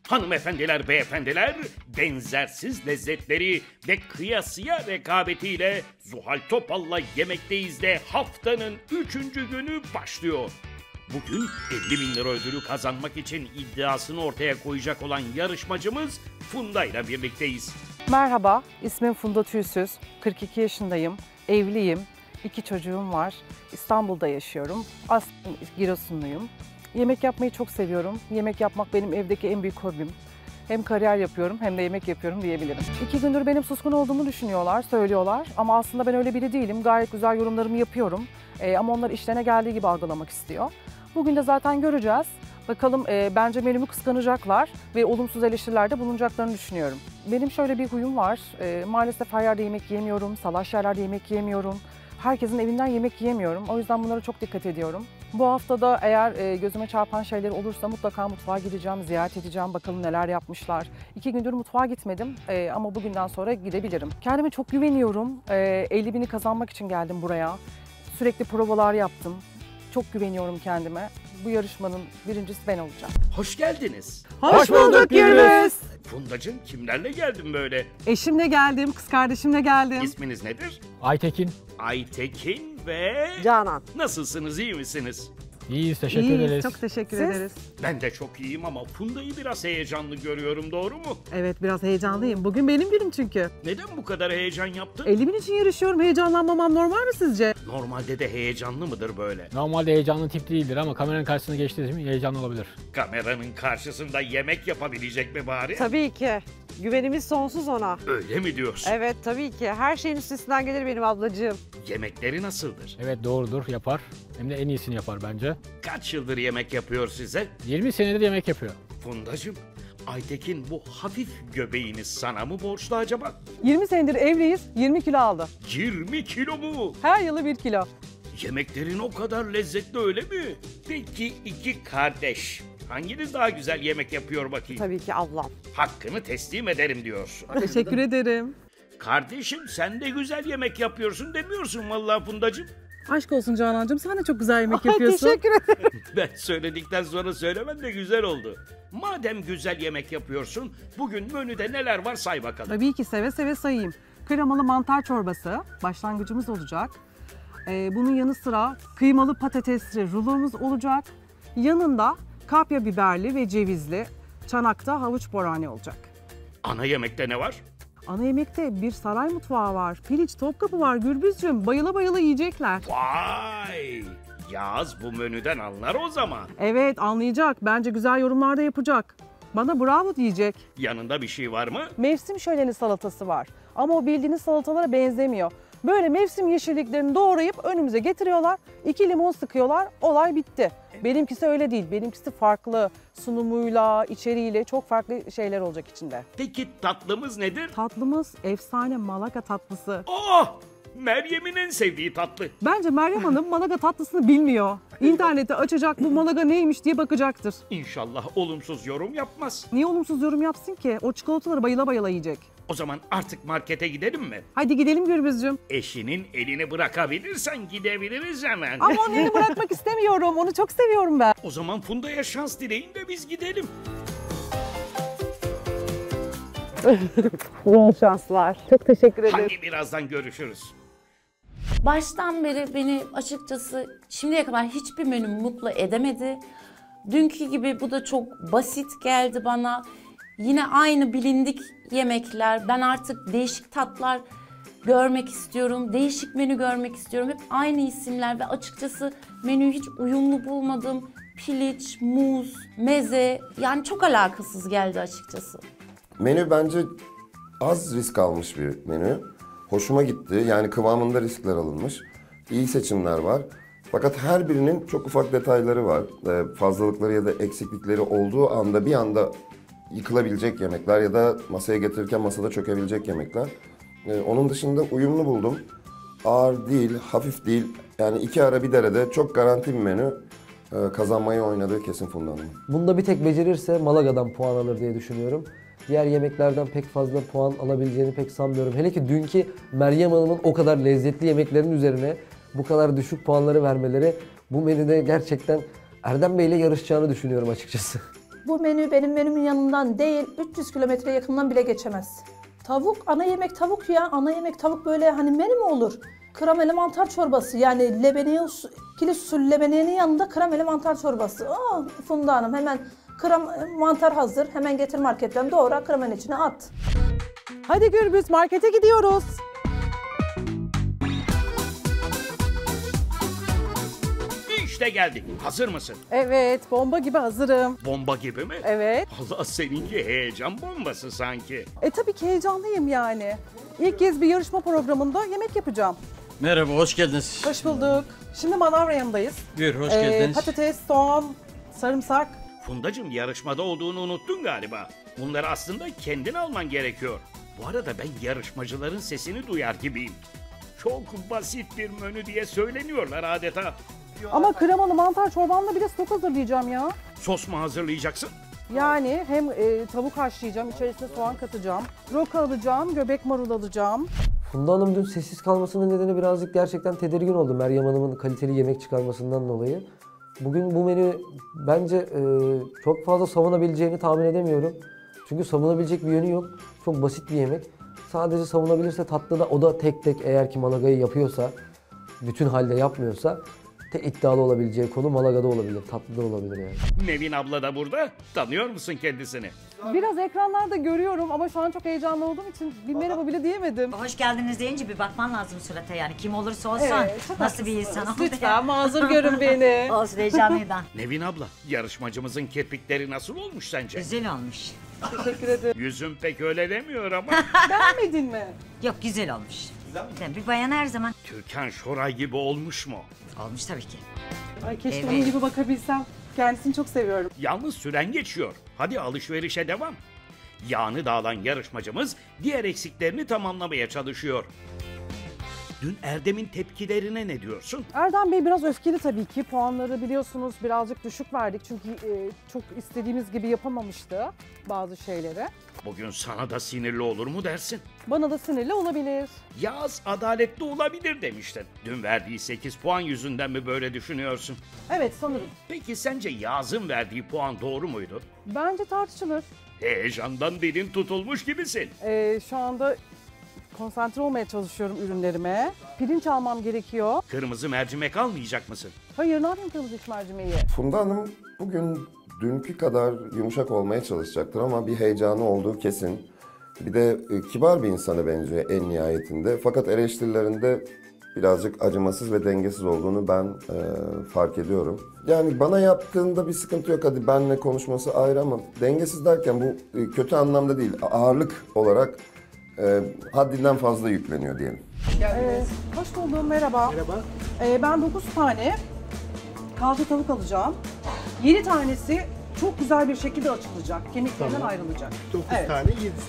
Hanımefendiler, beyefendiler, benzersiz lezzetleri ve kıyasıya rekabetiyle Zuhal Topal'la Yemekteyiz de haftanın 3. günü başlıyor. Bugün 50 bin lira ödülü kazanmak için iddiasını ortaya koyacak olan yarışmacımız Funda ile birlikteyiz. Merhaba, ismim Funda Tüysüz, 42 yaşındayım, evliyim, 2 çocuğum var, İstanbul'da yaşıyorum, aslında Giresunluyum. Yemek yapmayı çok seviyorum, yemek yapmak benim evdeki en büyük hobim. Hem kariyer yapıyorum hem de yemek yapıyorum diyebilirim. 2 gündür benim suskun olduğumu düşünüyorlar, söylüyorlar ama aslında ben öyle biri değilim, gayet güzel yorumlarımı yapıyorum. Ama onlar işlerine geldiği gibi algılamak istiyor. Bugün de zaten göreceğiz. Bakalım bence menümü kıskanacaklar ve olumsuz eleştirilerde bulunacaklarını düşünüyorum. Benim şöyle bir huyum var. Maalesef her yerde yemek yemiyorum, salaş yerlerde yemek yemiyorum. Herkesin evinden yemek yiyemiyorum. O yüzden bunlara çok dikkat ediyorum. Bu haftada eğer gözüme çarpan şeyler olursa mutlaka mutfağa gideceğim, ziyaret edeceğim. Bakalım neler yapmışlar. 2 gündür mutfağa gitmedim ama bugünden sonra gidebilirim. Kendime çok güveniyorum. 50 bini kazanmak için geldim buraya. Sürekli provalar yaptım. Çok güveniyorum kendime. Bu yarışmanın birincisi ben olacağım. Hoş geldiniz. Hoş bulduk Gürbüz. Fundacığım, kimlerle geldin böyle? Eşimle geldim, kız kardeşimle geldim. İsminiz nedir? Aytekin. Aytekin ve... Canan. Nasılsınız, iyi misiniz? İyiyiz, teşekkür ederiz. Çok teşekkür ederiz. Ben de çok iyiyim ama Funda'yı biraz heyecanlı görüyorum, doğru mu? Evet, biraz heyecanlıyım. Bugün benim günüm çünkü. Neden bu kadar heyecan yaptın? 50 bin için yarışıyorum. Heyecanlanmamam normal mi sizce? Normalde de heyecanlı mıdır böyle? Normalde heyecanlı tip değildir ama kameranın karşısına geçtiği için heyecanlı olabilir. Kameranın karşısında yemek yapabilecek mi bari? Tabii ki. Güvenimiz sonsuz ona. Öyle mi diyorsun? Evet tabii ki. Her şeyin üstesinden gelir benim ablacığım. Yemekleri nasıldır? Evet, doğrudur, yapar. Hem de en iyisini yapar bence. Kaç yıldır yemek yapıyor size? 20 senedir yemek yapıyor. Fundacığım, Aytekin bu hafif göbeğini sana mı borçlu acaba? 20 senedir evliyiz, 20 kilo aldı. 20 kilo mu? Her yılı 1 kilo. Yemeklerin o kadar lezzetli, öyle mi? Peki iki kardeş, hanginiz daha güzel yemek yapıyor bakayım? Tabii ki ablam. Hakkını teslim ederim diyorsun. Teşekkür ederim. Kardeşim, sen de güzel yemek yapıyorsun demiyorsun vallahi Fundacığım. Aşk olsun Canancığım, sen de çok güzel yemek yapıyorsun. Teşekkür ederim. Ben söyledikten sonra söylemen de güzel oldu. Madem güzel yemek yapıyorsun, bugün menüde neler var say bakalım. Tabii ki seve seve sayayım. Kremalı mantar çorbası başlangıcımız olacak. Bunun yanı sıra kıymalı patatesli rulomuz olacak. Yanında kapya biberli ve cevizli çanakta havuç borani olacak. Ana yemekte ne var? Ana yemekte bir saray mutfağı var. Piliç Topkapı var Gürbüzcüğüm. Bayıla bayıla yiyecekler. Vay! Yağız bu menüden anlar o zaman. Evet, anlayacak. Bence güzel yorumlar da yapacak. Bana bravo diyecek. Yanında bir şey var mı? Mevsim şöleni salatası var. Ama o bildiğiniz salatalara benzemiyor. Böyle mevsim yeşilliklerini doğrayıp önümüze getiriyorlar. 2 limon sıkıyorlar. Olay bitti. Benimkisi öyle değil. Benimkisi farklı. Sunumuyla, içeriğiyle çok farklı şeyler olacak içinde. Peki tatlımız nedir? Tatlımız efsane Malaga tatlısı. Oh! Meryem'in en sevdiği tatlı. Bence Meryem Hanım Malaga tatlısını bilmiyor. İnternette açacak, bu Malaga neymiş diye bakacaktır. İnşallah olumsuz yorum yapmaz. Niye olumsuz yorum yapsın ki? O çikolataları bayıla bayıla yiyecek. O zaman artık markete gidelim mi? Hadi gidelim Gürbüzcüğüm. Eşinin elini bırakabilirsen gidebiliriz hemen. Ama onun elini bırakmak istemiyorum. Onu çok seviyorum ben. O zaman Funda'ya şans dileyin de biz gidelim. Bol şanslar. Çok teşekkür ederim. Hadi birazdan görüşürüz. Baştan beri beni açıkçası şimdiye kadar hiçbir menü mutlu edemedi. Dünkü gibi bu da çok basit geldi bana. Yine aynı bilindik yemekler. Ben artık değişik tatlar görmek istiyorum. Değişik menü görmek istiyorum. Hep aynı isimler ve açıkçası menüyü hiç uyumlu bulmadım. Piliç, muz, meze, yani çok alakasız geldi açıkçası. Menü bence az risk almış bir menü. Hoşuma gitti. Yani kıvamında riskler alınmış. İyi seçimler var. Fakat her birinin çok ufak detayları var. Fazlalıkları ya da eksiklikleri olduğu anda bir anda yıkılabilecek yemekler ya da masaya getirirken masada çökebilecek yemekler. Onun dışında uyumlu buldum. Ağır değil, hafif değil. Yani iki ara bir derede çok garanti bir menü. Kazanmayı oynadığı kesin Funda Hanım. Bunda bir tek becerirse Malaga'dan puan alır diye düşünüyorum. Diğer yemeklerden pek fazla puan alabileceğini pek sanmıyorum. Hele ki dünkü Meryem Hanım'ın o kadar lezzetli yemeklerin üzerine bu kadar düşük puanları vermeleri bu menüde gerçekten Erdem Bey ile yarışacağını düşünüyorum açıkçası. Bu menü benim menümün yanından değil, 300 kilometre yakından bile geçemez. Tavuk, ana yemek tavuk ya. Ana yemek tavuk böyle hani menü mü olur? Krameli mantar çorbası yani kilis usulü lebeniyenin yanında krameli mantar çorbası. Aa, Funda Hanım hemen mantar hazır. Hemen getir marketten doğra kremanın içine at. Hadi Gürbüz markete gidiyoruz. İşte geldik. Hazır mısın? Evet, bomba gibi hazırım. Bomba gibi mi? Evet. Allah, seninki heyecan bombası sanki. Tabii ki heyecanlıyım yani. İlk kez bir yarışma programında yemek yapacağım. Merhaba, hoş geldiniz. Hoş bulduk. Şimdi manav reyondayız. Buyur, hoş geldiniz. Patates, soğan, sarımsak. Fundacığım, yarışmada olduğunu unuttun galiba. Bunları aslında kendin alman gerekiyor. Bu arada ben yarışmacıların sesini duyar gibiyim. Çok basit bir menü diye söyleniyorlar adeta. Ama kremalı mantar çorbamla bir de stok hazırlayacağım ya. Sos mu hazırlayacaksın? Yani hem tavuk haşlayacağım, içerisine soğan katacağım. Roka alacağım, göbek marul alacağım. Funda Hanım dün sessiz kalmasının nedeni birazcık gerçekten tedirgin oldum Meryem Hanım'ın kaliteli yemek çıkarmasından dolayı. Bugün bu menü bence çok fazla savunabileceğini tahmin edemiyorum. Çünkü savunabilecek bir yönü yok. Çok basit bir yemek. Sadece savunabilirse tatlıda o da tek tek eğer ki Malaga'yı yapıyorsa, bütün halde yapmıyorsa tek iddialı olabileceği konu Malaga'da olabilir, tatlıda olabilir yani. Nevin abla da burada. Tanıyor musun kendisini? Biraz ekranlarda görüyorum ama şu an çok heyecanlı olduğum için bir merhaba bile diyemedim. Hoş geldiniz deyince bir bakman lazım surata yani. Kim olursa olsan çok nasıl bir insan haklısınız. olduğunu. Lütfen mazur görün beni. Olsun, heyecanlıydan. Nevin abla, yarışmacımızın kirpikleri nasıl olmuş sence? Güzel olmuş. Teşekkür ederim. Yüzüm pek öyle demiyor ama. Beğenmedin mi? Yok, güzel olmuş. Güzel. Bir bayan her zaman. Türkan Şoray gibi olmuş mu? Olmuş tabii ki. Ay keşke Evet. onun gibi bakabilsem. Kendisini çok seviyorum. Yalnız süren geçiyor. Hadi alışverişe devam. Yağını dağılan yarışmacımız diğer eksiklerini tamamlamaya çalışıyor. Dün Erdem'in tepkilerine ne diyorsun? Erdem Bey biraz öfkeli tabii ki. Puanları biliyorsunuz birazcık düşük verdik. Çünkü çok istediğimiz gibi yapamamıştı bazı şeyleri. Bugün sana da sinirli olur mu dersin? Bana da sinirli olabilir. Yağız adaletli olabilir demiştin. Dün verdiği 8 puan yüzünden mi böyle düşünüyorsun? Evet sanırım. Peki sence Yağız'ın verdiği puan doğru muydu? Bence tartışılır. Heyecandan dilin tutulmuş gibisin. Şu anda konsantre olmaya çalışıyorum ürünlerime. Pirinç almam gerekiyor. Kırmızı mercimek almayacak mısın? Hayır, ne yapayım kırmızı iç mercimeği? Funda Hanım bugün dünkü kadar yumuşak olmaya çalışacaktır ama bir heyecanı olduğu kesin. Bir de kibar bir insana benziyor en nihayetinde. Fakat eleştirilerinde birazcık acımasız ve dengesiz olduğunu ben fark ediyorum. Yani bana yaptığında bir sıkıntı yok, hadi benle konuşması ayrı ama dengesiz derken bu kötü anlamda değil, ağırlık olarak haddinden fazla yükleniyor diyelim. Hoş buldum, merhaba. Merhaba. Ben 9 tane kalça tavuk alacağım. 7 tanesi çok güzel bir şekilde açılacak, kemiklerinden ayrılacak. 9 Evet. tane,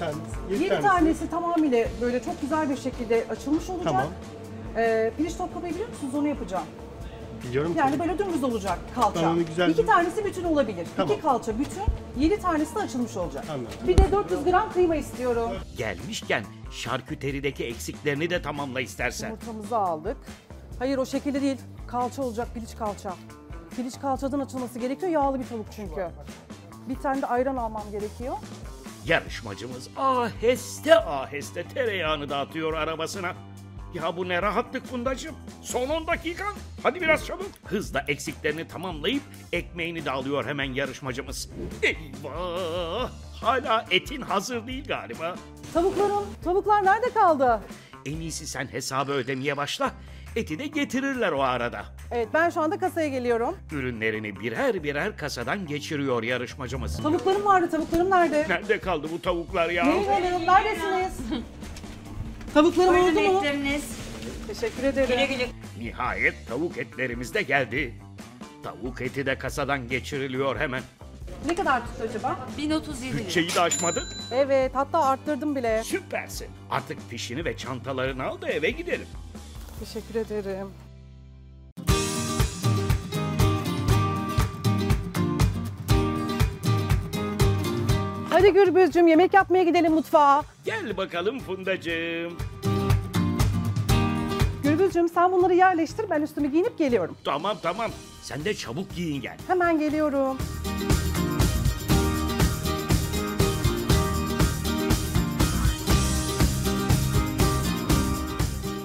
7 7 tanesi tamamıyla böyle çok güzel bir şekilde açılmış olacak. Tamam. Pirinç toplamayı biliyor musunuz? Onu yapacağım. Biliyorum ki. Yani böyle dümdüz olacak kalça. Tamam, güzel. 2 tanesi bütün olabilir. Tamam. 2 kalça bütün, 7 tanesi de açılmış olacak. Anladım. Bir de 400 gram kıyma istiyorum. Gelmişken şarküterideki eksiklerini de tamamla istersen. Yumurtamızı aldık. Hayır o şekilde değil. Kalça olacak, piliç kalça. Piliç kalçadan açılması gerekiyor. Yağlı bir tavuk çünkü. Bir tane de ayran almam gerekiyor. Yarışmacımız aheste aheste tereyağını dağıtıyor arabasına. Ya bu ne rahatlık Fundacığım. Son 10 dakikan. Hadi biraz çabuk. Hızla eksiklerini tamamlayıp ekmeğini de alıyor hemen yarışmacımız. Eyvah! Hala etin hazır değil galiba. Tavuklar nerede kaldı? En iyisi sen hesabı ödemeye başla. Eti de getirirler o arada. Evet ben şu anda kasaya geliyorum. Ürünlerini birer birer kasadan geçiriyor yarışmacımız. Tavuklarım vardı, tavuklarım nerede? Nerede kaldı bu tavuklar ya? Nevin Hanım neredesiniz? Tavuklarım oldu mu? Teşekkür ederim. Güle güle. Nihayet tavuk etlerimiz de geldi. Tavuk eti de kasadan geçiriliyor hemen. Ne kadar tuttu acaba? 1037 lira. Bütçeyi de aşmadın. Evet hatta arttırdım bile. Süpersin. Artık fişini ve çantalarını al da eve gidelim. Teşekkür ederim. Hadi Gürbüzcüğüm yemek yapmaya gidelim mutfağa. Gel bakalım Fundacığım. Gürbüzcüğüm sen bunları yerleştir, ben üstümü giyinip geliyorum. Tamam. Sen de çabuk giyin gel. Hemen geliyorum.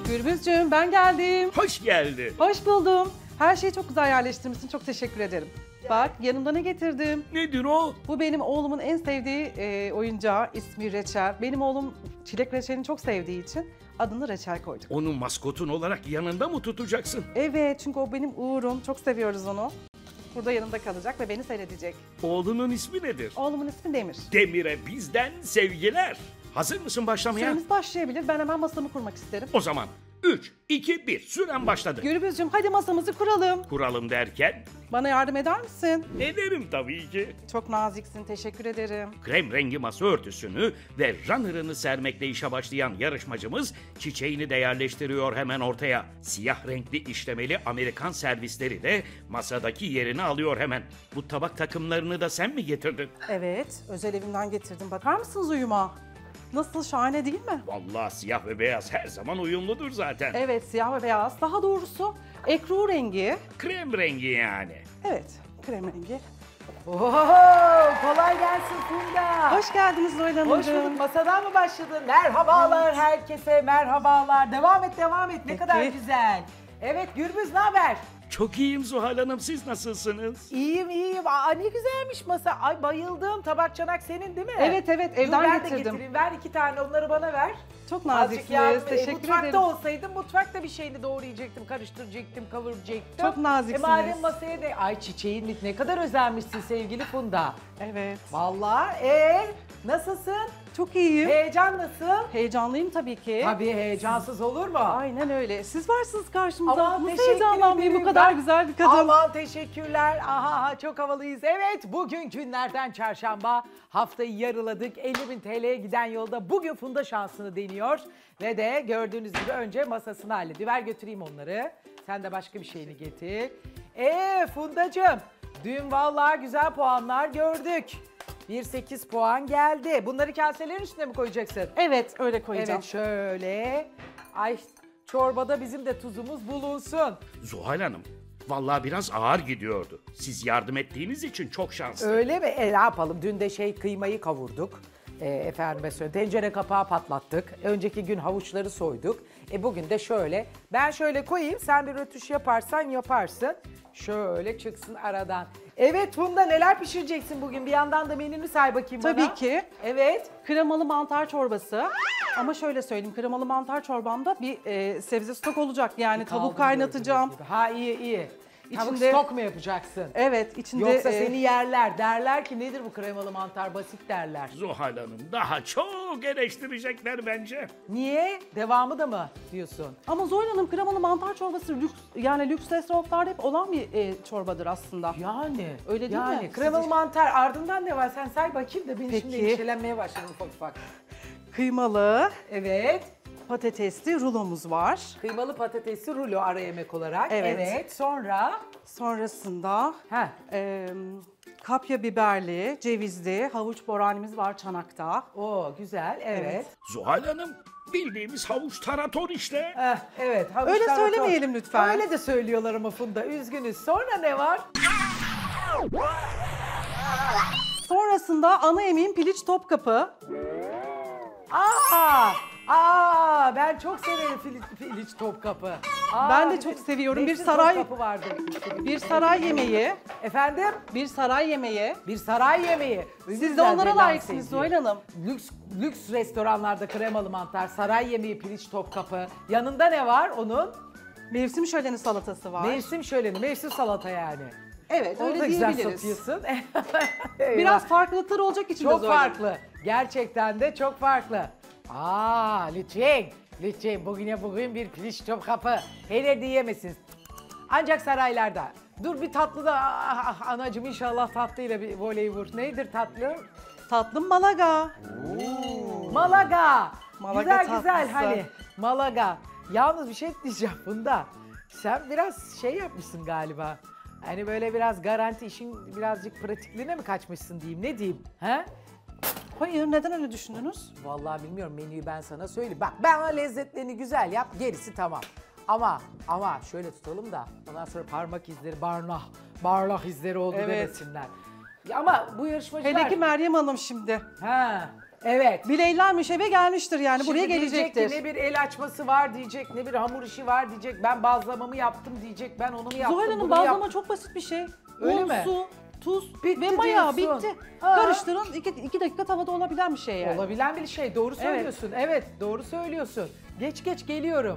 Gürbüzcüğüm ben geldim. Hoş geldin. Hoş buldum. Her şeyi çok güzel yerleştirmişsin. Çok teşekkür ederim. Bak yanımda ne getirdim? Nedir o? Bu benim oğlumun en sevdiği oyuncağı. İsmi Reçel. Benim oğlum çilek reçelini çok sevdiği için adını Reçel koyduk. Onu maskotun olarak yanında mı tutacaksın? Evet çünkü o benim Uğur'um. Çok seviyoruz onu. Burada yanımda kalacak ve beni seyredecek. Oğlunun ismi nedir? Oğlumun ismi Demir. Demir'e bizden sevgiler. Hazır mısın başlamaya? Süremiz başlayabilir. Ben hemen masamı kurmak isterim. O zaman 3, 2, 1 süren başladı. Gürbüzcüğüm hadi masamızı kuralım. Kuralım derken? Bana yardım eder misin? Ederim tabii ki. Çok naziksin. Teşekkür ederim. Krem rengi masa örtüsünü ve runner'ını sermekle işe başlayan yarışmacımız çiçeğini de yerleştiriyor hemen ortaya. Siyah renkli işlemeli Amerikan servisleri de masadaki yerini alıyor hemen. Bu tabak takımlarını da sen mi getirdin? Evet. Özel evimden getirdim. Bakar mısınız uyuma? Nasıl şahane değil mi? Vallahi siyah ve beyaz her zaman uyumludur zaten. Evet siyah ve beyaz. Daha doğrusu ekru rengi. Krem rengi yani. Evet krem rengi. Oho, kolay gelsin Funda. Hoş geldiniz Zuhal Hanımcığım. Hoş bulduk. Masadan mı başladın? Merhabalar herkese, merhabalar. Devam et, devam et. Ne kadar güzel. Evet, Gürbüz ne haber? Çok iyiyim Zuhal Hanım, siz nasılsınız? İyiyim, iyiyim. Aa, ne güzelmiş masa. Ay bayıldım. Tabak çanak senin değil mi? Evet, evet. Evden Dur, ben getirdim. de getireyim. Ver 2 tane, onları bana ver. Çok Azıcık naziksiniz. yardım- Teşekkür mutfakta ederim. olsaydım mutfakta bir şeyini doğrayacaktım, karıştıracaktım, kavuracaktım. Çok naziksiniz. Madem masaya da... Ay çiçeğin ne kadar özenmişsin sevgili Funda. Evet. Vallahi nasılsın? Çok iyiyim. Heyecan nasıl? Heyecanlıyım tabii ki. Tabii heyecansız olur mu? Aynen öyle. Siz varsınız karşımda. Aman Nasıl teşekkür heyecanlanmayayım bu ederim. kadar Ben- güzel bir kadın. Aman teşekkürler. Aha çok havalıyız. Evet bugün günlerden çarşamba. Haftayı yarıladık. 50.000 TL'ye giden yolda bugün Funda şansını deniyor. Ve de gördüğünüz gibi önce masasını hallediyor. Ver götüreyim onları. Sen de başka bir şeyini getir. Fundacığım dün vallahi güzel puanlar gördük. 1.8 puan geldi. Bunları kaselerin üstüne mi koyacaksın? Evet öyle koyacağım. Evet şöyle. Ay çorbada bizim de tuzumuz bulunsun. Zuhal Hanım, vallahi biraz ağır gidiyordu. Siz yardım ettiğiniz için çok şanslı. Öyle mi? Ne yapalım? Dün de kıymayı kavurduk. Efendime söyleyeyim tencere kapağı patlattık. Önceki gün havuçları soyduk. Bugün de şöyle. Ben şöyle koyayım. Sen bir rötuş yaparsan yaparsın. Şöyle çıksın aradan. Evet Funda neler pişireceksin bugün? Bir yandan da menünü say bakayım bana. Tabii ki. Evet. Kremalı mantar çorbası. Ama şöyle söyleyeyim, kremalı mantar çorbamda bir sebze stok olacak. Yani tavuk Kaldım kaynatacağım. gördüğünüz gibi. Ha iyi iyi. Tavuk İçinde- stok mu yapacaksın? Evet, içinde... Yoksa seni yerler. Derler ki nedir bu kremalı mantar basit derler. Zuhal Hanım daha çok eleştirecekler bence. Niye? Devamı da mı diyorsun? Ama Zuhal Hanım kremalı mantar çorbası lüks, yani lüks restoranlarda hep olan bir çorbadır aslında. Yani. Öyle değil mi? Kremalı mantar ardından ne var? Sen say bakayım da ben şimdi Peki. endişelenmeye başladım ufak ufak. Kıymalı, Evet. patatesli rulomuz var. Kıymalı patatesli rulo ara yemek olarak. Evet. Sonra? Sonrasında Heh. kapya biberli, cevizli, havuç boranimiz var çanakta. Oo güzel. Evet. Zuhal Hanım, bildiğimiz havuç tarator işte. Evet. havuç Öyle tarator. söylemeyelim lütfen. Öyle de söylüyorlar ama Funda. Üzgünüz. Sonra ne var? Sonrasında ana yemeğim piliç Topkapı. Ben çok severim Filiç Topkapı. Ben de çok seviyorum. Bir Meşhur saray Topkapı vardı. bir saray yemeği, Efendim? bir saray yemeği. Bir saray yemeği. Siz de Güzel onlara bir layıksınız lanse Zuhal ediyor. Hanım. Lüks restoranlarda kremalı mantar, saray yemeği, piliç Topkapı. Yanında ne var onun? Mevsim şöleni salatası var. Mevsim şöleni, mevsim salata yani. Evet Onu öyle da güzel diyebiliriz. satıyorsun. Biraz farklılıkları olacak içinde çok Zuhal Hanım. farklı. Gerçekten de çok farklı. Lütfen bugün bir piliç Topkapı. Hele diyemezsiniz. Ancak saraylarda. Dur bir tatlı da anacığım inşallah tatlıyla bir voley vur. Nedir tatlı? Tatlım Malaga. Malaga. Malaga Güzel tatlısı. hani. Malaga. Yalnız bir şey diyeceğim Funda. Sen biraz yapmışsın galiba. Hani böyle biraz garanti işin birazcık pratikliğine mi kaçmışsın diyeyim ne diyeyim? He? Hayır neden öyle düşündünüz? Vallahi bilmiyorum menüyü ben sana söyleyeyim. Bak ben lezzetlerini güzel yap gerisi tamam. Ama şöyle tutalım da ondan sonra parmak izleri barlah izleri oldu Evet. demesinler. Ya ama bu yarışmacılar... Hele ki Meryem Hanım şimdi. Ha. Evet. Bileylenmiş eve gelmiştir yani buraya Şimdi diyecek gelecektir. ki ne bir el açması var diyecek, ne bir hamur işi var diyecek, ben bazlamamı yaptım diyecek, ben onu mu yaptım, Zuhal Hanım bunu bazlama yaptım. çok basit bir şey. Öyle Un, mi? su, tuz Bitti ve maya diyorsun. bitti. Ha. Karıştırın 2 dakika tavada olabilen bir şey yani. Olabilen bir şey, doğru Evet. söylüyorsun. Evet, doğru söylüyorsun. Geç geliyorum.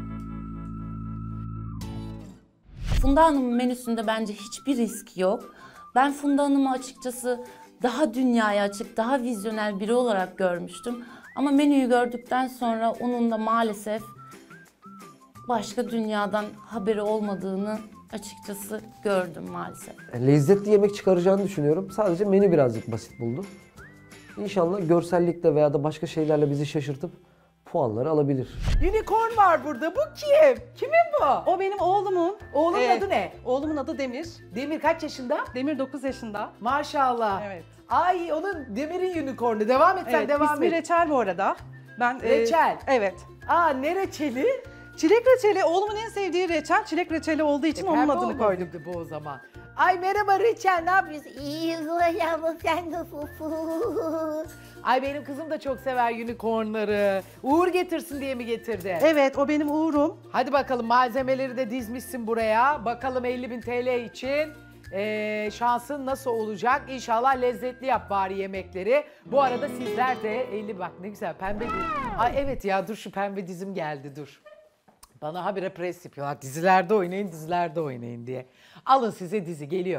Funda Hanım'ın menüsünde bence hiçbir risk yok. Ben Funda Hanım'ı açıkçası daha dünyaya açık, daha vizyonel biri olarak görmüştüm. Ama menüyü gördükten sonra onun da maalesef başka dünyadan haberi olmadığını açıkçası gördüm maalesef. Lezzetli yemek çıkaracağını düşünüyorum. Sadece menü birazcık basit buldum. İnşallah görsellikle veya da başka şeylerle bizi şaşırtıp puanları alabilir. Unicorn var burada. Bu kim? Kimin bu? O benim oğlumun. Oğlunun adı ne? Oğlumun adı Demir. Demir kaç yaşında? Demir 9 yaşında. Maşallah. Evet. Ay onun Demir'in unicornu. Devam et sen, Evet, devam ismi et. Reçel bu arada. Ben Reçel. Evet. Aa ne reçeli? Çilek reçeli, oğlumun en sevdiği reçel çilek reçeli olduğu için onun Pembe adını koyduk. olmalıydı bu o zaman. Ay merhaba Reçel, ne yapıyorsun? İyi Zuhal sen nasılsın? Ay benim kızım da çok sever unicornları. Uğur getirsin diye mi getirdi? Evet, o benim uğurum. Hadi bakalım malzemeleri de dizmişsin buraya. Bakalım 50.000 TL için şansın nasıl olacak? İnşallah lezzetli yap bari yemekleri. Bu arada sizler de 50 bak ne güzel pembe diz. Ay evet ya dur şu pembe dizim geldi dur. Bana habire pres yapıyorlar. Dizilerde oynayın, dizilerde oynayın diye. Alın size dizi geliyor.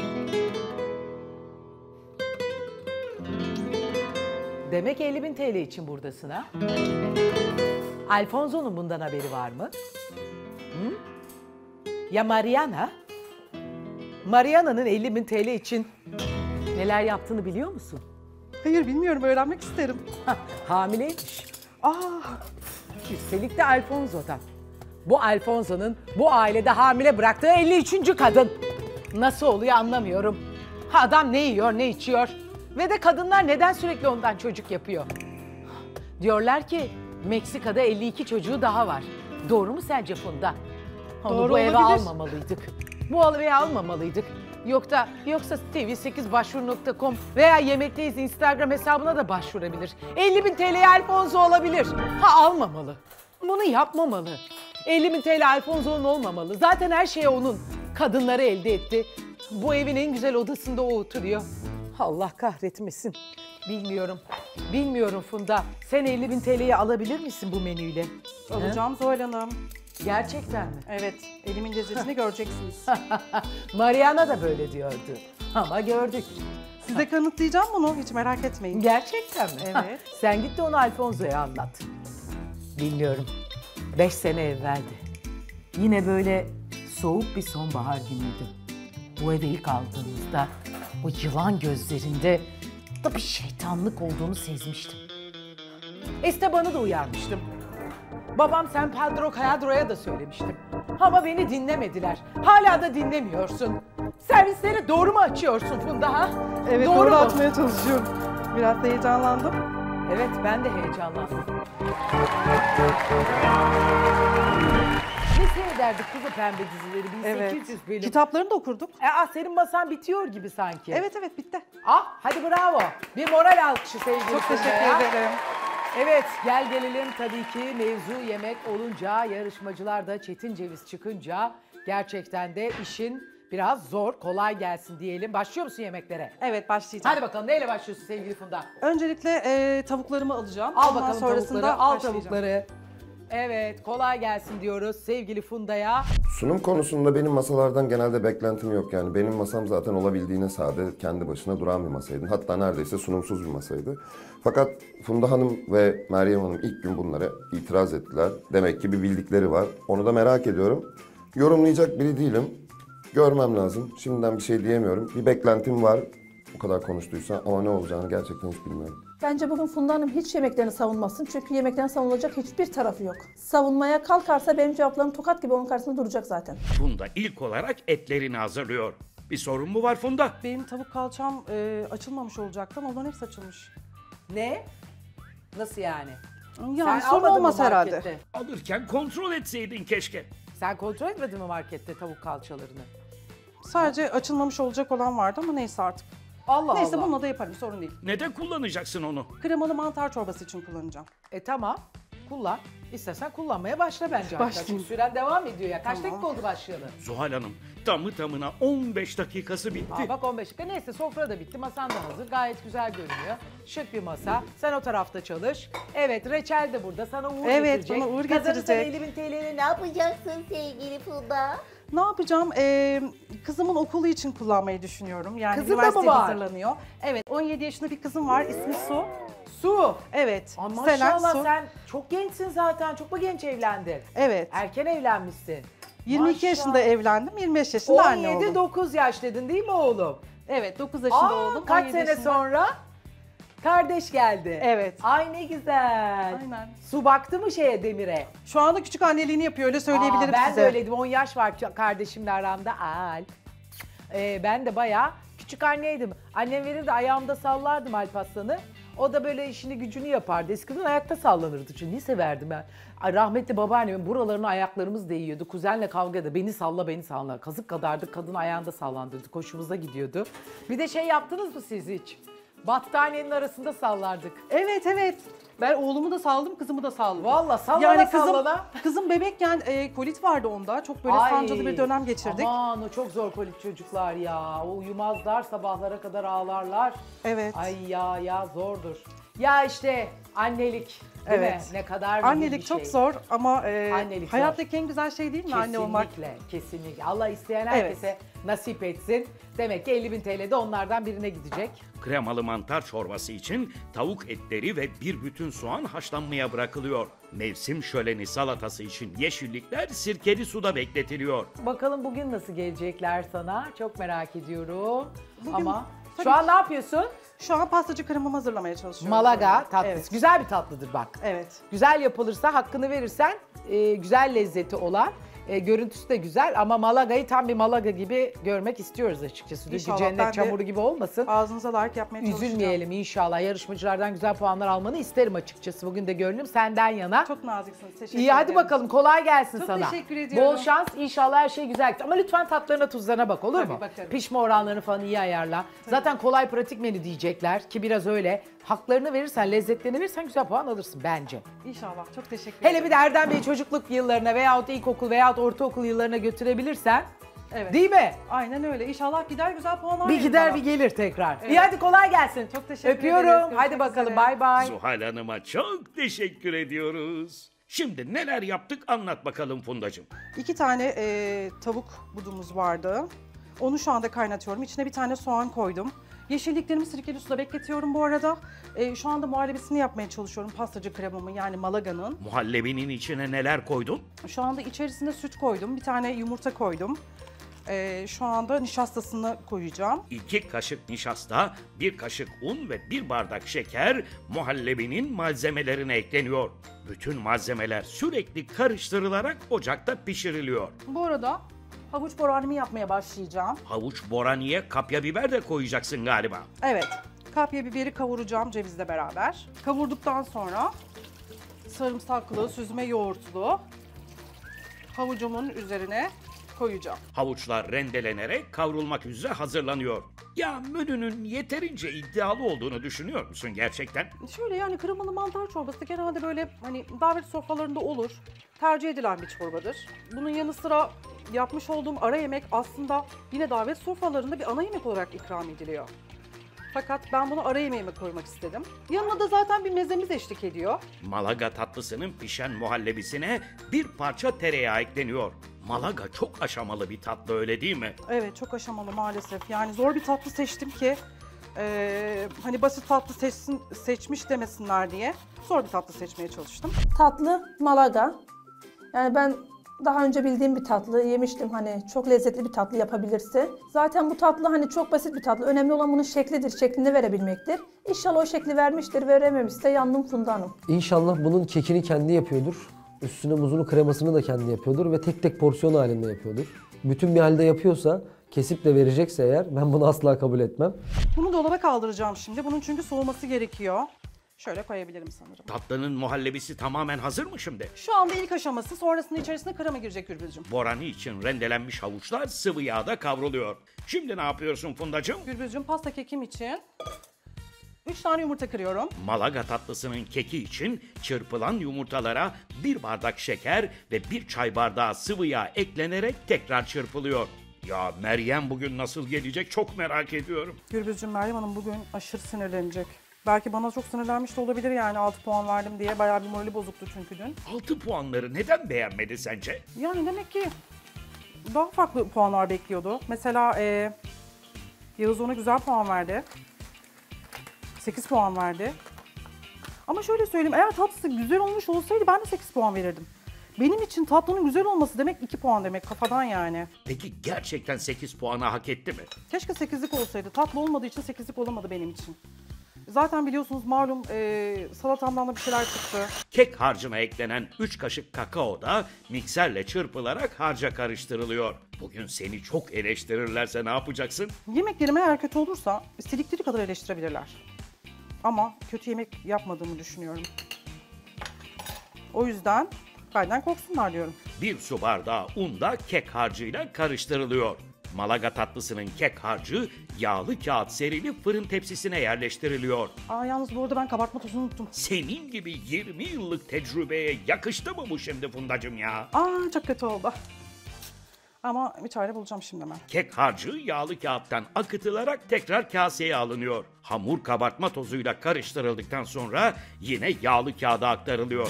Demek 50.000 TL için buradasın ha? Alfonso'nun bundan haberi var mı? Hı? Ya Mariana? Mariana'nın 50.000 TL için neler yaptığını biliyor musun? Hayır bilmiyorum, öğrenmek isterim. Hamileymiş. Üstelik de Alfonso'dan. Bu Alfonso'nun bu ailede hamile bıraktığı 53. kadın. Nasıl oluyor anlamıyorum. Adam ne yiyor ne içiyor. Ve de kadınlar neden sürekli ondan çocuk yapıyor? Diyorlar ki Meksika'da 52 çocuğu daha var. Doğru mu sence Funda? Onu Doğru bu eve olabilir. almamalıydık. Bu eve almamalıydık. Yoksa tv8başvuru.com veya Yemekteyiz Instagram hesabına da başvurabilir. 50.000 TL'ye Alfonso olabilir. Almamalı. Bunu yapmamalı. 50.000 TL Alfonso'nun olmamalı. Zaten her şey onun. Kadınları elde etti. Bu evin en güzel odasında o oturuyor. Allah kahretmesin. Bilmiyorum Funda. Sen 50.000 TL'yi alabilir misin bu menüyle? Alacağım Zuhal Hanım. Gerçekten mi? Evet, elimin lezzetini göreceksiniz. Mariana da böyle diyordu. Ama gördük. Size kanıtlayacağım bunu, hiç merak etmeyin. Gerçekten mi? Evet. Sen git de onu Alfonso'ya anlat. Bilmiyorum. 5 sene evveldi. Yine böyle soğuk bir sonbahar günüydü. Bu eve ilk aldığımızda o yılan gözlerinde da bir şeytanlık olduğunu sezmiştim. Esteban'ı da uyarmıştım. Babam San Pedro Callero'ya da söylemiştim. Ama beni dinlemediler. Hala da dinlemiyorsun. Servisleri doğru mu açıyorsun Funda ha? Evet, Doğru doğru mu? atmaya çalışıyorum. Biraz heyecanlandım. Evet, ben de heyecanlandım. Ne seyrederdik kızı pembe dizileri, 1800 bölüm. Kitaplarını da okurduk. Senin masan bitiyor gibi sanki. Evet, bitti. Hadi bravo. Bir moral alkışı sevgili Çok Funda teşekkür ya. ederim. Evet, gel gelelim tabii ki mevzu yemek olunca, yarışmacılar da çetin ceviz çıkınca gerçekten de işin biraz zor, kolay gelsin diyelim. Başlıyor musun yemeklere? Evet, başlayacağım. Hadi bakalım, neyle başlıyorsun sevgili Funda? Öncelikle tavuklarımı alacağım. Al Ondan bakalım sonrasında tavukları, al başlayacağım. tavukları. Evet, kolay gelsin diyoruz sevgili Funda'ya. Sunum konusunda benim masalardan genelde beklentim yok. Yani benim masam zaten olabildiğine sade, kendi başına duran bir masaydı. Hatta neredeyse sunumsuz bir masaydı. Fakat Funda Hanım ve Meryem Hanım ilk gün bunlara itiraz ettiler. Demek ki bir bildikleri var. Onu da merak ediyorum. Yorumlayacak biri değilim. Görmem lazım. Şimdiden bir şey diyemiyorum. Bir beklentim var. Bu kadar konuştuysa ama ne olacağını gerçekten hiç bilmiyorum. Bence bugün Funda Hanım hiç yemeklerini savunmasın. Çünkü yemeklerini savunulacak hiçbir tarafı yok. Savunmaya kalkarsa benim cevaplarım tokat gibi onun karşısında duracak zaten. Funda ilk olarak etlerini hazırlıyor. Bir sorun mu var Funda? Benim tavuk kalçam açılmamış olacaktı ama onların hepsi açılmış. Ne? Nasıl yani? Yani Sen sorun almadın mı olmaz herhalde. markette? Alırken kontrol etseydin keşke. Sen kontrol etmedin mi markette tavuk kalçalarını? Sadece açılmamış olacak olan vardı ama neyse artık. Allah Neyse Allah. bununla da yaparım, sorun değil. Ne de kullanacaksın onu? Kremalı mantar çorbası için kullanacağım. Tamam. Kullan. İstersen kullanmaya başla bence. Başlayayım. Süren devam ediyor ya. Kaç Tamam. dakika oldu başlayalı? Zuhal Hanım, tamı tamına 15 dakikası bitti. Aa, bak 15 dakika. Neyse sofra da bitti. Masan da hazır. Gayet güzel görünüyor. Şık bir masa. Sen o tarafta çalış. Evet, reçel de burada. Sana Uğur Evet, getirecek. bana Uğur Kazanırsan getirecek. 50.000 TL'ni Ne yapacaksın sevgili Funda? Ne yapacağım? Kızımın okulu için kullanmayı düşünüyorum. Yani Kızın da mı üniversiteye var? hazırlanıyor. Evet, 17 yaşında bir kızım var. İsmi Su. Su. Evet. Aa, Selen maşallah Su. sen çok gençsin zaten. Çok mu genç evlendin? Evet. Erken evlenmişsin. 22 yaşında Maşallah. evlendim, 25 yaşında anne oldum. 17-9 yaş dedin değil mi oğlum? Evet, 9 yaşında oldum. Kaç 17 sene yaşında. sonra kardeş geldi. Evet. Ay ne güzel. Aynen. Su baktı mı şeye Demir'e? Şu anda küçük anneliğini yapıyor, öyle söyleyebilirim ben size. de öyleydim. 10 yaş var kardeşimle aramda. Alp. Ben de bayağı küçük anneydim. Annem verirdi, ayağımda sallardım Alp Aslan'ı. O da böyle işini gücünü yapardı. Eskiden ayakta sallanırdı çünkü. Niye severdim ben? Ay, rahmetli babaannemin buralarına ayaklarımız değiyordu. Kuzenle kavga ederdi. Beni salla, beni salla. Kazık kadardı, kadın ayağında sallandırdı. Hoşumuza gidiyordu. Bir de şey yaptınız mı siz hiç? Battaniyenin arasında sallardık. Evet, evet. Ben oğlumu da saldım, kızımı da saldım. Vallahi sallana Yani sallana. kızım bebekken kolit vardı onda. Çok böyle Ay, sancılı bir dönem geçirdik. Aman o çok zor kolit çocuklar ya. O uyumazlar, sabahlara kadar ağlarlar. Evet. Ay ya zordur. Ya işte annelik değil mi? Ne kadar mühim Annelik bir çok şey. zor ama Annelik hayattaki en güzel şey değil mi anne olmak? Kesinlikle, kesinlikle. Allah isteyen herkese nasip etsin. Demek ki 50.000 TL de onlardan birine gidecek. Kremalı mantar çorbası için tavuk etleri ve bir bütün soğan haşlanmaya bırakılıyor. Mevsim şöleni salatası için yeşillikler sirkeli suda bekletiliyor. Bakalım bugün nasıl gelecekler sana? Çok merak ediyorum. Bugün Ama tabii şu an ki- ne yapıyorsun? Şu an pastacı kremamı hazırlamaya çalışıyorum. Malaga tatlısı. Evet. Güzel bir tatlıdır bak. Evet. Güzel yapılırsa, hakkını verirsen güzel lezzeti olan, görüntüsü de güzel ama Malaga'yı tam bir Malaga gibi görmek istiyoruz açıkçası. Dünkü İnşallah, ben cennet de çamuru gibi olmasın. Ağzınıza layık yapmaya çalışacağım. Üzülmeyelim inşallah. Yarışmacılardan güzel puanlar almanı isterim açıkçası. Bugün de gönlüm senden yana. Çok naziksiniz. Teşekkür İyi hadi ederim. bakalım, kolay gelsin Çok sana. teşekkür ediyorum. Bol şans, inşallah her şey güzel. Ama lütfen tatlarına tuzlarına bak, olur Tabii, mu? bakarım. Pişme oranlarını falan iyi ayarla. Zaten kolay pratik menü diyecekler ki biraz öyle. Haklarını verirsen, lezzetlerini verirsen güzel puan alırsın bence. İnşallah. Çok teşekkür Hele ederim. bir de Erdem Bey çocukluk yıllarına veyahut ilkokul veyahut ortaokul yıllarına götürebilirsen, Evet. değil mi? Aynen öyle. İnşallah gider, güzel puanlar Bir verir gider bana. bir gelir tekrar. Evet. İyi hadi kolay gelsin. Çok teşekkür ederiz. Öpüyorum. Görüşmek Hadi bakalım, üzere. bay bay. Zuhal Hanım'a çok teşekkür ediyoruz. Şimdi neler yaptık anlat bakalım Fundacığım. 2 tane tavuk budumuz vardı. Onu şu anda kaynatıyorum. İçine bir tane soğan koydum. Yeşilliklerimi sirkeli suda bekletiyorum bu arada. Şu anda muhallebisini yapmaya çalışıyorum. Pastacı kremamı, yani Malaga'nın. Muhallebinin içine neler koydun? Şu anda içerisinde süt koydum. Bir tane yumurta koydum. Şu anda nişastasını koyacağım. 2 kaşık nişasta, 1 kaşık un ve 1 bardak şeker muhallebinin malzemelerine ekleniyor. Bütün malzemeler sürekli karıştırılarak ocakta pişiriliyor. Bu arada havuç boranımı yapmaya başlayacağım. Havuç boraniye, kapya biber de koyacaksın galiba. Evet. Kapya biberi kavuracağım cevizle beraber. Kavurduktan sonra sarımsaklı, süzme yoğurtlu havucumun üzerine koyacağım. Havuçlar rendelenerek kavrulmak üzere hazırlanıyor. Ya menünün yeterince iddialı olduğunu düşünüyor musun gerçekten? Şöyle, yani kremalı mantar çorbası genelde böyle hani davet sofralarında olur. Tercih edilen bir çorbadır. Bunun yanı sıra yapmış olduğum ara yemek aslında yine davet sofralarında bir ana yemek olarak ikram ediliyor. Fakat ben bunu ara yemeğime koymak istedim. Yanına da zaten bir mezemiz eşlik ediyor. Malaga tatlısının pişen muhallebisine bir parça tereyağı ekleniyor. Malaga çok aşamalı bir tatlı, öyle değil mi? Evet, çok aşamalı maalesef. Yani zor bir tatlı seçtim ki hani basit tatlı seçmiş demesinler diye zor bir tatlı seçmeye çalıştım. Tatlı Malaga. Yani ben daha önce bildiğim bir tatlı yemiştim, hani çok lezzetli bir tatlı yapabilirse. Zaten bu tatlı hani çok basit bir tatlı. Önemli olan bunun şeklidir, şeklini verebilmektir. İnşallah o şekli vermiştir, verememişse yandım Funda Hanım. İnşallah bunun kekini kendi yapıyordur. Üstüne muzunu, kremasını da kendi yapıyordur ve tek tek porsiyon halinde yapıyordur. Bütün bir halde yapıyorsa, kesip de verecekse eğer, ben bunu asla kabul etmem. Bunu dolaba kaldıracağım şimdi. Bunun çünkü soğuması gerekiyor. Şöyle koyabilirim sanırım. Tatlının muhallebisi tamamen hazır mı şimdi? Şu anda ilk aşaması, sonrasında içerisine krema girecek Gürbüzcüğüm. Borani için rendelenmiş havuçlar sıvı yağda kavruluyor. Şimdi ne yapıyorsun Fundacığım? Gürbüzcüğüm, pasta kekim için 3 tane yumurta kırıyorum. Malaga tatlısının keki için çırpılan yumurtalara 1 bardak şeker ve 1 çay bardağı sıvı yağ eklenerek tekrar çırpılıyor. Ya Meryem bugün nasıl gelecek çok merak ediyorum. Gürbüzcüğüm, Meryem Hanım bugün aşırı sinirlenecek. Belki bana çok sinirlenmiş de olabilir yani 6 puan verdim diye. Bayağı bir morali bozuktu çünkü dün. 6 puanları neden beğenmedi sence? Yani demek ki daha farklı puanlar bekliyordu. Mesela Yağız ona güzel puan verdi. 8 puan verdi. Ama şöyle söyleyeyim, eğer tatlısı güzel olmuş olsaydı ben de 8 puan verirdim. Benim için tatlının güzel olması demek 2 puan demek kafadan yani. Peki gerçekten 8 puanı hak etti mi? Keşke 8'lik olsaydı. Tatlı olmadığı için 8'lik olamadı benim için. Zaten biliyorsunuz malum salatamdan da bir şeyler çıktı. Kek harcına eklenen 3 kaşık kakao da mikserle çırpılarak harca karıştırılıyor. Bugün seni çok eleştirirlerse ne yapacaksın? Yemeklerim eğer kötü olursa istedikleri kadar eleştirebilirler. Ama kötü yemek yapmadığımı düşünüyorum. O yüzden benden korksunlar diyorum. 1 su bardağı un da kek harcıyla karıştırılıyor. Malaga tatlısının kek harcı yağlı kağıt serili fırın tepsisine yerleştiriliyor. Yalnız bu arada ben kabartma tozunu unuttum. Senin gibi 20 yıllık tecrübeye yakıştı mı bu şimdi Fundacığım ya? Çok kötü oldu. Ama bir çare bulacağım şimdi hemen. Kek harcı yağlı kağıttan akıtılarak tekrar kaseye alınıyor. Hamur kabartma tozuyla karıştırıldıktan sonra yine yağlı kağıda aktarılıyor.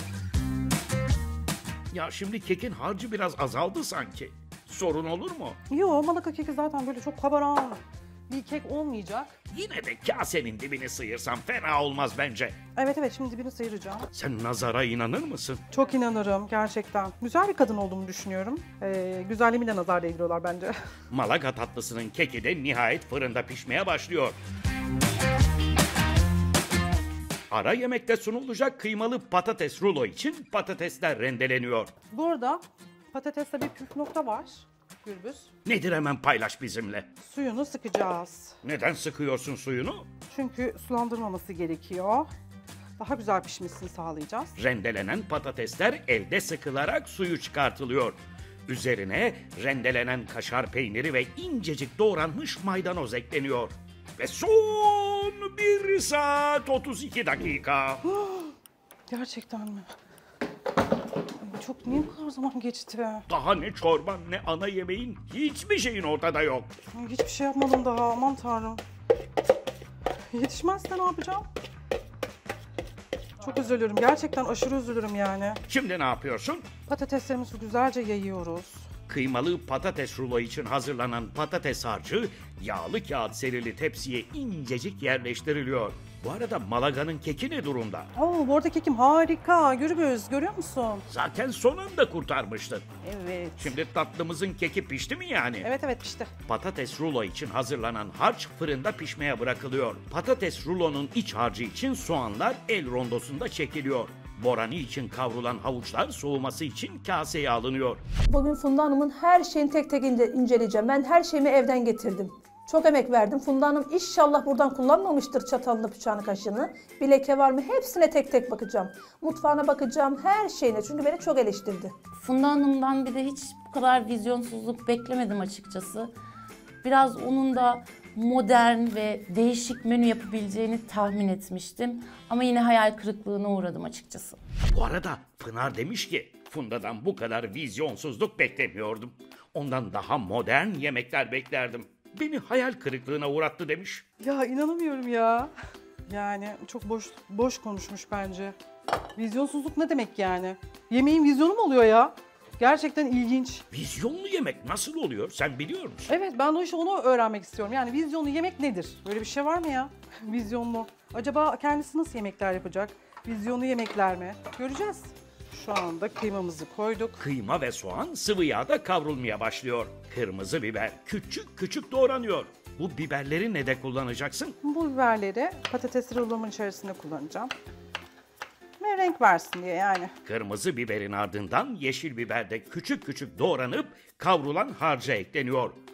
Ya şimdi kekin harcı biraz azaldı sanki. Sorun olur mu? Yo, Malaga keki zaten böyle çok kabaran bir kek olmayacak. Yine de kasenin dibini sıyırsan fena olmaz bence. Evet, şimdi dibini sıyıracağım. Sen nazara inanır mısın? Çok inanırım gerçekten. Güzel bir kadın olduğumu düşünüyorum. Güzelliğimi de nazar değdiriyorlar bence. Malaga tatlısının keki de nihayet fırında pişmeye başlıyor. Ara yemekte sunulacak kıymalı patates rulo için patatesler rendeleniyor. Bu arada patateste bir püf nokta var Gürbüz. Nedir hemen paylaş bizimle. Suyunu sıkacağız. Neden sıkıyorsun suyunu? Çünkü sulandırmaması gerekiyor. Daha güzel pişmesini sağlayacağız. Rendelenen patatesler elde sıkılarak suyu çıkartılıyor. Üzerine rendelenen kaşar peyniri ve incecik doğranmış maydanoz ekleniyor. Ve son 1 saat 32 dakika. Gerçekten mi? Niye bu kadar zaman geçti? Daha ne çorban ne ana yemeğin hiçbir şeyin ortada yok. Hiçbir şey yapmadım daha, aman tanrım. Yetişmezse ne yapacağım? Çok üzülürüm, gerçekten aşırı üzülürüm yani. Şimdi ne yapıyorsun? Patateslerimizi güzelce yayıyoruz. Kıymalı patates rulo için hazırlanan patates harcı yağlı kağıt serili tepsiye incecik yerleştiriliyor. Bu arada Malaga'nın keki ne durumda? Bu arada kekim harika. Gürbüz, görüyor musun? Zaten son anda kurtarmıştın. Evet. Şimdi tatlımızın keki pişti mi yani? Evet pişti. Patates rulo için hazırlanan harç fırında pişmeye bırakılıyor. Patates rulonun iç harcı için soğanlar el rondosunda çekiliyor. Borani için kavrulan havuçlar soğuması için kaseye alınıyor. Bugün Funda Hanım'ın her şeyini tek tek inceleyeceğim. Ben her şeyimi evden getirdim. Çok emek verdim. Funda Hanım inşallah buradan kullanmamıştır çatalını, bıçağını, kaşığını. Bir leke var mı? Hepsine tek tek bakacağım. Mutfağına bakacağım, her şeyine. Çünkü beni çok eleştirdi. Funda Hanım'dan bir de hiç bu kadar vizyonsuzluk beklemedim açıkçası. Biraz onun da modern ve değişik menü yapabileceğini tahmin etmiştim. Ama yine hayal kırıklığına uğradım açıkçası. Bu arada Pınar demiş ki Funda'dan bu kadar vizyonsuzluk beklemiyordum. Ondan daha modern yemekler beklerdim. Beni hayal kırıklığına uğrattı demiş. Ya inanamıyorum ya. Yani çok boş konuşmuş bence. Vizyonsuzluk ne demek yani? Yemeğin vizyonu mu oluyor ya? Gerçekten ilginç. Vizyonlu yemek nasıl oluyor? Sen biliyor musun? Evet, ben de işte onu öğrenmek istiyorum. Yani vizyonlu yemek nedir? Böyle bir şey var mı ya? Vizyonlu. Acaba kendisi nasıl yemekler yapacak? Vizyonlu yemekler mi? Göreceğiz. Şu anda kıymamızı koyduk. Kıyma ve soğan sıvı yağda kavrulmaya başlıyor. Kırmızı biber küçük küçük doğranıyor. Bu biberleri ne de kullanacaksın? Bu biberleri patates rulomun içerisine kullanacağım. Ve renk versin diye yani. Kırmızı biberin ardından yeşil biber de küçük küçük doğranıp kavrulan harca ekleniyor.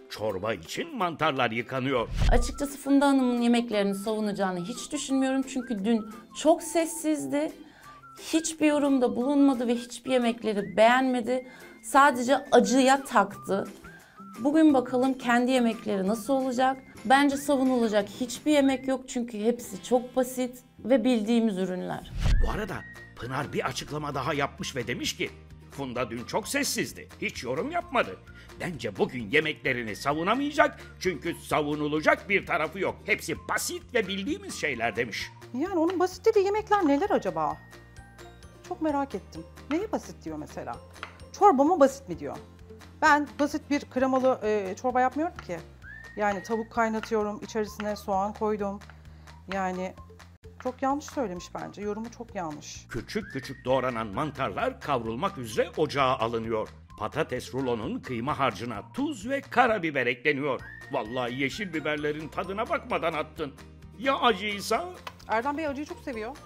Çorba için mantarlar yıkanıyor. Açıkçası Funda Hanım'ın yemeklerini savunacağını hiç düşünmüyorum. Çünkü dün çok sessizdi. Hiçbir yorumda bulunmadı ve hiçbir yemekleri beğenmedi. Sadece acıya taktı. Bugün bakalım kendi yemekleri nasıl olacak? Bence savunulacak hiçbir yemek yok çünkü hepsi çok basit ve bildiğimiz ürünler. Bu arada Pınar bir açıklama daha yapmış ve demiş ki Funda dün çok sessizdi. Hiç yorum yapmadı. Bence bugün yemeklerini savunamayacak çünkü savunulacak bir tarafı yok. Hepsi basit ve bildiğimiz şeyler demiş. Yani onun basit dediği yemekler neler acaba? Çok merak ettim. Neyi basit diyor mesela? Çorba mı basit mi diyor? Ben basit bir kremalı çorba yapmıyorum ki. Yani tavuk kaynatıyorum, içerisine soğan koydum. Yani çok yanlış söylemiş bence. Yorumu çok yanlış. Küçük küçük doğranan mantarlar kavrulmak üzere ocağa alınıyor. Patates rulonun kıyma harcına tuz ve karabiber ekleniyor. Vallahi yeşil biberlerin tadına bakmadan attın. Ya acıysa? Erdem Bey acıyı çok seviyor.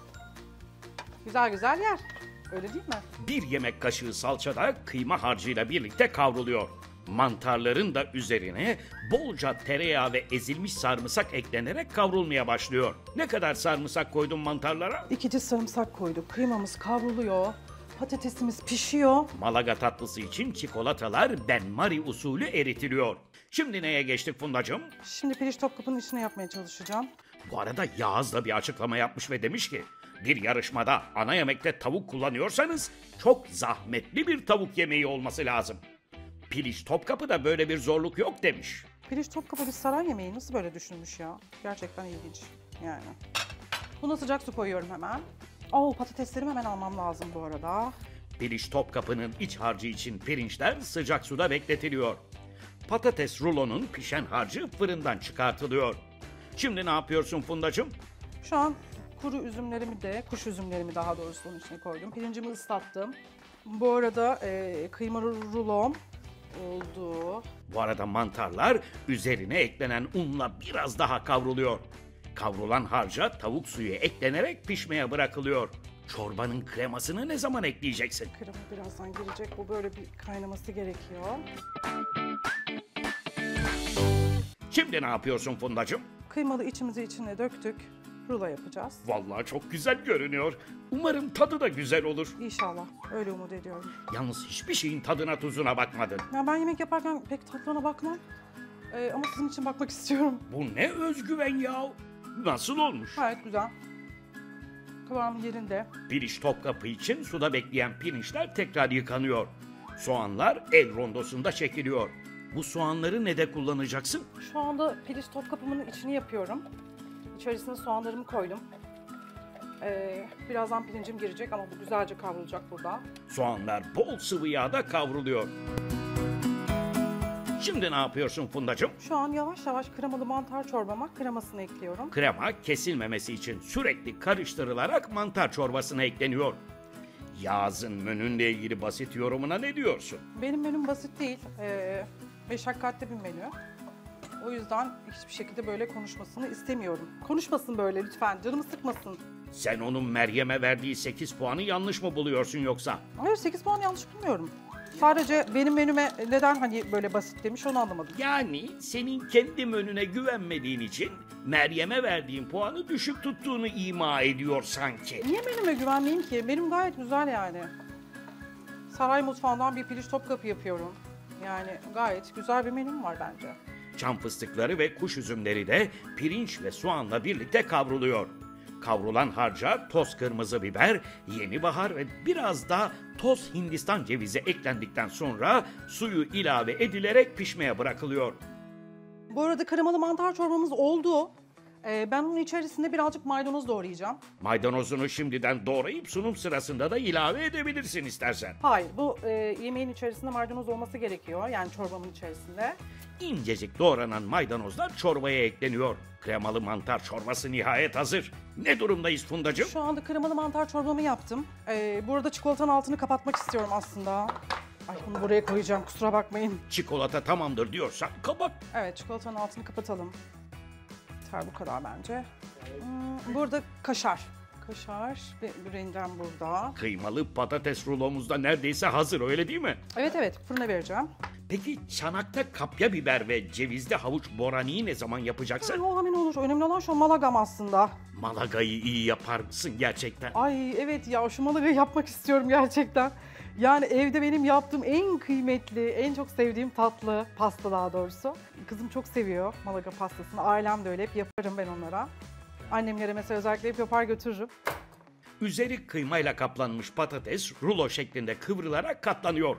Güzel güzel yer. Öyle değil mi? Bir yemek kaşığı salçada kıyma harcıyla birlikte kavruluyor. Mantarların da üzerine bolca tereyağı ve ezilmiş sarımsak eklenerek kavrulmaya başlıyor. Ne kadar sarımsak koydun mantarlara? 2 diş sarımsak koyduk. Kıymamız kavruluyor. Patatesimiz pişiyor. Malaga tatlısı için çikolatalar benmari usulü eritiliyor. Şimdi neye geçtik Fundacığım? Şimdi pirinç topkapının içine yapmaya çalışacağım. Bu arada Yağız da bir açıklama yapmış ve demiş ki bir yarışmada ana yemekte tavuk kullanıyorsanız çok zahmetli bir tavuk yemeği olması lazım. Pirinç Topkapı'da böyle bir zorluk yok demiş. Pirinç Topkapı bir saray yemeği nasıl böyle düşünmüş ya? Gerçekten ilginç yani. Buna sıcak su koyuyorum hemen. Patateslerimi hemen almam lazım bu arada. Pirinç Topkapı'nın iç harcı için pirinçler sıcak suda bekletiliyor. Patates rulonun pişen harcı fırından çıkartılıyor. Şimdi ne yapıyorsun Fundacığım? Şu an kuru üzümlerimi de, kuş üzümlerimi daha doğrusu onun içine koydum. Pirincimi ıslattım. Bu arada kıyma rulom oldu. Bu arada mantarlar üzerine eklenen unla biraz daha kavruluyor. Kavrulan harca tavuk suyu eklenerek pişmeye bırakılıyor. Çorbanın kremasını ne zaman ekleyeceksin? Krema birazdan girecek. Bu böyle bir kaynaması gerekiyor. Şimdi ne yapıyorsun Fundacığım? Kıymalı içimizi içine döktük. Rulo yapacağız. Vallahi çok güzel görünüyor. Umarım tadı da güzel olur. İnşallah. Öyle umut ediyorum. Yalnız hiçbir şeyin tadına tuzuna bakmadın. Ya ben yemek yaparken pek tadına bakmam. Ama sizin için bakmak istiyorum. Bu ne özgüven ya? Nasıl olmuş? Gayet güzel. Kıvamı yerinde. Pirinç Topkapı için suda bekleyen pirinçler tekrar yıkanıyor. Soğanlar el rondosunda çekiliyor. Bu soğanları ne de kullanacaksın? Şu anda pirinç Topkapımın içini yapıyorum. İçerisine soğanlarımı koydum. Birazdan pirincim girecek ama bu güzelce kavrulacak burada. Soğanlar bol sıvı yağda kavruluyor. Şimdi ne yapıyorsun Fundacığım? Şu an yavaş yavaş kremalı mantar çorbama kremasını ekliyorum. Krema kesilmemesi için sürekli karıştırılarak mantar çorbasına ekleniyor. Yağız'ın menünle ilgili basit yorumuna ne diyorsun? Benim menüm basit değil. Meşakkatli bir menü. O yüzden hiçbir şekilde böyle konuşmasını istemiyorum. Konuşmasın böyle lütfen, canımı sıkmasın. Sen onun Meryem'e verdiği 8 puanı yanlış mı buluyorsun yoksa? Hayır, 8 puan yanlış bulmuyorum. Sadece benim menüme neden hani böyle basit demiş onu anlamadım. Yani senin kendi menüne güvenmediğin için Meryem'e verdiğin puanı düşük tuttuğunu ima ediyor sanki. Niye menüme güvenmeyeyim ki? Benim gayet güzel yani. Saray mutfağından bir pirinç Topkapı yapıyorum. Yani gayet güzel bir menüm var bence. Çam fıstıkları ve kuş üzümleri de pirinç ve soğanla birlikte kavruluyor. Kavrulan harca toz kırmızı biber, yeni bahar ve biraz da toz Hindistan cevizi eklendikten sonra suyu ilave edilerek pişmeye bırakılıyor. Bu arada kremalı mantar çorbamız oldu. Ben onun içerisinde birazcık maydanoz doğrayacağım. Maydanozunu şimdiden doğrayıp sunum sırasında da ilave edebilirsin istersen. Hayır, bu yemeğin içerisinde maydanoz olması gerekiyor. Yani çorbamın içerisinde. İncecik doğranan maydanozlar çorbaya ekleniyor. Kremalı mantar çorbası nihayet hazır. Ne durumdayız Fundacığım? Şu anda kremalı mantar çorbamı yaptım. Bu arada çikolatanın altını kapatmak istiyorum aslında. Ay, bunu buraya koyacağım, kusura bakmayın. Çikolata tamamdır diyorsan kapat. Evet, çikolatanın altını kapatalım. Yeter bu kadar bence. Burada kaşar. Kaşar ve rendem burada. Kıymalı patates rulomuz da neredeyse hazır öyle değil mi? Evet, fırına vereceğim. Peki çanakta kapya biber ve cevizli havuç boraniyi ne zaman yapacaksın? O hemen olur. Önemli olan şu malagam aslında. Malagayı iyi yapar mısın gerçekten? Ay evet ya, şu malagayı yapmak istiyorum gerçekten. Yani evde benim yaptığım en kıymetli, en çok sevdiğim tatlı pasta daha doğrusu. Kızım çok seviyor malaga pastasını. Ailem de öyle, hep yaparım ben onlara. Annemlere mesela özellikle hep yapar götürürüm. Üzeri kıymayla kaplanmış patates rulo şeklinde kıvrılarak katlanıyor.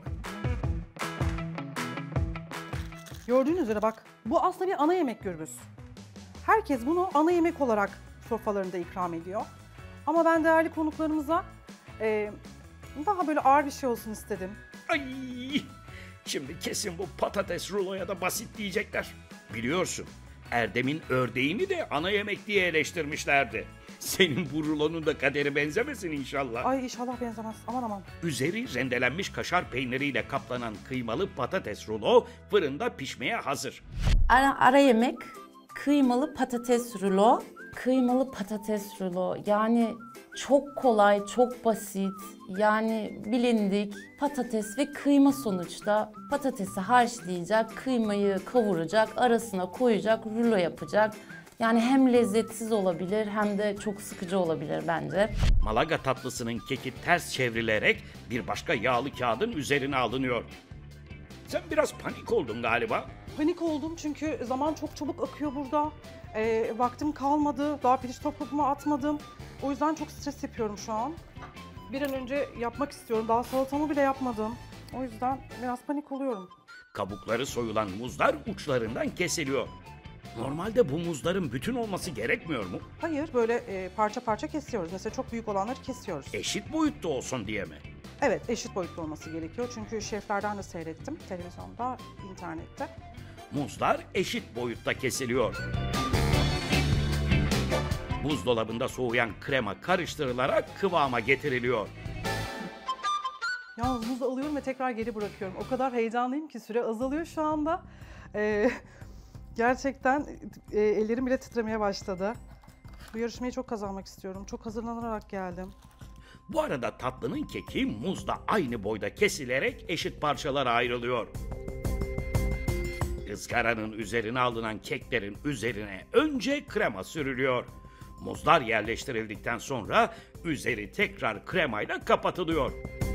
Gördüğünüz üzere bak, bu aslında bir ana yemek gürbüz. Herkes bunu ana yemek olarak sofralarında ikram ediyor. Ama ben değerli konuklarımıza daha böyle ağır bir şey olsun istedim. Ay! Şimdi kesin bu patates ruloya da basit diyecekler. Biliyorsun, Erdem'in ördeğini de ana yemek diye eleştirmişlerdi. Senin bu rulonun da kaderi benzemesin inşallah. Ay inşallah benzemez, aman aman. Üzeri rendelenmiş kaşar peyniriyle kaplanan kıymalı patates rulo fırında pişmeye hazır. Ara yemek kıymalı patates rulo. Kıymalı patates rulo yani çok kolay, çok basit. Yani bilindik patates ve kıyma sonuçta. Patatesi haşlayacak, kıymayı kavuracak, arasına koyacak, rulo yapacak. Yani hem lezzetsiz olabilir hem de çok sıkıcı olabilir bence. Malaga tatlısının keki ters çevrilerek bir başka yağlı kağıdın üzerine alınıyor. Sen biraz panik oldun galiba. Panik oldum çünkü zaman çok çabuk akıyor burada. Vaktim kalmadı, daha piliç toprakımı atmadım. O yüzden çok stres yapıyorum şu an. Bir an önce yapmak istiyorum, daha salatamı bile yapmadım. O yüzden biraz panik oluyorum. Kabukları soyulan muzlar uçlarından kesiliyor. Normalde bu muzların bütün olması gerekmiyor mu? Hayır, böyle parça parça kesiyoruz. Mesela çok büyük olanları kesiyoruz. Eşit boyutta olsun diye mi? Evet, eşit boyutlu olması gerekiyor. Çünkü şeflerden de seyrettim. Televizyonda, internette. Muzlar eşit boyutta kesiliyor. Buzdolabında soğuyan krema karıştırılarak kıvama getiriliyor. Yalnız muzu alıyorum ve tekrar geri bırakıyorum. O kadar heyecanlıyım ki süre azalıyor şu anda. Gerçekten ellerim bile titremeye başladı. Bu yarışmayı çok kazanmak istiyorum. Çok hazırlanarak geldim. Bu arada tatlının keki muzla aynı boyda kesilerek eşit parçalara ayrılıyor. Izgaranın üzerine alınan keklerin üzerine önce krema sürülüyor. Muzlar yerleştirildikten sonra üzeri tekrar kremayla kapatılıyor.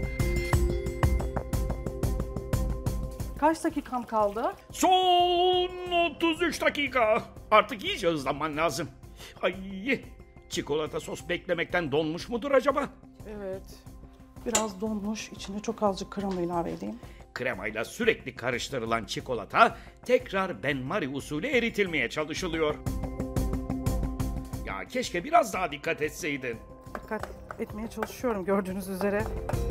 Kaç dakikam kaldı? Son 33 dakika. Artık iyice hızlanman lazım. Ay, çikolata sos beklemekten donmuş mudur acaba? Evet. Biraz donmuş. İçine çok azıcık krema ilave edeyim. Kremayla sürekli karıştırılan çikolata tekrar benmari usulü eritilmeye çalışılıyor. Ya keşke biraz daha dikkat etseydin. Dikkat etmeye çalışıyorum gördüğünüz üzere.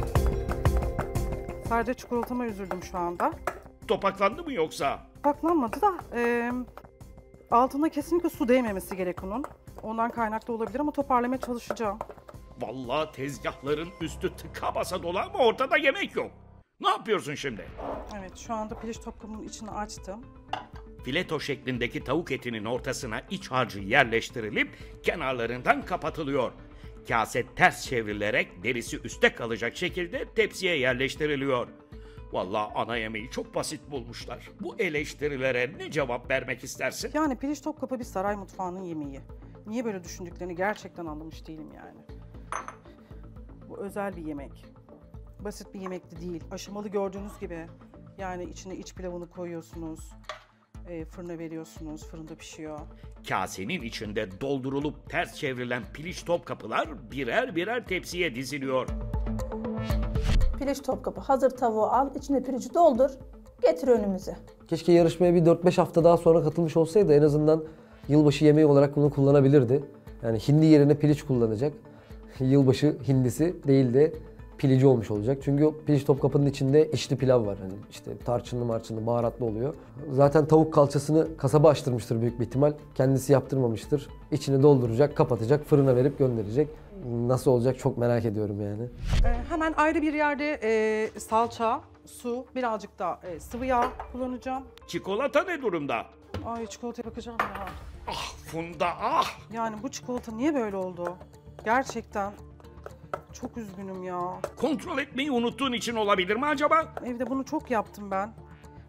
Sadece çikolatama üzüldüm şu anda. Topaklandı mı yoksa? Topaklanmadı da altına kesinlikle su değmemesi gerek onun. Ondan kaynaklı olabilir ama toparlamaya çalışacağım. Vallahi tezgahların üstü tıka basa dolu ama ortada yemek yok. Ne yapıyorsun şimdi? Evet, şu anda piliç topkamın içini açtım. Fileto şeklindeki tavuk etinin ortasına iç harcı yerleştirilip kenarlarından kapatılıyor. Kase ters çevrilerek derisi üstte kalacak şekilde tepsiye yerleştiriliyor. Vallahi ana yemeği çok basit bulmuşlar. Bu eleştirilere ne cevap vermek istersin? Yani piliç topkapı bir saray mutfağının yemeği. Niye böyle düşündüklerini gerçekten anlamış değilim yani. Bu özel bir yemek. Basit bir yemek de değil. Aşamalı gördüğünüz gibi. Yani içine iç pilavını koyuyorsunuz. Fırına veriyorsunuz. Fırında pişiyor. Kasenin içinde doldurulup ters çevrilen piliç topkapılar birer birer tepsiye diziliyor. Piliç topkapı hazır tavuğu al, içine pirici doldur, getir önümüze. Keşke yarışmaya bir 4-5 hafta daha sonra katılmış olsaydı en azından yılbaşı yemeği olarak bunu kullanabilirdi. Yani hindi yerine piliç kullanacak. Yılbaşı hindisi değil de pilici olmuş olacak. Çünkü o piliç topkapının içinde içli pilav var. Hani işte tarçınlı marçınlı baharatlı oluyor. Zaten tavuk kalçasını kasaba açtırmıştır büyük bir ihtimal. Kendisi yaptırmamıştır. İçini dolduracak, kapatacak, fırına verip gönderecek. Nasıl olacak çok merak ediyorum yani. Hemen ayrı bir yerde salça, su, birazcık da sıvı yağ kullanacağım. Çikolata ne durumda? Ay çikolataya bakacağım ya. Ah Funda ah! Yani bu çikolata niye böyle oldu? Gerçekten çok üzgünüm ya. Kontrol etmeyi unuttuğun için olabilir mi acaba? Evde bunu çok yaptım ben.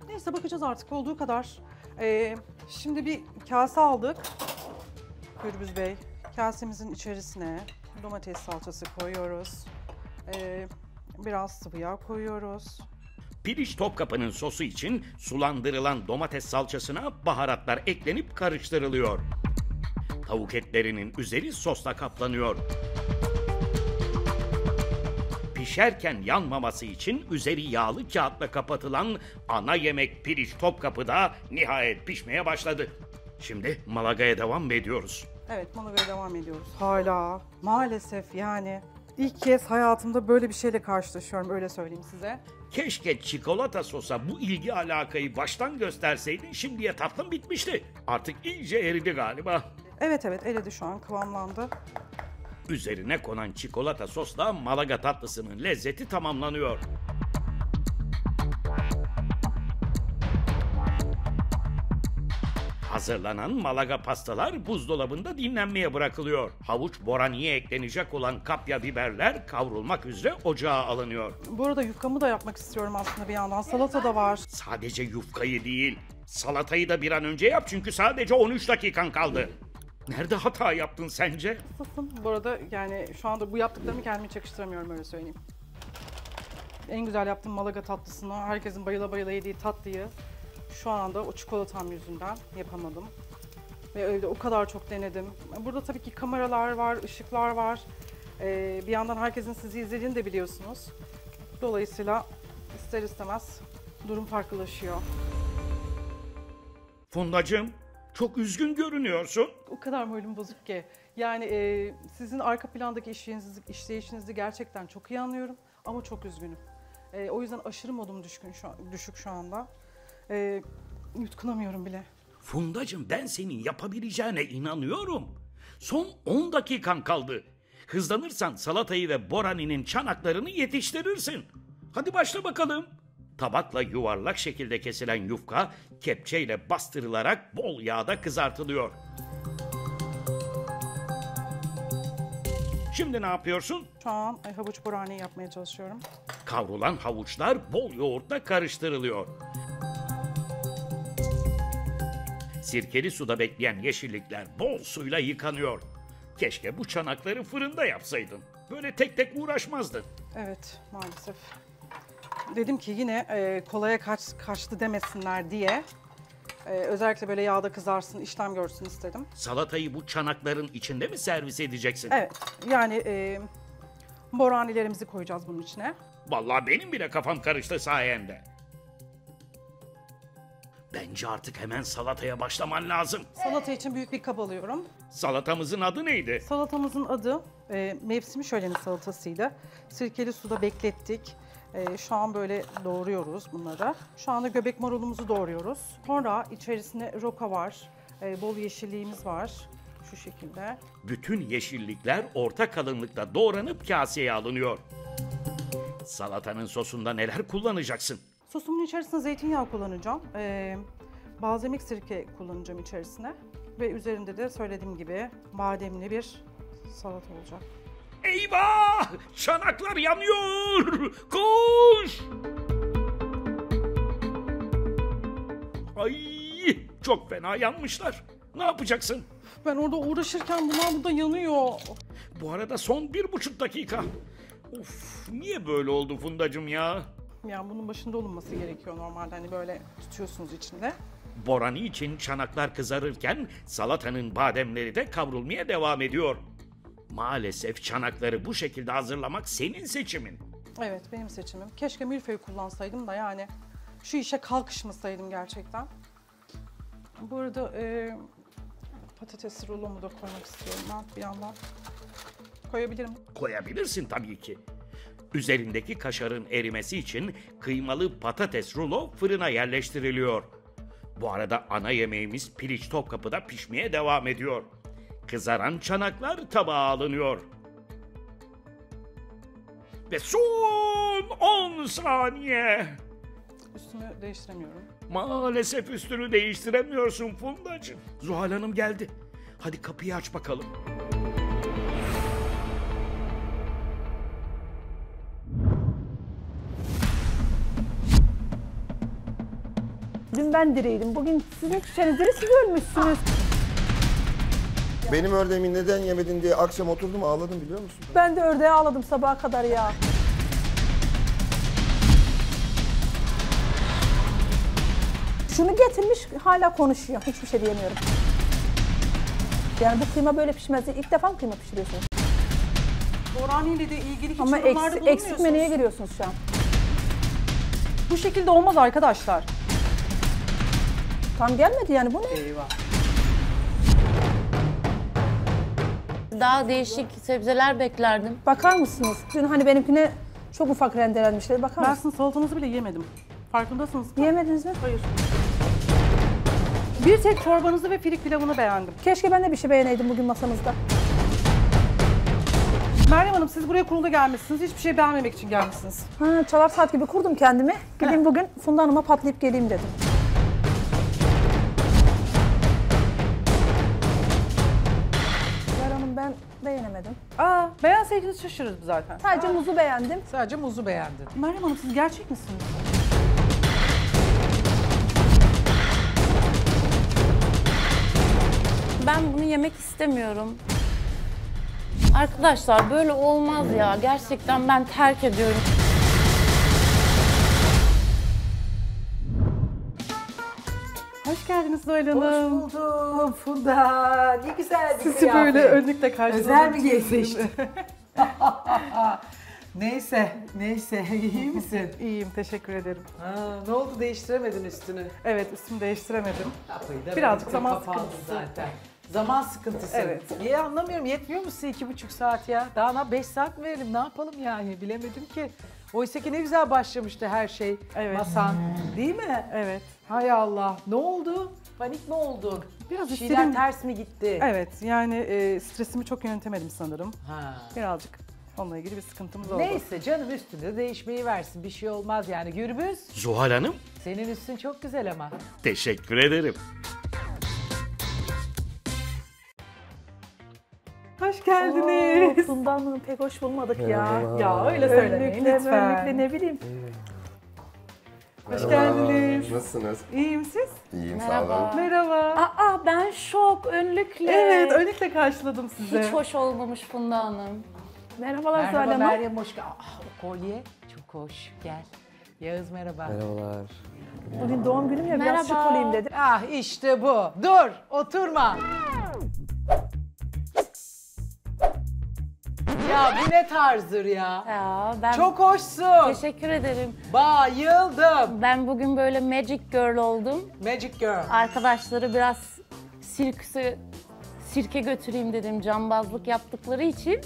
Neyse bakacağız artık olduğu kadar. Şimdi bir kase aldık. Gürbüz Bey, kasemizin içerisine domates salçası koyuyoruz. Biraz sıvı yağ koyuyoruz. Piliç Topkapı'nın sosu için sulandırılan domates salçasına baharatlar eklenip karıştırılıyor. Tavuk etlerinin üzeri sosla kaplanıyor. Pişerken yanmaması için üzeri yağlı kağıtla kapatılan ana yemek Piliç Topkapı'da nihayet pişmeye başladı. Şimdi Malaga'ya devam ediyoruz. Evet, Malaga'ya devam ediyoruz. Hala maalesef yani ilk kez hayatımda böyle bir şeyle karşılaşıyorum, öyle söyleyeyim size. Keşke çikolata sosa bu ilgi alakayı baştan gösterseydin, şimdiye tatlım bitmişti. Artık iyice eridi galiba. Evet eridi, şu an kıvamlandı. Üzerine konan çikolata sosla Malaga tatlısının lezzeti tamamlanıyor. Hazırlanan Malaga pastalar buzdolabında dinlenmeye bırakılıyor. Havuç boraniye eklenecek olan kapya biberler kavrulmak üzere ocağa alınıyor. Bu arada yufkamı da yapmak istiyorum aslında bir yandan. Salata da var. Sadece yufkayı değil, salatayı da bir an önce yap çünkü sadece 13 dakikan kaldı. Nerede hata yaptın sence? Haklısın. Bu arada yani şu anda bu yaptıklarımı kendime hiç yakıştıramıyorum, öyle söyleyeyim. En güzel yaptığım Malaga tatlısını, herkesin bayıla bayıla yediği tatlıyı şu anda o çikolatam yüzünden yapamadım. Ve öyle o kadar çok denedim. Burada tabii ki kameralar var, ışıklar var. Bir yandan herkesin sizi izlediğini de biliyorsunuz. Dolayısıyla ister istemez durum farklılaşıyor. Fundacığım, çok üzgün görünüyorsun. O kadar moralim bozuk ki. Yani sizin arka plandaki işleyişinizi gerçekten çok iyi anlıyorum ama çok üzgünüm. O yüzden aşırı modum düşük şu anda. Yutkunamıyorum bile. Fundacığım, ben senin yapabileceğine inanıyorum. Son 10 dakikan kaldı. Hızlanırsan salatayı ve Borani'nin çanaklarını yetiştirirsin. Hadi başla bakalım. Tabakla yuvarlak şekilde kesilen yufka kepçeyle bastırılarak bol yağda kızartılıyor. Şimdi ne yapıyorsun? Şu an havuç borani yapmaya çalışıyorum. Kavrulan havuçlar bol yoğurtla karıştırılıyor. Sirkeli suda bekleyen yeşillikler bol suyla yıkanıyor. Keşke bu çanakları fırında yapsaydın. Böyle tek tek uğraşmazdın. Evet, maalesef. Dedim ki yine kolaya kaçtı demesinler diye özellikle böyle yağda kızarsın, işlem görsün istedim. Salatayı bu çanakların içinde mi servis edeceksin? Evet, yani boranilerimizi koyacağız bunun içine. Vallahi benim bile kafam karıştı sayende. Bence artık hemen salataya başlaman lazım. Salata için büyük bir kap alıyorum. Salatamızın adı neydi? Salatamızın adı mevsimi şöleni salatasıydı. Sirkeli suda beklettik. Şu an böyle doğruyoruz bunları. Şu anda göbek marulumuzu doğruyoruz. Sonra içerisinde roka var, bol yeşilliğimiz var. Şu şekilde. Bütün yeşillikler orta kalınlıkta doğranıp kaseye alınıyor. Salatanın sosunda neler kullanacaksın? Sosumun içerisine zeytinyağı kullanacağım. Balzamik sirke kullanacağım içerisine. Ve üzerinde de söylediğim gibi bademli bir salata olacak. Eyvah! Çanaklar yanıyor! Koş! Ay! Çok fena yanmışlar. Ne yapacaksın? Ben orada uğraşırken bunlar burada yanıyor. Bu arada son 1,5 dakika. Of, niye böyle oldu Fundacığım ya? Yani bunun başında olunması gerekiyor normalde. Hani böyle tutuyorsunuz içinde. Borani için çanaklar kızarırken salatanın bademleri de kavrulmaya devam ediyor. Maalesef çanakları bu şekilde hazırlamak senin seçimin. Evet, benim seçimim. Keşke milföy kullansaydım da yani şu işe kalkışmasaydım gerçekten. Bu arada patates rulomu da koymak istiyorum ben bir yandan. Koyabilirim. Koyabilirsin tabii ki. Üzerindeki kaşarın erimesi için kıymalı patates rulo fırına yerleştiriliyor. Bu arada ana yemeğimiz Piliç Topkapı'da pişmeye devam ediyor. Kızaran çanaklar tabağa alınıyor. Ve son 10 saniye. Üstünü değiştiremiyorum. Maalesef üstünü değiştiremiyorsun Fundacığım. Zuhal Hanım geldi. Hadi kapıyı aç bakalım. dün ben diriydim. Bugün sizin şişeniz diri, siz ölmüşsünüz. Benim ördeğimi neden yemedin diye akşam oturdum ağladım biliyor musun? Ben de ördeği ağladım sabaha kadar ya. Şunu getirmiş hala konuşuyor. Hiçbir şey diyemiyorum. Yani bu kıyma böyle pişmez. İlk defa mı kıyma pişiriyorsunuz? Orani ile de ilgili hiç Ama yorumlarda bulunmuyorsunuz. eksik menüye giriyorsunuz şu an. Bu şekilde olmaz arkadaşlar. Tam gelmedi yani bu ne? Eyvah. Daha değişik sebzeler beklerdim. Bakar mısınız? Dün hani benimkine çok ufak rendelenmişler. Bakar Ben mısınız? sizin salatanızı bile yemedim. Farkındasınız. Yemediniz mi? Hayır. Bir tek çorbanızı ve firik pilavını beğendim. Keşke ben de bir şey beğeneydim bugün masamızda. Meryem Hanım siz buraya kurulda gelmişsiniz. Hiçbir şey beğenmemek için gelmişsiniz. Ha, çalar saat gibi kurdum kendimi. Gideyim bugün Funda Hanım'a patlayıp geleyim dedim. Yer Hanım ben beğenemedim. Beğenseydiniz şaşırırız zaten. Sadece muzu beğendim. Sadece muzu beğendin. Meryem Hanım siz gerçek misiniz? Ben bunu yemek istemiyorum. Arkadaşlar böyle olmaz ya. Gerçekten ben terk ediyorum. Hoş geldiniz Zuhal Hanım. Hoş buldum Funda. Ne güzel bir Sizi kıyafet. böyle önlükle karşıladım. Özel mi gezmiştin? Neyse. İyi misin? İyiyim, teşekkür ederim. Ne oldu değiştiremedin üstünü? Evet, üstümü değiştiremedim. Kapıyı da Birazcık böyle zaman kapağın sıkıntısı. zaten. Zaman sıkıntısı. Evet. Niye anlamıyorum, yetmiyor mu size 2,5 saat ya? Daha 5 saat mi verelim, ne yapalım yani, bilemedim ki. Oysa ki ne güzel başlamıştı her şey, Evet. masan. Değil mi? Evet. Hay Allah, ne oldu? Panik mi oldun? Biraz Şeyler istedim. ters mi gitti? Evet, yani stresimi çok yönetemedim sanırım. Ha. Birazcık onunla ilgili bir sıkıntımız oldu. Neyse canım, üstünde değişmeyi versin, bir şey olmaz yani. Gürbüz, Zuhal Hanım, senin üstün çok güzel ama. teşekkür ederim. Hoş geldiniz. Funda Hanım'ı pek hoş bulmadık ya. Merhabalar. Ya öyle söylemeyin lütfen. Önlükle ne bileyim. Hoş geldiniz. Nasılsınız? İyiyim siz? İyiyim sağ Merhaba. olun. Merhaba. Ben şok önlükle. Evet, önlükle karşıladım sizi. Hiç hoş olmamış Funda Hanım. Merhabalar Zuhal Merhaba Hanım. Meryem, hoş geldin. O kolye çok hoş, gel. Yağız merhaba. Merhabalar. Bugün doğum günüm ya biraz şık Merhaba. olayım dedim. Ah işte bu. Dur, oturma. Ya bu ne tarzdır ya? Ya ben Çok hoşsun. teşekkür ederim. Bayıldım. Ben bugün böyle Magic Girl oldum. Magic Girl. Arkadaşları biraz sirke götüreyim dedim cambazlık yaptıkları için.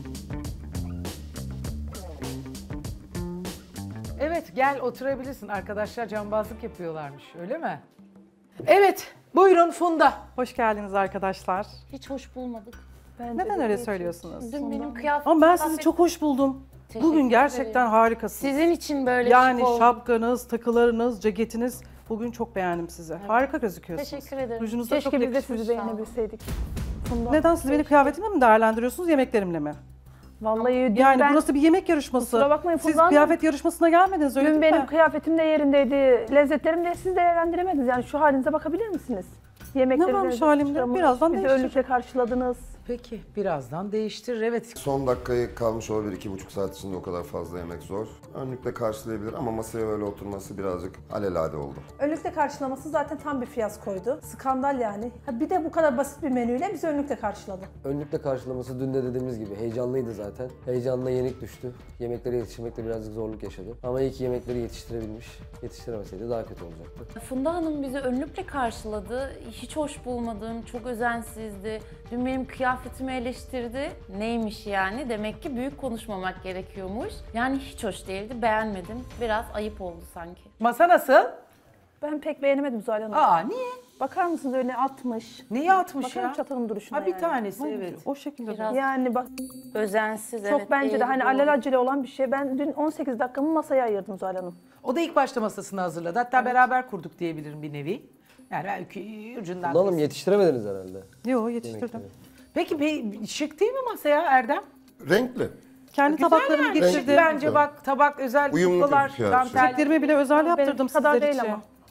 Evet, gel oturabilirsin. Arkadaşlar cambazlık yapıyorlarmış, öyle mi? Evet, buyurun Funda. Hoş geldiniz arkadaşlar. Hiç hoş bulmadık. Neden öyle söylüyorsunuz? Dün benim kıyafetim... Ama ben sizi çok hoş buldum. Teşekkür Bugün gerçekten ederim. harikasınız. Sizin için böyle Yani şık oldum. şapkanız, takılarınız, ceketiniz bugün çok beğendim sizi. Harika gözüküyorsunuz. Teşekkür ederim. Rujunuz da çok Keşke biz de yakışmış. sizi beğenebilseydik. Funda. Neden siz beni kıyafetimle mi değerlendiriyorsunuz, yemeklerimle mi? Vallahi dün Yani ben, burası bir yemek yarışması. Kusura bakmayın Siz Funda Hanım. kıyafet yarışmasına gelmediniz öyle dün değil benim mi? kıyafetim de yerindeydi. Lezzetlerim de siz değerlendiremediniz. Yani şu halinize bakabilir misiniz? Yemekleri Ne varmış lezzeti halimde? çıkarmış, Birazdan bizi değiştir. önlükle karşıladınız. Peki, birazdan değiştirir. Evet, Son dakikayı kalmış olabilir. 2,5 saat içinde o kadar fazla yemek zor. Önlükle karşılayabilir ama masaya öyle oturması birazcık alelade oldu. Önlükle karşılaması zaten tam bir fiyaskoydu. Skandal yani. Ha, bir de bu kadar basit bir menüyle bizi önlükle karşıladı. Önlükle karşılaması dün de dediğimiz gibi heyecanlıydı zaten. Heyecanına yenik düştü. Yemeklere yetiştirmekte birazcık zorluk yaşadı. Ama iyi ki yemekleri yetiştirebilmiş. Yetiştiremeseydi daha kötü olacaktı. Funda Hanım bizi önlükle karşıladı. Hiç hoş bulmadım. Çok özensizdi. Dün benim kıyafetimi eleştirdi. Neymiş yani? Demek ki büyük konuşmamak gerekiyormuş. Yani hiç hoş değildi. Beğenmedim. Biraz ayıp oldu sanki. masa nasıl? Ben pek beğenemedim Zuhal Hanım. Aa, niye? Bakar mısınız öyle atmış. Niye atmış Bakar ya? mısın çatalın duruşuna Ha, bir yani. tanesi, evet. O şekilde. Biraz Yani bak özensiz. çok evet, bence de hani eğri alelacele olan bir şey. Ben dün 18 dakikamı masaya ayırdım Zuhal Hanım. O da ilk başta masasını hazırladı. Hatta beraber kurduk diyebilirim bir nevi. Yani belki ucundan. Funda Hanım yetiştiremediniz herhalde. Yok yetiştirdim. Peki şık değil mi masaya Erdem? Renkli. Kendi Güzel tabaklarımı yani. Şık getirdim. bence, bak tabak özel Uyumlu kuklalar, gözüküyor. dantel. Çiçeklerimi bile özel yaptırdım Benimki kadar sizler değil için. ama.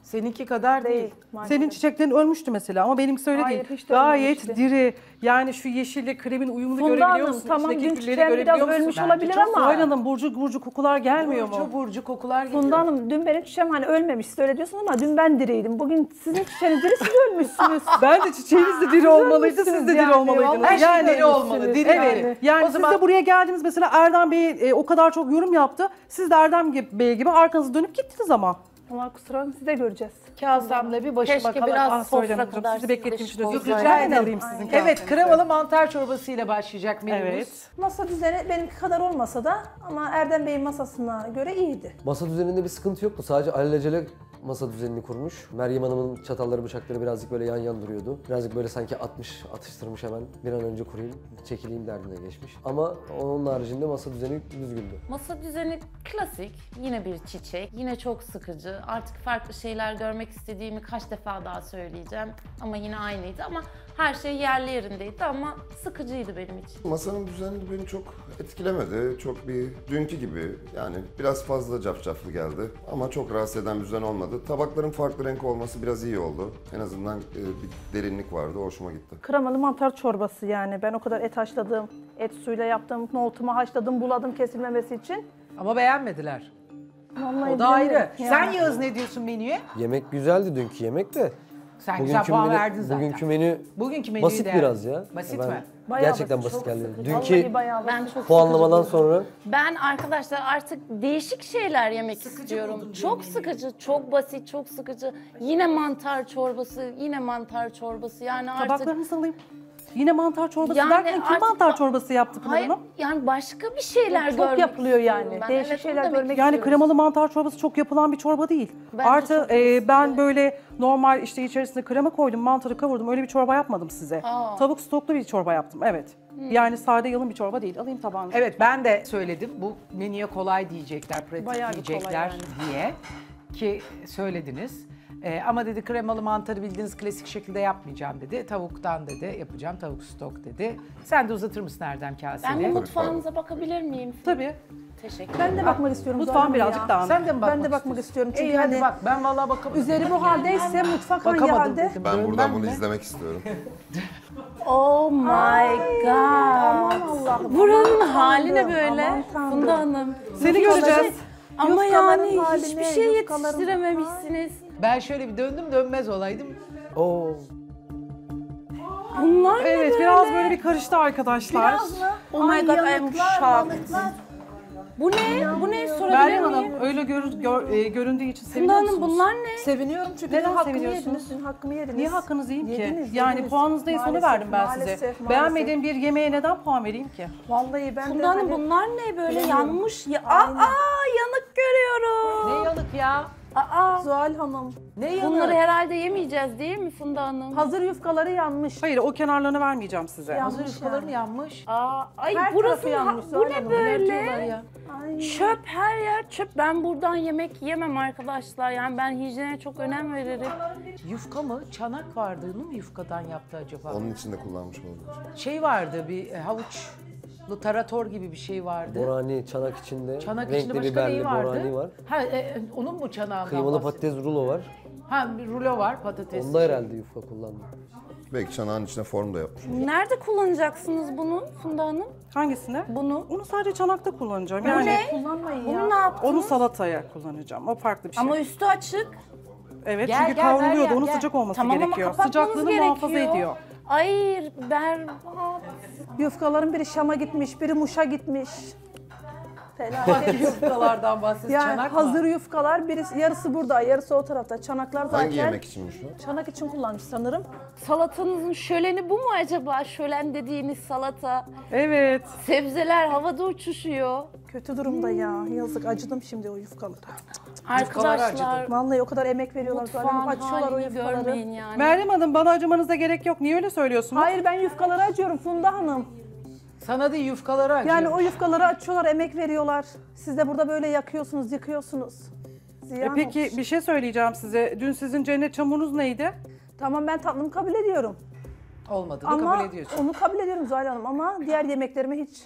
Seninki kadar değil. Senin çiçeklerin ölmüştü mesela ama benimkisi öyle Hayır, değil. hiç de Gayet ölmemişti. diri. Yani şu yeşille kremin uyumunu Funda görebiliyor Hanım, musun? tamam, İçindeki dün gülleri çiçeğim biraz görebiliyor musun? ölmüş Bence olabilir çok ama- Zuhal Hanım burcu kokular gelmiyor mu? Burcu kokular geliyor. Funda Hanım dün benim çiçeğim hani ölmemiş siz öyle diyorsunuz ama dün ben diriydim. Bugün sizin çiçeğiniz diri siz ölmüşsünüz. Bence çiçeğiniz de diri olmalıydı, siz de diri olmalıydınız. Her şey diri olmalı, diri Evet. diri. Yani O siz zaman- de buraya geldiniz mesela Erdem Bey o kadar çok yorum yaptı. Siz de Erdem Bey gibi arkanızı dönüp gittiniz ama. Ama kusura bakmayın siz de göreceğiz. Kazan'la bir başı Keşke bakalım. biraz Ah, sofra söylemedim. kadar Sizi beklettiğim için özür dilerim. Rica Ben de ederim. alayım sizin Evet, kasenizi. kremalı mantar çorbasıyla başlayacak menümüz. Evet. Masa düzeni benimki kadar olmasa da ama Erdem Bey'in masasına göre iyiydi. Masa düzeninde bir sıkıntı yoktu. Sadece alelacele masa düzenini kurmuş. Meryem Hanım'ın çatalları, bıçakları birazcık böyle yan yan duruyordu. Birazcık böyle sanki atıştırmış hemen. Bir an önce kurayım, çekileyim derdine geçmiş. Ama onun haricinde masa düzeni düzgündü. Masa düzeni klasik, yine bir çiçek, yine çok sıkıcı. Artık farklı şeyler görmek istediğimi kaç defa daha söyleyeceğim ama yine aynıydı ama her şey yerli yerindeydi ama sıkıcıydı benim için. Masanın düzeni beni çok etkilemedi. Çok bir dünkü gibi yani biraz fazla cafcaflı geldi. Ama çok rahatsız eden bir düzen olmadı. Tabakların farklı renk olması biraz iyi oldu. En azından bir derinlik vardı. Hoşuma gitti. Kremalı mantar çorbası yani. Ben o kadar et haşladım, et suyuyla yaptım, nohutumu haşladım, buladım kesilmemesi için. Ama beğenmediler. Vallahi O da ayrı. bilemedim. Sen Yani. Yağız ne diyorsun menüye? Yemek güzeldi dünkü yemek de. Sen güzel puan verdin zaten. Bugünkü menü Bugünkü menüyü basit değerli. biraz ya. Basit Ben mi? Bayağı gerçekten basit, basit çok geldi. sıkıcı. Dünkü Vallahi bayağı Ben basit. çok puanlamadan sıkıcı sonra Ben arkadaşlar artık değişik şeyler yemek istiyorum. Çok sıkıcı, çok basit, çok sıkıcı. Yine mantar çorbası, yine mantar çorbası. Yani artık... Tabaklarınızı alayım. Yine mantar çorbası Yani derken kim artık mantar çorbası yaptı Pınar Hayır, Hanım? yani başka bir şeyler Çok görmek yapılıyor yani. istiyorum ben. Değişik Evet, şeyler onu demek görmek Yani istiyorum. kremalı mantar çorbası çok yapılan bir çorba değil. Bence Artı çok basit ben ya. böyle normal işte içerisine krema koydum, mantarı kavurdum. Öyle bir çorba yapmadım size. Aa. Tavuk stoklu bir çorba yaptım, evet. Yani sade yalın bir çorba değil. Alayım tabağınızı. Evet ben de söyledim. Bu menüye kolay diyecekler, pratik Bayağı bir diyecekler kolay diye. Ki söylediniz. Ama dedi kremalı mantarı bildiğiniz klasik şekilde yapmayacağım dedi. Tavuktan dedi yapacağım, tavuk stok dedi. Sen de uzatır mısın Erdem Ben kaseni? bir mutfağınıza bakabilir miyim? Tabii. Teşekkür Ben de bakmak istiyorum. Mutfağım Zuhal Hanım birazcık ya. dağınık. Sen de mi bakmak Ben de bakmak istiyorum. Çünkü İyi hadi hani bak ben vallahi bakamadım. üzeri bu haldeyse mutfak hangi Bakamadım halde? dedim. Ben Dönmem buradan bunu mi? izlemek istiyorum. Oh my god. Allah'ım. Buranın Aman hali ne Tanrım, böyle? aman Tanrım. Funda Hanım. Seni göreceğiz. Ama Yufkaların yani hali hiçbir ne? şey Yufkaların- yetiştirememişsiniz. Ben şöyle bir döndüm dönmez olaydım. Oo. Bunlar ne Evet, böyle? biraz böyle bir karıştı arkadaşlar. Biraz mı? Oh my Ay, God, I am yanıklar, shocked. yanıklar. Bu ne? Bu ne? Sorabilir Meryem miyim? Hanım öyle göründüğü için Funda seviniyor Hanım musunuz? bunlar ne? Seviniyorum çünkü Neden dün hakkımı seviniyorsunuz? yediniz. Dün hakkımı yediniz. Niye hakkınızı yiyeyim ki? Yediniz, Yani yediniz. puanınız neyse onu Maalesef, verdim ben size. maalesef. Beğenmediğim bir yemeğe neden puan vereyim ki? Vallahi ben de Funda Hanım hani- bunlar ne böyle Bilmiyorum. yanmış? Ya, Aynen. yanık görüyorum. Ne yanık ya? Zuhal Hanım. Ne yanık? Bunları herhalde yemeyeceğiz değil mi Funda Hanım? Hazır yufkaları yanmış. Hayır, o kenarlarını vermeyeceğim size. Hazır Yanmış yufkaların yani. yanmış. Ay Her burası tarafı yanmış bu Zuhal ne Hanım. böyle? Diyorlar ya. Ay. Çöp her yer çöp. Ben buradan yemek yemem arkadaşlar. Yani ben hijyene çok önem veririm. Yufka mı? Çanak vardı. Onu mu yufkadan yaptı acaba? Onun için de kullanmış olabilir. Şey vardı bir havuçlu tarator gibi bir şey vardı. Borani, çanak içinde. Çanak renkli içinde başka biberli neyi vardı? borani var. Ha, onun mu çanağından Kıymalı bahsediyorsun? patates rulo var. Ha bir rulo var patates. Onda herhalde yufka kullandım. Belki çanağın içine form da yapmış. Nerede kullanacaksınız bunu Funda Hanım? Hangisini? Bunu. Onu sadece çanakta kullanacağım. Bu Yani ne? Kullanmayın ya. Bunu ne yaptınız? onu salataya kullanacağım. O farklı bir şey. Ama üstü açık. Evet, Gel, çünkü gel, kavruluyordu. gel, Onun gel. sıcak olması Tamam ama gerekiyor. kapatmanız Sıcaklığını muhafaza gerekiyor. ediyor. Ay berbat. Yufkaların biri Şam'a gitmiş, biri Muş'a gitmiş. Felaket. Yufkalardan bahsediyorsun. Yani Çanak hazır mı? yufkalar, birisi yarısı burada, yarısı o tarafta. Çanaklar zaten Hangi yemek içinmiş o? çanak için kullanmış sanırım. Salatanızın şöleni bu mu acaba? Şölen dediğiniz salata. Evet. Sebzeler havada uçuşuyor. Kötü durumda ya. Yazık, acıdım şimdi o yufkalara. Arkadaşlar Vallahi o kadar emek veriyorlar. Zaten mutfağın açıyorlar o halini yufkaları. görmeyin yani. Meryem Hanım, bana acımanıza gerek yok. Niye öyle söylüyorsunuz? Hayır, ben yufkaları acıyorum Funda Hanım. Sana da yufkaları acıyor. Yani o yufkaları açıyorlar, emek veriyorlar. Siz de burada böyle yakıyorsunuz, yıkıyorsunuz. Ziyan Peki olmuş. bir şey söyleyeceğim size. Dün sizin cennet çamurunuz neydi? Tamam, ben tatlımı kabul ediyorum. Olmadığını Ama kabul ediyorsun. onu kabul ediyorum Zuhal Hanım ama diğer yemeklerime hiç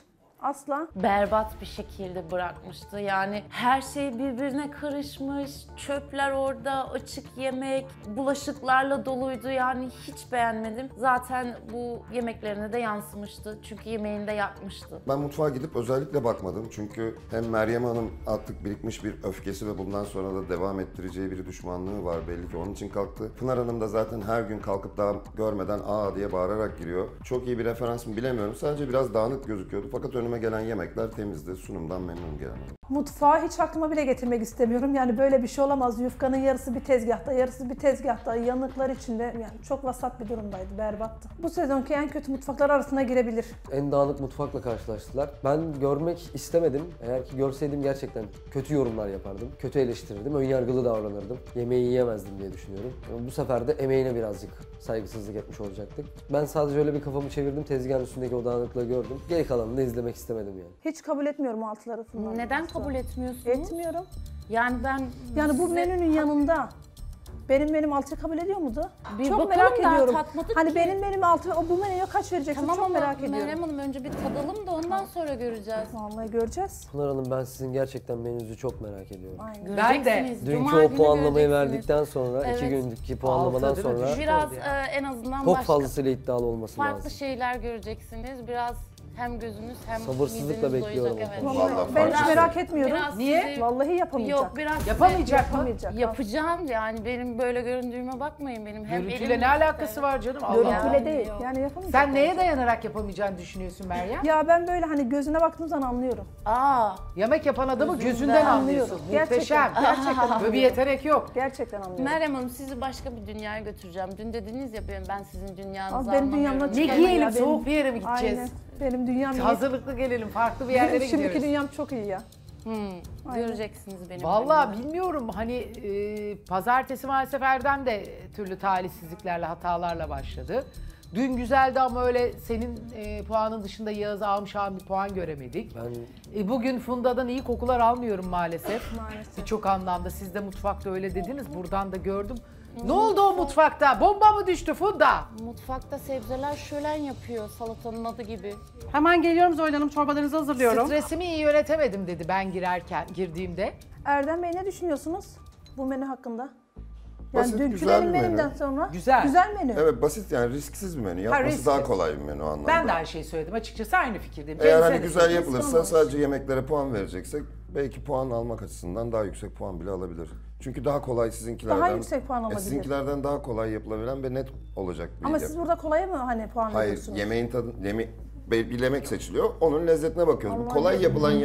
Asla. Berbat bir şekilde bırakmıştı. Yani her şey birbirine karışmış, çöpler orada, açık yemek, bulaşıklarla doluydu. Yani hiç beğenmedim. Zaten bu yemeklerine de yansımıştı. Çünkü yemeğini de yakmıştı. Ben mutfağa gidip özellikle bakmadım. Çünkü hem Meryem Hanım artık birikmiş bir öfkesi ve bundan sonra da devam ettireceği bir düşmanlığı var belli ki. Onun için kalktı. Pınar Hanım da zaten her gün kalkıp daha görmeden aa diye bağırarak giriyor. Çok iyi bir referans mı bilemiyorum. Sadece biraz dağınık gözüküyordu. Fakat önüme gelen yemekler temizdi. Sunumdan memnun geldim. Mutfağı hiç aklıma bile getirmek istemiyorum. Yani böyle bir şey olamaz. Yufkanın yarısı bir tezgahta, yarısı bir tezgahta, yanıklar içinde. Yani çok vasat bir durumdaydı, berbattı. Bu sezonki en kötü mutfaklar arasına girebilir. En dağınık mutfakla karşılaştılar. Ben görmek istemedim. Eğer ki görseydim gerçekten kötü yorumlar yapardım. Kötü eleştirirdim, önyargılı davranırdım. Yemeği yiyemezdim diye düşünüyorum. Ama bu sefer de emeğine birazcık saygısızlık etmiş olacaktık. Ben sadece öyle bir kafamı çevirdim, tezgahın üstündeki o dağınıklığı gördüm. Geri kalanını da izlemek istemedim yani. Hiç kabul etmiyorum altıları falan. Neden kabul etmiyorsunuz? Etmiyorum. Yani ben... Yani bu menünün yanında benim menüm altı kabul ediyor muydu? Bir çok bakalım, merak daha ediyorum. tatmadık Hani ki. benim menüm altı, o bu menüye kaç vereceksin? Tamam çok ama merak ediyorum. Meryem Hanım önce bir tadalım da ondan sonra göreceğiz. Vallahi göreceğiz. Pınar Hanım, ben sizin gerçekten menünüzü çok merak ediyorum. Aynen. Ben de. Dünkü o puanlamayı verdikten sonra, 2 günkü puanlamadan Altı değil mi? sonra Biraz en azından çok başka fazlasıyla iddialı olması farklı lazım. şeyler göreceksiniz. Biraz hem gözünüz hem Sabırsızlıkla mideniz bekliyorum doyacak. o Evet. konuda. Vallahi ben hiç merak etmiyorum. Biraz Niye? sizi- Vallahi yapamayacak. Yok biraz Yapamayacak mı? Yapamayacak. yapacağım yani benim böyle göründüğüme bakmayın benim hem Görüntüyle elim- ne alakası var canım? Allah Allah. Görüntüyle değil. Yani yapamayacak. Sen neye dayanarak yapamayacağını düşünüyorsun Meryem? Ya ben böyle hani gözüne baktığım zaman anlıyorum. Aa, Yemek yapan adamı Gözünden gözünden anlıyorsun. Gerçekten, Muhteşem. gerçekten Böyle bir yetenek yok. Gerçekten anlıyorum. Meryem Hanım sizi başka bir dünyaya götüreceğim. Dün dediniz ya ben sizin dünyanızı Abi benim dünyamdan anlamıyorum. Ne çıkamayın giyelim? ya, benim- Soğuk bir yere mi gideceğiz? Aynen. Benim dünyam iyi. Hazırlıklı gelelim. Farklı bir yerlere Benim şimdiki gidiyoruz. dünyam çok iyi ya. Aynen. Göreceksiniz benim. Vallahi dünyamı. bilmiyorum hani pazartesi maalesef Erdem de türlü talihsizliklerle, hatalarla başladı. Dün güzeldi ama öyle senin puanın dışında Yağız Ağam bir puan göremedik. Bugün Funda'dan iyi kokular almıyorum maalesef. Maalesef. Birçok anlamda. Siz de mutfakta öyle dediniz. Buradan da gördüm. Ne oldu o mutfakta? Bomba mı düştü Funda? Mutfakta sebzeler şölen yapıyor salatanın adı gibi. Hemen geliyorum Zoyla Hanım, çorbalarınızı hazırlıyorum. Stresimi iyi yönetemedim dedi ben girdiğimde. Erdem Bey ne düşünüyorsunuz bu menü hakkında? Yani Basit, dünkü güzel benim bir menü. menümden sonra Güzel. güzel menü. Evet, basit yani risksiz bir menü. Yapması riskli. daha kolay bir menü o anlamda. Ben de aynı şeyi söyledim. Açıkçası aynı fikirdeyim. Eğer Kendisi hani de güzel söyledi. yapılırsa sadece yemeklere puan vereceksek belki puan almak açısından daha yüksek puan bile alabilir. Çünkü daha kolay sizinkilerden. Daha yüksek puan alabilir. Sizinkilerden daha kolay yapılabilen ve net olacak bir Ama yap- siz burada kolaya mı hani puan Hayır, veriyorsunuz? yemeğin tadı, bir yemek seçiliyor. Onun lezzetine bakıyoruz. Allah Kolay Allah. yapılan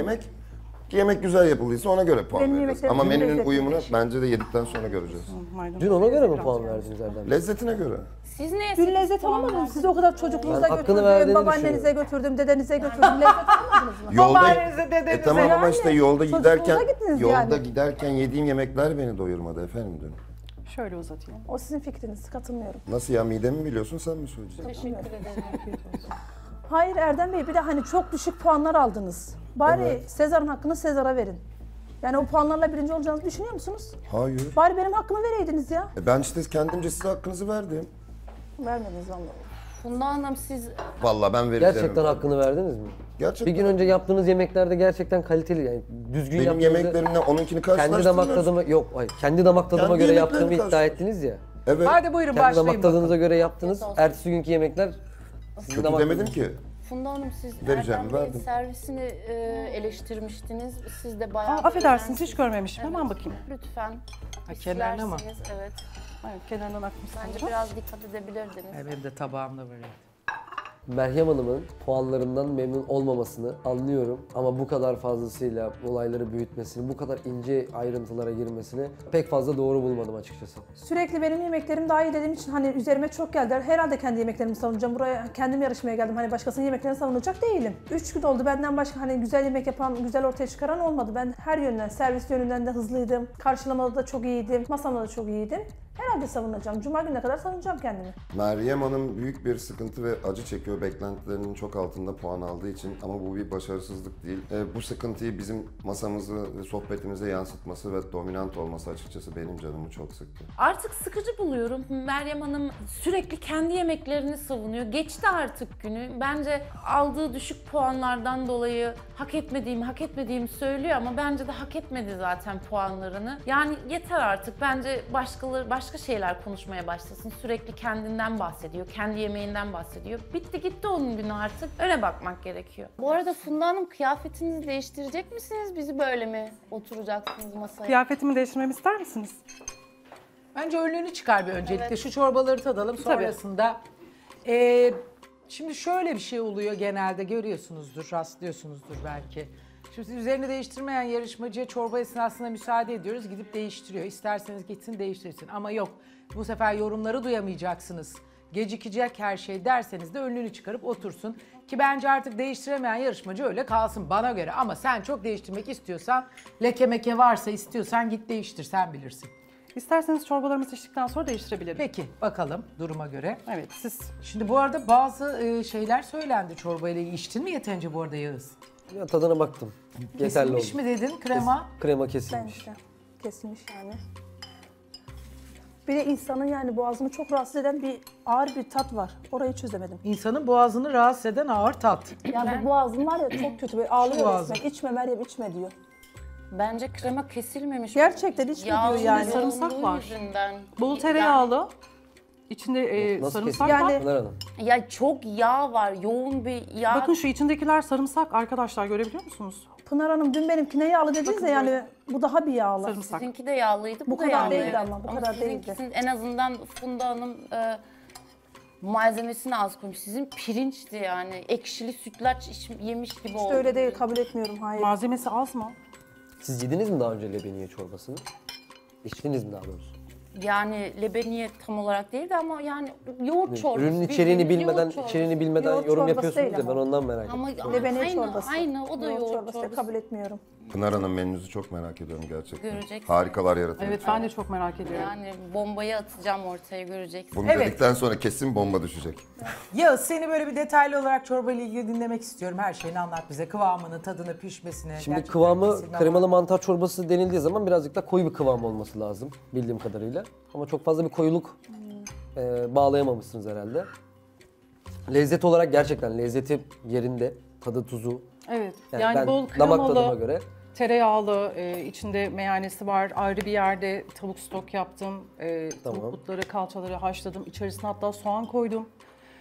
yemek güzel yapıldıysa ona göre puan Benim vereceğiz. yemeklerim Ama çok menünün lezzetli. uyumunu bence de yedikten sonra göreceğiz. Dün ona göre mi puan verdiniz Erdem Bey? Lezzetine göre. Siz neye Dün sekiz lezzet puan alamadınız. verdiniz? Sizi o kadar çocukluğunuza Ben hakkını götürdüm, verdiğini babaannenize düşünüyorum. götürdüm, dedenize götürdüm. Lezzet alamadınız mı? Babaannenize, dedenize. Tamam ama Yani işte yolda çocukluğunuza giderken gittiniz yani. yediğim yemekler beni doyurmadı efendim dün. Şöyle uzatayım. O sizin fikriniz, katılmıyorum. Nasıl ya, midemi biliyorsun, sen mi söyleyeceksin? Teşekkür ederim. Hayır Erdem Bey, bir de hani çok düşük puanlar aldınız. Bari Evet. Sezar'ın hakkını Sezar'a verin. Yani o puanlarla birinci olacağınızı düşünüyor musunuz? Hayır. Bari benim hakkımı vereydiniz ya. Ben işte kendimce size hakkınızı verdim. Vermediniz vallahi. Funda Hanım siz Vallahi ben vereceğim. Gerçekten hakkını verdiniz mi? Gerçekten. Bir gün önce yaptığınız yemeklerde gerçekten kaliteli, yani düzgün Benim yaptığınızı... yemeklerimle onunkini Kendi damak karşılaştırmıyorsun. tadıma, yok hayır, kendi damak tadıma Kendi göre yemeklerini yaptığımı iddia karşılaş. ettiniz ya. Evet. Hadi buyurun Kendi başlayın damak tadınıza bakalım. göre yaptınız. Ertesi günkü yemekler sizin Kötü damak demedim tadınız. ki. Funda Hanım siz Vereceğim, Erdem Bey'in verdim. servisini eleştirmiştiniz. Siz de bayağı... Affedersiniz, hiç görmemişim. Hemen bakayım. Lütfen. Ha, kenarına mı? İsterseniz, evet. Evet, kenarından akmış Bence sanırım. biraz dikkat edebilirdiniz. Benim de tabağımda böyle. Meryem Hanım'ın puanlarından memnun olmamasını anlıyorum ama bu kadar fazlasıyla olayları büyütmesini, bu kadar ince ayrıntılara girmesini pek fazla doğru bulmadım açıkçası. Sürekli benim yemeklerim daha iyi dediğim için hani üzerime çok geldiler. Herhalde kendi yemeklerimi savunacağım. Buraya kendim yarışmaya geldim. Hani başkasının yemeklerini savunacak değilim. 3 gün oldu, benden başka hani güzel yemek yapan, güzel ortaya çıkaran olmadı. Ben her yönden, servis yönünden de hızlıydım. Karşılamada da çok iyiydim. Masamda da çok iyiydim. Herhalde savunacağım. Cuma gününe kadar savunacağım kendimi. Meryem Hanım büyük bir sıkıntı ve acı çekiyor. Beklentilerinin çok altında puan aldığı için ama bu bir başarısızlık değil. Bu sıkıntıyı bizim masamızı ve sohbetimize yansıtması ve dominant olması açıkçası benim canımı çok sıktı. Artık sıkıcı buluyorum. Meryem Hanım sürekli kendi yemeklerini savunuyor. Geçti artık günü. Bence aldığı düşük puanlardan dolayı hak etmediğimi söylüyor ama bence de hak etmedi zaten puanlarını. Yani yeter artık. Bence başka şeyler konuşmaya başlasın. Sürekli kendinden bahsediyor, kendi yemeğinden bahsediyor. Bitti gitti onun günü artık. Öne bakmak gerekiyor. Bu arada Funda Hanım, kıyafetinizi değiştirecek misiniz? Bizi böyle mi oturacaksınız masaya? Kıyafetimi değiştirmemi ister misiniz? Bence önlüğünü çıkar bir öncelikle. Evet. Şu çorbaları tadalım sonrasında. Şimdi şöyle bir şey oluyor genelde, görüyorsunuzdur, rastlıyorsunuzdur belki. Şimdi üzerini değiştirmeyen yarışmacıya çorba esnasında müsaade ediyoruz, gidip değiştiriyor. İsterseniz gitsin değiştirsin ama yok. Bu sefer yorumları duyamayacaksınız. Gecikecek her şey derseniz de önlüğünü çıkarıp otursun. Ki bence artık değiştiremeyen yarışmacı öyle kalsın bana göre. Ama sen çok değiştirmek istiyorsan, leke meke varsa istiyorsan git değiştir, sen bilirsin. İsterseniz çorbalarımız içtikten sonra değiştirebilirim. Peki bakalım duruma göre. Evet siz... Şimdi bu arada bazı şeyler söylendi çorbayla ilgili. İçtin mi yeterince bu arada Yağız? Ya tadına baktım. Yeterli oldu. Kesilmiş mi dedin krema? Krema kesilmiş. Bence kesilmiş yani. Bir de insanın yani boğazını çok rahatsız eden bir ağır bir tat var. Orayı çözemedim. İnsanın boğazını rahatsız eden ağır tat. Yani bu boğazım var ya çok kötü. Böyle ağlıyor resmen. İçme Meryem, içme diyor. Bence krema kesilmemiş. Gerçekten içme diyor yani. Sarımsak var. Yüzünden. Bol tereyağlı. İçinde sarımsak var. Yani... Ya çok yağ var, yoğun bir yağ. Bakın şu içindekiler sarımsak arkadaşlar, görebiliyor musunuz? Pınar Hanım dün benimkine yağlı dediniz ya yani bu daha bir yağlı. Sarımsak. Sizinki de yağlıydı, bu da kadar yağlıydı. değildi ama bu kadar değildi. En azından Funda Hanım malzemesini az koymuş. Sizin pirinçti yani. Ekşili sütlaç yemiş gibi oldu. İşte öyle değil, kabul etmiyorum, hayır. Malzemesi az mı? Siz yediniz mi daha önce lebeniye çorbasını? İçtiniz mi daha doğrusu? Yani lebeniye tam olarak değildi ama yani yoğurt çorbası. Ürünün içeriğini bilmeden Yoğurt yorum çorbası yapıyorsunuz değil ya, ben ama. ondan merak ettim. Ama Lebeniye çorbası. Aynı o da yoğurt çorbası. Kabul etmiyorum. Pınar Hanım menünüzü çok merak ediyorum gerçekten. Göreceksin. Harikalar yaratıyor. Evet ben de çok merak ediyorum. Yani bombayı atacağım ortaya, göreceksin. Bunu dedikten sonra kesin bomba düşecek. Yağız, seni böyle bir detaylı olarak çorba ile ilgili dinlemek istiyorum. Her şeyini anlat bize. Kıvamını, tadını, pişmesini. Şimdi kıvamı kremalı mantar çorbası denildiği zaman birazcık da koyu bir kıvam olması lazım bildiğim kadarıyla. Ama çok fazla bir koyuluk bağlayamamışsınız herhalde. Lezzet olarak gerçekten lezzeti yerinde, tadı tuzu. Evet. Yani ben bol damak tadıma kremalı, göre. tereyağlı, içinde meyanesi var. Ayrı bir yerde tavuk stok yaptım. Tavuk butları, kalçaları haşladım. İçerisine hatta soğan koydum.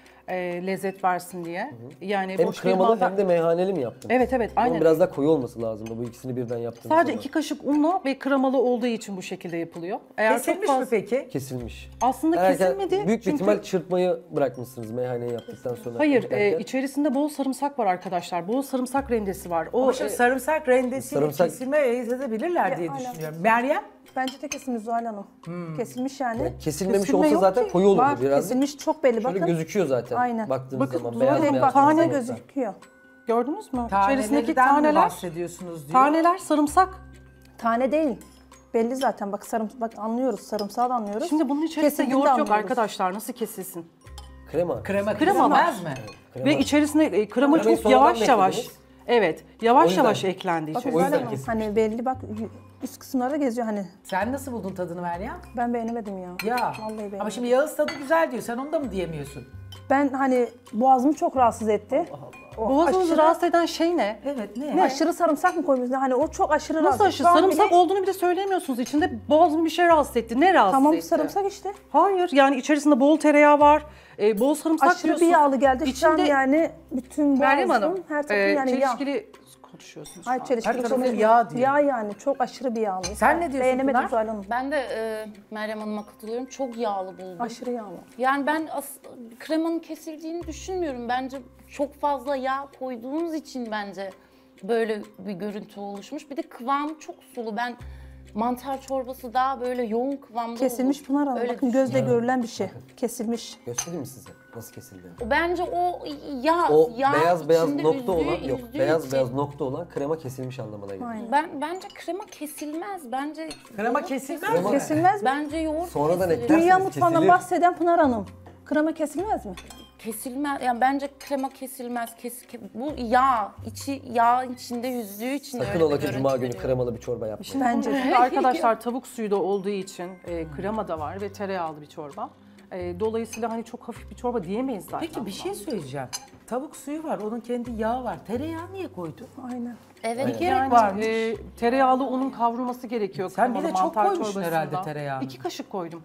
Lezzet versin diye. Yani Hem boş kremalı bir hem de meyhaneli mi yaptın? Evet evet aynen. Ama biraz daha koyu olması lazımdı bu ikisini birden yaptığınız Sadece zaman. 2 kaşık unla ve kremalı olduğu için bu şekilde yapılıyor. Eğer Kesilmiş çok fazla... mi peki? Kesilmiş. Aslında Herhalde kesilmedi. Büyük bir çünkü... ihtimal çırpmayı bırakmışsınız meyhaneyi yaptıktan sonra. Hayır, içerisinde bol sarımsak var arkadaşlar. Bol sarımsak rendesi var. Ama şimdi sarımsak rendesiyle kesilme edebilirler diye aynen. düşünüyorum. Meryem? Bence de kesilmiş Zuhal Hanım. Kesilmiş yani. Kesilmemiş Kesilme olsa yok zaten ki. koyu olurdu Var, biraz. Kesilmiş çok belli bakın. Şöyle gözüküyor zaten. Aynen. Baktığınız Bakın, zaman beyaz Bak tane olsa. gözüküyor. Gördünüz mü? İçerisindeki Tanelerden mi taneler, bahsediyorsunuz diyor. taneler sarımsak. Tane değil. Belli zaten bak bak anlıyoruz, sarımsağı da anlıyoruz. Şimdi bunun içerisinde Kesildiğini yoğurt de yok anlıyoruz. arkadaşlar. Nasıl kesilsin? Krema. Krema var. kesilmez mi? Ve içerisinde krema Kremayı çok sonradan yavaş mı yavaş. eklediniz? Evet, O yavaş yüzden. yavaş eklendi Bak içerisine. O yüzden Zuhal Hanım, kesilmiş. hani belli bak üst kısımlarda geziyor hani. Sen nasıl buldun tadını Meryem? Ben beğenemedim ya. Ya. Vallahi beğenemedim. Ama şimdi Yağız tadı güzel diyor. Sen onu da mı diyemiyorsun? Ben hani boğazımı çok rahatsız etti. O Boğazınızı aşırı- rahatsız eden şey ne? Evet ne? Ne aşırı sarımsak mı koymuşsun? Hani o çok aşırı Nasıl rahatsız. aşı? Şu an Sarımsak bile- olduğunu bile söylemiyorsunuz. İçinde boğazımı bir şey rahatsız etti. Ne rahatsız Tamam etti? sarımsak işte. Hayır, yani içerisinde bol tereyağı var. Bol sarımsak Aşırı bir diyorsunuz. yağlı geldi. Şu an İçinde- yani bütün Meryem boğazım, Hanım, her tarafım yani yağ. çelişkili konuşuyorsunuz. Hayır Her çelişkili tarafı konuşmuyorum. yağ diyor. Yağ yani çok aşırı bir yağlı. Sen ne diyorsun Beğenemedim Pınar? Zuhal Hanım. Ben de Meryem Hanım'a katılıyorum. Çok yağlı buldum. Aşırı yağlı. Yani ben kremanın kesildiğini düşünmüyorum. Bence çok fazla yağ koyduğunuz için bence böyle bir görüntü oluşmuş. Bir de kıvamı çok sulu. Ben mantar çorbası daha böyle yoğun kıvamda Kesilmiş olur. Pınar Hanım. Öyle Bakın gözle görülen bir şey. Kesilmiş. Göstereyim mi size? Nasıl kesildi? Bence o yağ, O yağ beyaz beyaz içinde nokta üzdüğü- olan yok. üzdüğü Beyaz için. beyaz nokta olan krema kesilmiş anlamına geliyor. Bence krema kesilmez. Bence Krema yoğurt kesilmez mi? Kesilmez mi? Bence yoğurt Sonradan kesilir. eklersiniz, Dünya mutfağından kesilir. bahseden Pınar Hanım. Krema kesilmez mi? Kesilmez. Yani bence krema kesilmez. Bu yağ, içi yağ içinde yüzdüğü için Sakın öyle ola bir ki görüntü cuma günü veriyor. kremalı bir çorba yapmayın. Şimdi bence arkadaşlar tavuk suyu da olduğu için krema da var ve tereyağlı bir çorba. Dolayısıyla hani çok hafif bir çorba diyemeyiz zaten. Peki bir şey söyleyeceğim. Tavuk suyu var, onun kendi yağı var. Tereyağı niye koydun? Aynen. Evet. Bir gerek varmış. Tereyağlı unun kavrulması gerekiyor. Sen bir kremalı de çok mantar koymuşsun çorbasında. herhalde tereyağını. 2 kaşık koydum.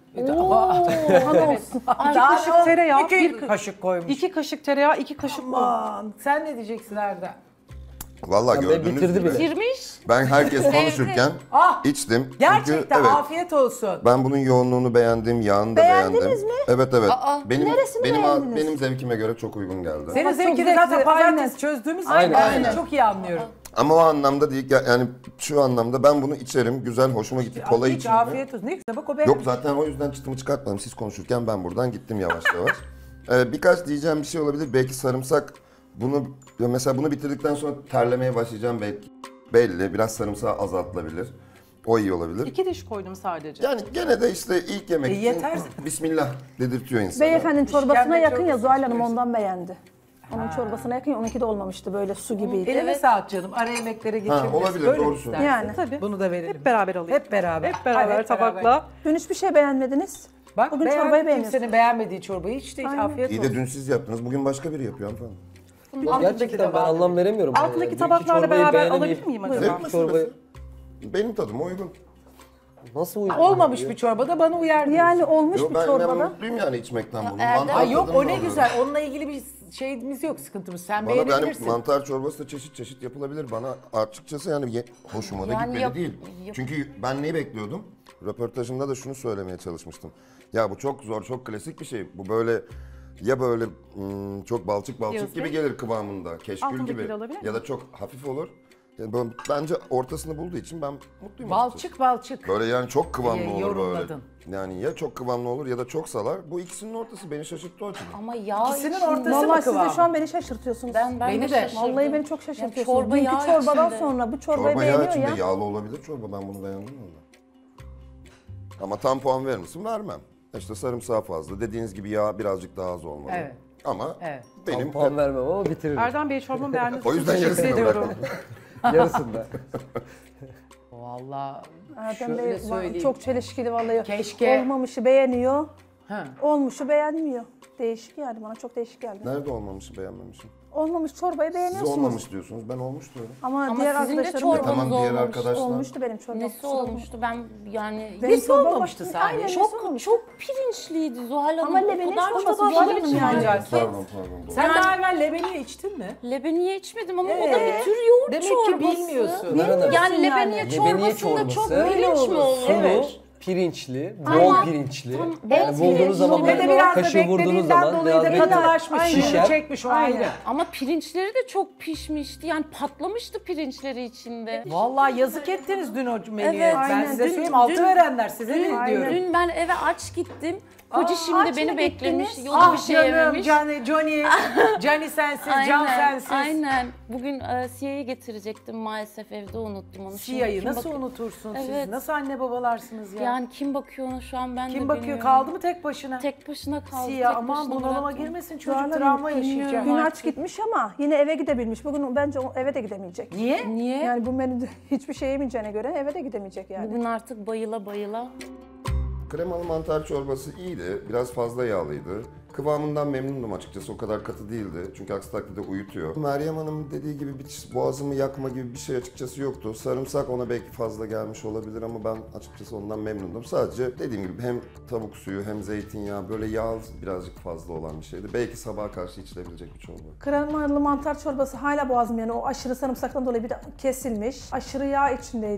Evet. İki kaşık tereyağı, İki kaşık koymuş. 2 kaşık tereyağı, 2 kaşık un. Aman, sen ne diyeceksin Erdem? Vallahi Ben gördüğünüz bitirdi gibi. bile. Bitirmiş. Ben herkes konuşurken Ah! içtim. Gerçekten Çünkü, evet, afiyet olsun. ben bunun yoğunluğunu beğendim, yağını da Beğendiniz beğendim. mi? Evet evet. Neresini beğendiniz? Benim zevkime göre çok uygun geldi. Senin Çok zevkini zevkli, zaten pazartesi aynen. çözdüğümüz için Aynen, ben aynen. çok iyi anlıyorum. Ama o anlamda değil, yani şu anlamda ben bunu içerim, güzel, hoşuma gitti, kolay Hiç içimde. afiyet olsun. Ne güzel bak o beğenmiş. Yok zaten o yüzden çıtımı çıkartmadım. Siz konuşurken ben buradan gittim yavaş yavaş. Birkaç diyeceğim bir şey olabilir. Belki sarımsak mesela bunu bitirdikten sonra terlemeye başlayacağım belki. Belli. Biraz sarımsağı azaltılabilir. O iyi olabilir. 2 diş koydum sadece. Yani gene de işte ilk yemek için yeter. bismillah dedirtiyor insana. Beyefendinin çorbasına İşkembe yakın ya çorbası Zuhal Hanım istiyorsun. ondan beğendi. Onun çorbasına yakın ya onunki de olmamıştı böyle su gibiydi. Eline sağlık canım. Ara yemeklere geçebiliriz. olabilir, Böyle doğru mi istersin? söylüyorsun. Yani. Tabii. Bunu da verelim. Hep beraber alayım. Hep beraber. Hep beraber Hadi tabakla. Dün hiçbir şey beğenmediniz. Bak Bugün beğendim. çorbayı beğeniyorsun. Kimsenin beğenmediği çorbayı içti. Aynen. Afiyet İyi olsun. de dün siz yaptınız. Bugün başka biri yapıyor hanımefendi. Gerçekten ben anlam veremiyorum. Altındaki Dünkü tabaklarla çorbayı beraber beğenemeyip alabilir miyim acaba? dünkü Zevk çorbayı Benim tadıma uygun. nasıl uygun? Olmamış bir çorba da bana uyar diyorsun. Yani olmuş Yo, bir ben çorbada. mutluyum yani içmekten bunu. Erdem- Mantar Ay yok tadını o ne alıyorum. güzel. Onunla ilgili bir şeyimiz yok, sıkıntımız. Sen Bana yani beğenebilirsin. mantar çorbası da çeşit çeşit yapılabilir. Bana açıkçası yani hoşuma da Yani gitmedi değil. Çünkü ben neyi bekliyordum? Röportajımda da şunu söylemeye çalışmıştım. Ya bu çok zor, çok klasik bir şey. Bu böyle ya böyle çok balçık Yağız gibi Bey. gelir kıvamında, keşkül Altındakileri gibi. alabilir Ya da çok hafif olur. Yani bence ortasını bulduğu için ben mutluyum. Balçık balçık. Böyle yani çok kıvamlı olur yorumladın. böyle. Yani ya çok kıvamlı olur ya da çok salar. Bu ikisinin ortası beni şaşırttı o açıdan. Ama yağ İkisinin içinde- ortası Normal mı siz de kıvamı? şu an beni şaşırtıyorsunuz. Ben Beni de de. şaşırdım. Vallahi beni çok şaşırtıyorsunuz. çorba Dünkü yağ çorbadan içinde. sonra bu çorbayı Çorba yağı beğeniyor içinde ya. yağlı olabilir çorba. Ben bunu beğendim valla. Ama tam puan verir misin? Vermem. İşte sarımsağı fazla. Dediğiniz gibi yağ birazcık daha az olmalı. Evet. Ama Evet. Tam benim puan vermem ama bitiririm. Erdem Bey çorbamı beğendiniz. O yüzden Teşekkür yarısını ediyorum. Yarısında. Vallahi Erdem şöyle Bey söyleyeyim. çok çelişkili vallahi. Keşke- Olmamışı beğeniyor, Ha. olmuşu beğenmiyor. Değişik yani bana çok değişik geldi. nerede olmamışı beğenmemişim. Olmamış çorbayı Siz beğeniyorsunuz. olmamış diyorsunuz. Ben olmuş diyorum. Ama diğer sizin de arkadaşlarım da çorbanız Tamam diğer olmamış. arkadaşlar. olmuştu benim çorbam. Nesi kusura bakma. olmuştu ben yani Benim Nesi çorbam olmamıştı bak- sadece? Aynen, nesi çok olmamış? çok pirinçliydi Zuhal Hanım. Ama O lebeniye kadar çorbası çok Zuhal pirinç Hanım yani. var ki. Pardon. Sen Yani- daha evvel lebeniye içtin mi? Lebeniye içmedim ama o da bir tür yoğurt Demek çorbası. ki bilmiyorsun. Bilmiyorsun Yani lebeniye Lebeniye çorbasında çok çorbası, pirinç mi olur? sulu, Evet. pirinçli, bol Aynen. pirinçli. Tam Yani bol vurduğunuz pirinçli zaman Ve de böyle biraz da kaşığı vurduğunuz beklediğinden zaman dolayı da biraz katılaşmış, şişer. suyunu çekmiş o ayrı. Ama pirinçleri de çok pişmişti. Yani patlamıştı pirinçleri içinde. Vallahi yazık ettiniz dün o menüye. Evet, Ben aynen. size Dün- söyleyeyim altı dün- verenler size Dün, ne diyorum. dün ben eve aç gittim. Koca şimdi aç beni mı beklemiş. gittiniz? Yolda bir Ah şey canım yememiş. Johnny sensiz, Can sensiz. Aynen. Bugün Siya'yı getirecektim maalesef evde unuttum onu. Şimdi Siya'yı kim nasıl bak- unutursun Evet. siz? Nasıl anne babalarsınız ya? Yani kim bakıyor ona şu an ben de Kim bakıyor? bilmiyorum. Kaldı mı tek başına? Tek başına kaldı. Siyah tek aman başına bunalıma bıraktım. girmesin çocuk Zuhal Hanım, travma bilmiyorum. yaşayacak. Gün Artık. aç gitmiş ama yine eve gidebilmiş. Bugün bence eve de gidemeyecek. Niye? Niye? Yani bu menüde hiçbir şey yemeyeceğine göre eve de gidemeyecek yani. Bugün artık bayıla bayıla. Kremalı mantar çorbası iyiydi. Biraz fazla yağlıydı. Kıvamından memnundum açıkçası. O kadar katı değildi. Çünkü aksi takdirde uyutuyor. Meryem Hanım dediği gibi bir boğazımı yakma gibi bir şey açıkçası yoktu. Sarımsak ona belki fazla gelmiş olabilir ama ben açıkçası ondan memnundum. Sadece dediğim gibi hem tavuk suyu hem zeytinyağı böyle yağ birazcık fazla olan bir şeydi. Belki sabaha karşı içilebilecek bir çorba. Kremalı mantar çorbası hala boğazım yani o aşırı sarımsaktan dolayı bir de kesilmiş. Aşırı yağ içindeydi.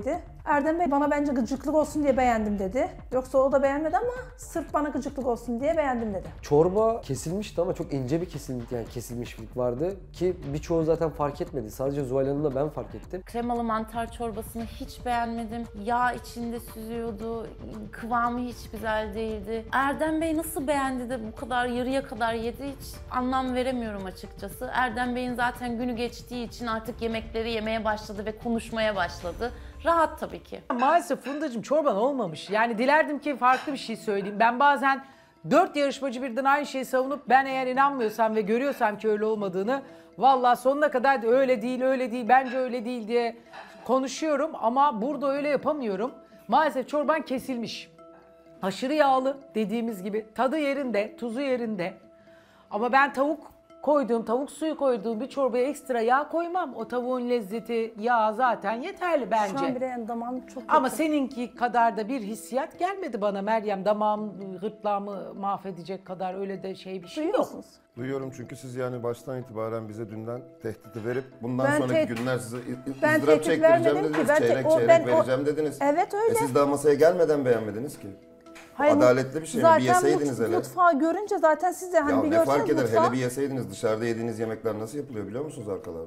Erdem Bey bana bence gıcıklık olsun diye beğendim dedi. Yoksa o da beğenmedi ama sırf bana gıcıklık olsun diye beğendim dedi. Çorba kesilmişti ama çok ince bir kesilmişlik vardı ki birçoğu zaten fark etmedi. Sadece Zuhal Hanım'la ben fark ettim. Kremalı mantar çorbasını hiç beğenmedim. Yağ içinde süzüyordu. Kıvamı hiç güzel değildi. Erdem Bey nasıl beğendi de bu kadar yarıya kadar yedi hiç anlam veremiyorum açıkçası. Erdem Bey'in zaten günü geçtiği için artık yemekleri yemeye başladı ve konuşmaya başladı. Rahat tabii ki. Maalesef Fundacığım çorban olmamış. Yani dilerdim ki farklı bir şey söyleyeyim. Ben bazen 4 yarışmacı birden aynı şeyi savunup ben eğer inanmıyorsam ve görüyorsam ki öyle olmadığını vallahi sonuna kadar da öyle değil, bence öyle değil diye konuşuyorum ama burada öyle yapamıyorum. Maalesef çorban kesilmiş. Aşırı yağlı dediğimiz gibi. Tadı yerinde, tuzu yerinde. Ama ben tavuk suyu koyduğum bir çorbaya ekstra yağ koymam. O tavuğun lezzeti, yağı zaten yeterli bence. Şu an bile yani damağım çok Ama kötü. seninki kadar da bir hissiyat gelmedi bana Meryem. Damağım, gırtlağımı mahvedecek kadar öyle de bir şey yok. Duyuyorum çünkü siz yani baştan itibaren bize dünden tehdidi verip bundan Ben sonraki günler size ben ızdırap tehdit çektireceğim vermedim ki. dediniz. Ben Çeyrek vereceğim dediniz. Evet öyle. Siz daha masaya gelmeden beğenmediniz ki. Hayır, adaletli bir şey mi? zaten Bir yeseydiniz hele. mutfağı görünce zaten siz de Ya bir ne fark görseniz eder? mutfağı. Hele bir yeseydiniz dışarıda yediğiniz yemekler nasıl yapılıyor biliyor musunuz arkalarda?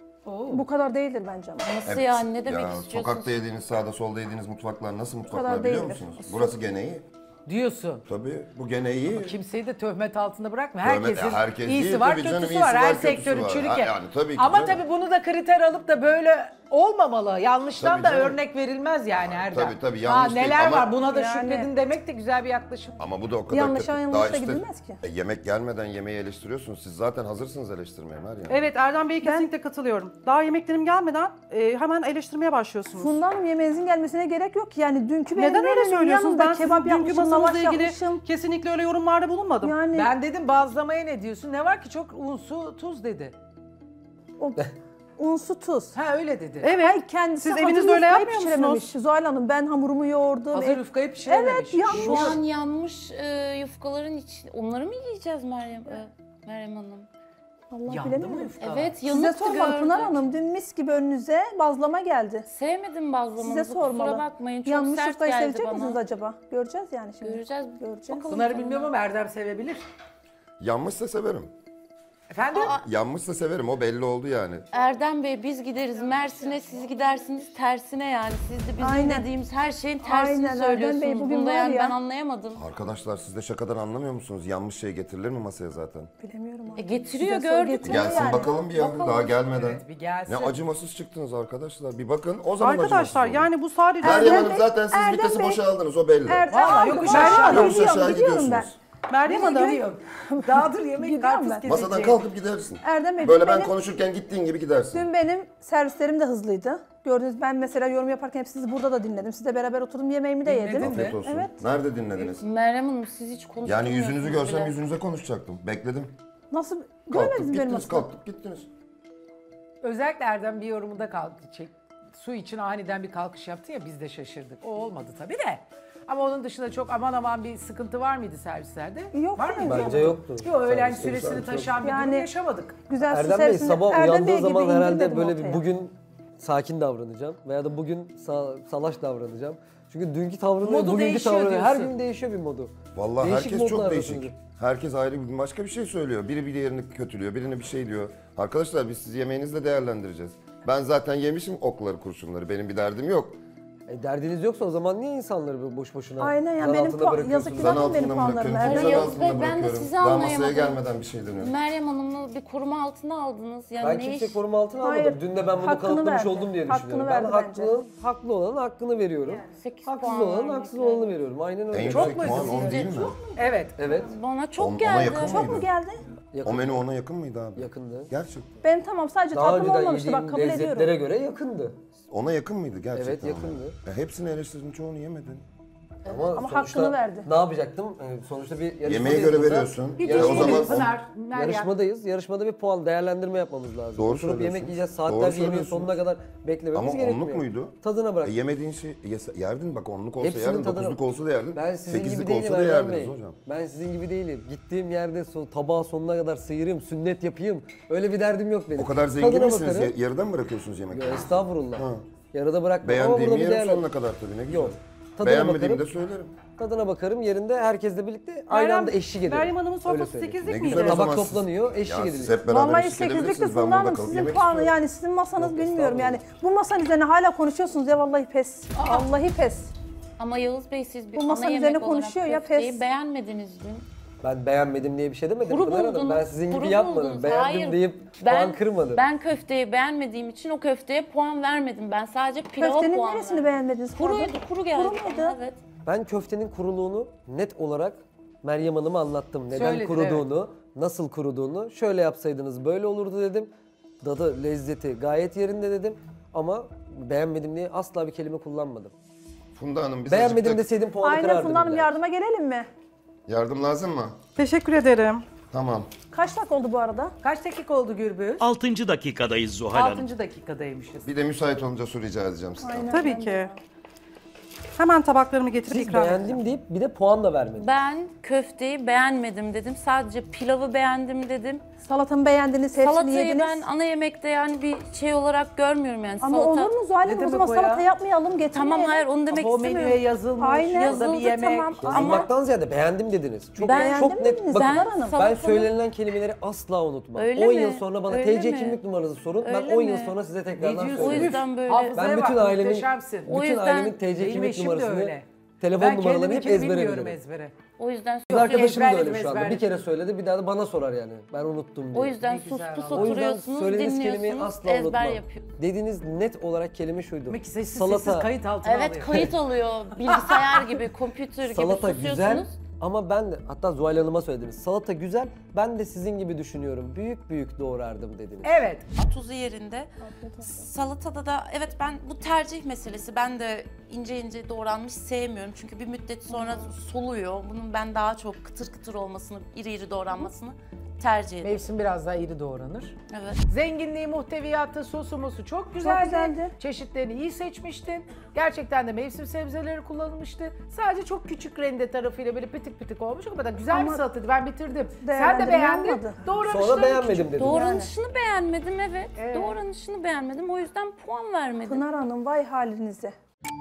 Bu kadar değildir bence ama. Nasıl yani? Ne demek Ya, istiyorsunuz? sokakta yediğiniz, sağda solda yediğiniz mutfaklar nasıl kadar mutfaklar biliyor değildir. musunuz? Burası gene iyi. Diyorsun. Tabii bu gene iyi. Kimseyi de töhmet altında bırakma. Töhmet- Herkesin herkes iyisi değil var, tabii canım, kötüsü iyisi var. var, Her kötüsü sektörün var. çürük. Yani tabii ki Ama canım. tabii bunu da kriter alıp da böyle olmamalı. Yanlıştan Tabii da canım. örnek verilmez yani Erdem. Tabii, yanlış değil neler ama- var buna da Yani- şükredin demek de güzel bir yaklaşım. Ama bu da o kadar Yanlışa kötü. yanlışa Daha işte, gidilmez ki. yemek gelmeden yemeği eleştiriyorsunuz. Siz zaten hazırsınız eleştirmeye Meryem. Evet Erdem Bey'e kesinlikle katılıyorum. Daha yemeklerim gelmeden hemen eleştirmeye başlıyorsunuz. Funda Hanım yemeğinizin gelmesine gerek yok ki. Yani dünkü benim Neden öyle yemeğimin söylüyorsunuz? yanında Ben sizin kebap dünkü yapmışım, masanızla lavaş ilgili yapmışım. kesinlikle öyle yorumlarda bulunmadım. Yani Ben dedim bazlamaya ne diyorsun? Ne var ki çok unsu tuz dedi. unsu tuz. Ha öyle dedi. Evet. Hayır, kendisi Siz hazır evinizde öyle yufkayı yapmıyor pişirememiş. musunuz? Zuhal Hanım ben hamurumu yoğurdum. Hazır yufkayı pişirememiş. Evet yanmış. Şu an yanmış yufkaların için. Onları mı yiyeceğiz Meryem Hanım? Allah Yandı mı bilemiyorum. yufkalar? Evet, Size yanıktı sormalı Pınar gördük. Hanım. Dün mis gibi önünüze bazlama geldi. Sevmedim bazlamanızı, Size sormalı. kusura bakmayın. Çok Yanmış sert yufkayı geldi sevecek bana. misiniz acaba? Göreceğiz yani şimdi. Göreceğiz. Göreceğiz. Bakalım Bunları tadına. bilmiyorum ama Erdem sevebilir. Yanmışsa severim. Efendim? Yanmışsa severim, o belli oldu yani. Erdem Bey biz gideriz Mersin'e, siz gidersiniz tersine yani. Siz de bizim Aynen. dediğimiz her şeyin tersini Aynen, Erdem söylüyorsunuz. Bey, bugün Bunda var yani ya. ben anlayamadım. Arkadaşlar siz de şakadan anlamıyor musunuz? Yanmış şey getirilir mi masaya zaten? Bilemiyorum abi. Getiriyor Size sor, gördük. getiriyor Gelsin yani. bakalım bir ya, daha gelmeden. Evet, bir gelsin. Ne acımasız çıktınız arkadaşlar. Bir bakın o zaman Arkadaşlar acımasız olun. yani bu sadece... Meryem Erdem Hanım Bey- zaten siz Erdem vitesi Bey- boşa aldınız, o belli. Vallahi yokuş Meryem aşağı. Hanım, Yokuş aşağı gidiyorum ben. gidiyorsunuz. Meryem Hanım, Gidiyorum. Daha dur yemek Gidiyorum karpuz ben. keseceğim. Masadan kalkıp gidersin. Erdem Bey, Böyle dün ben benim- konuşurken gittiğin gibi gidersin. Dün benim servislerim de hızlıydı. Gördünüz ben mesela yorum yaparken hep sizi burada da dinledim. Sizle beraber oturdum yemeğimi de Dinledin yedim. mi? Afiyet olsun. Evet. Nerede dinlediniz? Meryem Hanım siz hiç konuşmuyorsunuz Yani yüzünüzü görsem bile. yüzünüze konuşacaktım. Bekledim. Nasıl? Kalktık Görmediniz mi benim gittiniz, aslında? kalktık gittiniz. Özellikle Erdem bir yorumunda kalktı. Su için aniden bir kalkış yaptı ya biz de şaşırdık. O olmadı tabii de. Ama onun dışında çok aman aman bir sıkıntı var mıydı servislerde? Yok Var mıydı? Bence yoktu. Yok öğlen Serviste süresini şu an çok- taşıyan bir durum Yani- yaşamadık. Güzel su Erdem Bey servisini sabah Erdem Bey uyandığı gibi zaman herhalde indirmedim böyle bir ortaya. bugün sakin davranacağım veya da bugün salaş davranacağım. Çünkü dünkü tavrını Modu bugünkü değişiyor tavrını her diyorsun. gün değişiyor bir modu. Vallahi Değişik herkes çok modlar değişik. arasında. Herkes ayrı bir başka bir şey söylüyor. Biri bir diğerini kötülüyor, birine bir şey diyor. Arkadaşlar biz sizi yemeğinizle değerlendireceğiz. Ben zaten yemişim okları, kurşunları. Benim bir derdim yok. Derdiniz yoksa o zaman niye insanları böyle boş boşuna Aynen ya, zan benim altında yazık bırakıyorsunuz? günah Zan değil benim altında puanlarım. bırakıyorum. Erdem Zan Bey. Yavuz Bey, altında ben de bırakıyorum. sizi Daha masaya anlayamadım. gelmeden bir şey dönüyorum. Meryem Hanım'ı bir koruma altına aldınız. Yani Ben ne kimse iş? koruma altına Hayır, almadım. Dün de ben bunu hakkını kanıtlamış verdi. oldum diye Hakkını düşünüyorum. Ben verdi bence. haklı olanın hakkını veriyorum. 8 Haksız puan olanın vermek haksız lazım. olanı veriyorum. Aynen öyle. En Çok yüksek muydu puan 10 değil mi? Evet. Evet. Bana çok Ona geldi. yakın Çok mu mıydı? geldi? O menü ona yakın mıydı abi? Yakındı. Gerçekten. Benim tamam sadece Daha tatlım önceden olmamıştı bak yediğim kabul lezzetlere ediyorum. göre yakındı. Ona yakın mıydı gerçekten? Evet, yakındı. Ya hepsini eleştirdin, çoğunu yemedin. Ama Ama sonuçta hakkını verdi. Ne yapacaktım? Sonuçta bir yarışmadayız. Yemeğe göre burada. veriyorsun. Bir Ya o zaman düşünelim Pınar, Meryem. Yarışmadayız. Yarışmada bir puan değerlendirme yapmamız lazım. Doğru Oturup yemek söylüyorsunuz. yiyeceğiz. Doğru Saatlerce yemeğin söylüyorsunuz. sonuna kadar beklememiz ama gerekmiyor. onluk muydu? Tadına bırak. Yemediğin şey yerdin bak, onluk olsa Hepsinin yerdin, tadına- dokuzluk olsa da yerdin, Ben sizin gibi sekizlik değilim olsa da Erdem Bey. yerdiniz hocam. Ben sizin gibi değilim. Gittiğim yerde tabağı sonuna kadar sıyırayım, sünnet yapayım. Öyle bir derdim yok benim. O kadar zengin Tadına misiniz? bakarım. Yarıdan mı bırakıyorsunuz yemekleri? Ya estağfurullah. Ha. Yarıda bırakmam ama Beğendiğimi burada bir yerim değerli. sonuna kadar tabii ne güzel. Yok. Tadına Beğenmediğimi de bakarım. söylerim. Tadına bakarım. Yerinde herkesle birlikte aynı anda eşlik edelim. Meryem Hanım'ın Öyle sofrası söyleyeyim. 8'lik Ne miydi? güzel o zaman Tabak siz- toplanıyor, eşlik Ya edilir. siz hep beraber Vallahi eşlik 8'lik de edebilirsiniz. Ben Funda burada Hanım kalıp sizin yemek puanı istiyorum. yani sizin masanız Yok, bilmiyorum yani. estağfurullah. Bu masanın üzerine hala konuşuyorsunuz ya vallahi pes. Vallahi pes. Ama Yağız Bey siz bir Bu ana masanın yemek üzerine olarak konuşuyor ya, köfteyi pes. beğenmediniz dün. Ben beğenmedim diye bir şey demedim Kuru Pınar Hanım. buldunuz. Ben sizin kuru gibi yapmadım. buldunuz. Beğendim Hayır, deyip puan kırmadım. Ben köfteyi beğenmediğim için o köfteye puan vermedim. Ben sadece pilava Köftenin puan neresini verdim. beğenmediniz? Kuruydu, kuru geldi. Kuru muydu? bana, Evet. Ben köftenin kuruluğunu net olarak Meryem Hanım'a anlattım. Neden Söyledin, kuruduğunu, nasıl kuruduğunu. Şöyle yapsaydınız böyle olurdu dedim. Tadı, lezzeti gayet yerinde dedim. Ama beğenmedim diye asla bir kelime kullanmadım. Funda Hanım biz Beğenmedim acıktık. deseydim puanı Aynen kırardım. Funda Hanım bile. yardıma gelelim mi? Yardım lazım mı? Teşekkür ederim. Tamam. Kaç dakika oldu bu arada? Kaç dakika oldu Gürbüz? 6. dakikadayız Zuhal Hanım. 6. dakikadaymışız. Bir de müsait olunca su rica edeceğim sizden. Tabii ki. Hemen tabaklarımı getirip Siz ikram beğendim edeceğim. deyip bir de puan da vermediniz. Ben köfteyi beğenmedim dedim. Sadece pilavı beğendim dedim. Salatamı beğendiniz, hepsini Salatayı yediniz. ben ana yemekte yani bir şey olarak görmüyorum yani. Ama Salata... olur mu Zuhal Ne Hanım? O demek zaman o ya? salata yapmayalım, getirmeyelim. Tamam hayır onu demek O istemiyorum. menüye yazılmış. Aynen. Ya da bir Yazıldı, yemek. tamam. Yazılmaktan ziyade beğendim dediniz. Çok, Ben- çok net. Beğendin mi Bakın, Pınar Hanım? ben Salatanın- söylenilen kelimeleri asla unutmam. Öyle 10 mi? yıl sonra bana Öyle TC mi? kimlik numaranızı sorun. Ben Öyle 10 yıl mi? sonra size Ne tekrardan diyorsun? O söyleyeyim. yüzden böyle. Hafızaya Ben bütün bak, ailemin, muhteşemsin. O bütün yüzden ailemin TC Benim kimlik eşim de numarasını, öyle. telefon Ben numaralarını hep kendiminkini ezbere bilmiyorum bilirim. ezbere. O yüzden Kız arkadaşım da ezberledim, öyle şu anda. Bir ezberledim. kere söyledi bir daha da bana sorar yani. Ben unuttum diye. O yüzden Ne sus güzel pus vallahi. O yüzden oturuyorsunuz, söylediğiniz kelimeyi dinliyorsunuz, asla ezber unutmam. yapıyor. Dediğiniz net olarak kelime şuydu. Demek ki sessiz kayıt altına Evet alıyor. kayıt alıyor. Bilgisayar gibi, kompütür gibi Salata susuyorsunuz. güzel ama ben de hatta Zuhal Hanım'a söylediniz. Salata güzel, ben de sizin gibi düşünüyorum. Büyük büyük doğrardım dediniz. Evet. Tuzu yerinde. Salatada da evet ben bu tercih meselesi. Ben de ince ince doğranmış sevmiyorum. Çünkü bir müddet sonra soluyor. Bunun ben daha çok kıtır kıtır olmasını, iri iri doğranmasını tercih ederim. Mevsim biraz daha iri doğranır. Evet. Zenginliği, muhteviyatı, sosu mosu çok güzeldi. güzeldi. Çeşitlerini iyi seçmiştin. Gerçekten de mevsim sebzeleri kullanılmıştı. Sadece çok küçük rende tarafıyla böyle pitik pitik olmuş ama da güzel bir Ama salataydı. Ben bitirdim. Sen de değerlendirme beğendin. olmadı. Doğranışları Sonra beğenmedim küçük. dedim. Doğranışını beğenmedim evet. Evet. Doğranışını beğenmedim. O yüzden puan vermedim. Pınar Hanım vay halinize.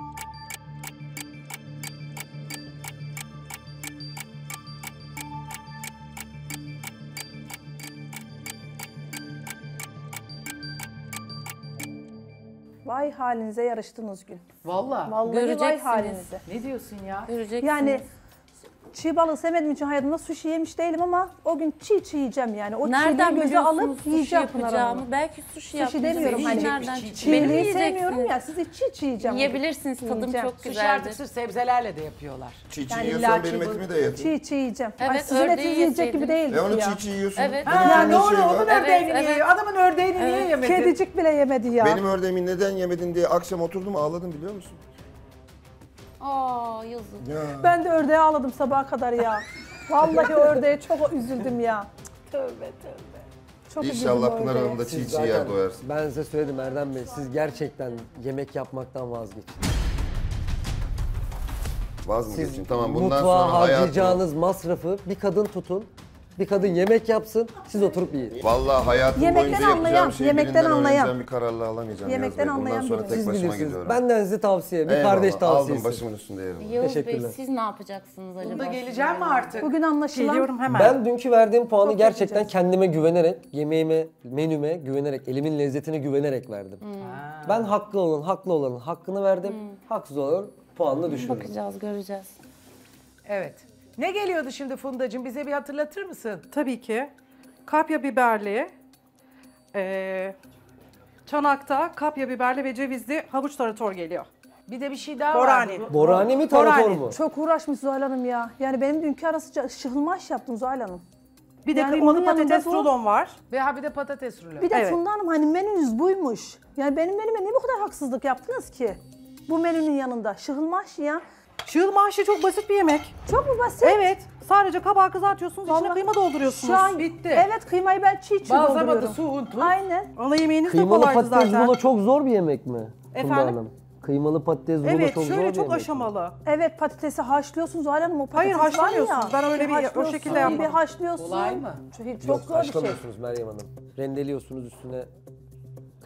Vay halinize yarıştınız gün. Vallahi. Vallahi vay Göreceksiniz. halinize. Ne diyorsun ya? Göreceksiniz. Yani çiğ balığı sevmediğim için hayatımda sushi yemiş değilim ama o gün çiğ yiyeceğim yani. O nereden çiğliği göze biliyorsunuz alıp sushi yiyeceğim Pınar yapacağımı? Hanım. Belki sushi Sushi yapmışsınız. demiyorum hani. Nereden Çiğ- çıktı? Benim Çiğliği yiyeceksiniz. sevmiyorum ya sizi çiğ yiyeceğim. Yiyebilirsiniz. Tadım Yiyeceğim. çok Sushi artık güzeldir. sırf sebzelerle de yapıyorlar. Çiğ çiğ Yani yiyorsan illa benim çiğ etimi de ye. Çiğ yiyeceğim. Evet, Ay, sizin ördeği etinizi yiyecek gibi yeseydiniz. değil Onu ya. çiğ çiğ yiyorsun. Evet. Benim Ya ördüğümü doğru yiyor. onun Evet, ördeğini evet. yiyor. Adamın ördeğini niye yemedin? Kedicik bile yemedi ya. Benim ördeğimi neden yemedin diye akşam oturdum ağladım biliyor musun? Aa yazık. Ya. Ben de ördeği ağladım sabaha kadar ya. Vallahi ördeğe çok üzüldüm ya. Tövbe tövbe. Çok üzüldüm İnşallah Pınar ördeğe. Hanım da çiğ Siz çiğ yer zaten- doyarsın. Ben size söyledim Erdem Bey, siz gerçekten yemek yapmaktan vazgeçin. Vaz mı Siz geçeyim? Tamam bundan mutfağa sonra hayatımı... harcayacağınız masrafı bir kadın tutun, bir kadın yemek yapsın, siz oturup yiyin. Vallahi hayatım Yemekten boyunca yapacağım anlayan, şeyi yemekten birinden anlayan. öğreneceğim bir kararla alamayacağım. Yemekten Yaz Bey. Bundan anlayan sonra biri. tek Siz başıma bilirsiniz. gidiyorum. Benden size tavsiye, bir Eyvallah, kardeş aldım tavsiyesi. başımın üstünde yerim. Yağız Bey Teşekkürler. siz ne yapacaksınız acaba? Bunda geleceğim mi artık? Bugün anlaşılan Geliyorum hemen. Ben dünkü verdiğim puanı Çok gerçekten yapacağız. kendime güvenerek, yemeğime, menüme güvenerek, elimin lezzetine güvenerek verdim. Ben haklı olanın hakkını verdim, haksız olanın puanını düşürdüm. Bakacağız, göreceğiz. Evet. Ne geliyordu şimdi Fundacığım? Bize bir hatırlatır mısın? Tabii ki. Kapya biberli, çanakta kapya biberli ve cevizli havuç tarator geliyor. Bir de bir şey daha Borani. vardı. Borani mi, tarator Borani. mu? çok uğraşmış Zuhal Hanım ya. Yani benim dünkü arası şıhılmaş yaptım Zuhal Hanım. Bir de Yani kıymalı onun yanında patates bu- rulon var. Bir de patates rulo. Bir de Evet. Funda Hanım hani menünüz buymuş. Yani benim menüme niye bu kadar haksızlık yaptınız ki? Bu menünün yanında. Şıhılmaş ya. Çığıl mahşi çok basit bir yemek. Çok mu basit? Evet. Sadece kabağı kızartıyorsunuz, içine Vallahi kıyma dolduruyorsunuz. Şu an Bitti. Evet kıymayı ben çiğ Bazlamadı, dolduruyorum. su, un, tuz. Aynen. Ana yemeğiniz de Kıymalı kolaydı patates zaten. rulo çok zor bir yemek mi? Funda Efendim? Hanım? Kıymalı patates rulo Evet, çok zor şöyle bir çok yemek mi? aşamalı. Evet patatesi haşlıyorsunuz Zuhal Hanım. O patates Hayır, var haşlamıyorsunuz. ya, Ben öyle bir- o haşlıyorsun, şekilde yapmadım. Bir haşlıyorsun. Kolay mı? Çok Yok zor bir şey. haşlamıyorsunuz Meryem Hanım. Rendeliyorsunuz üstüne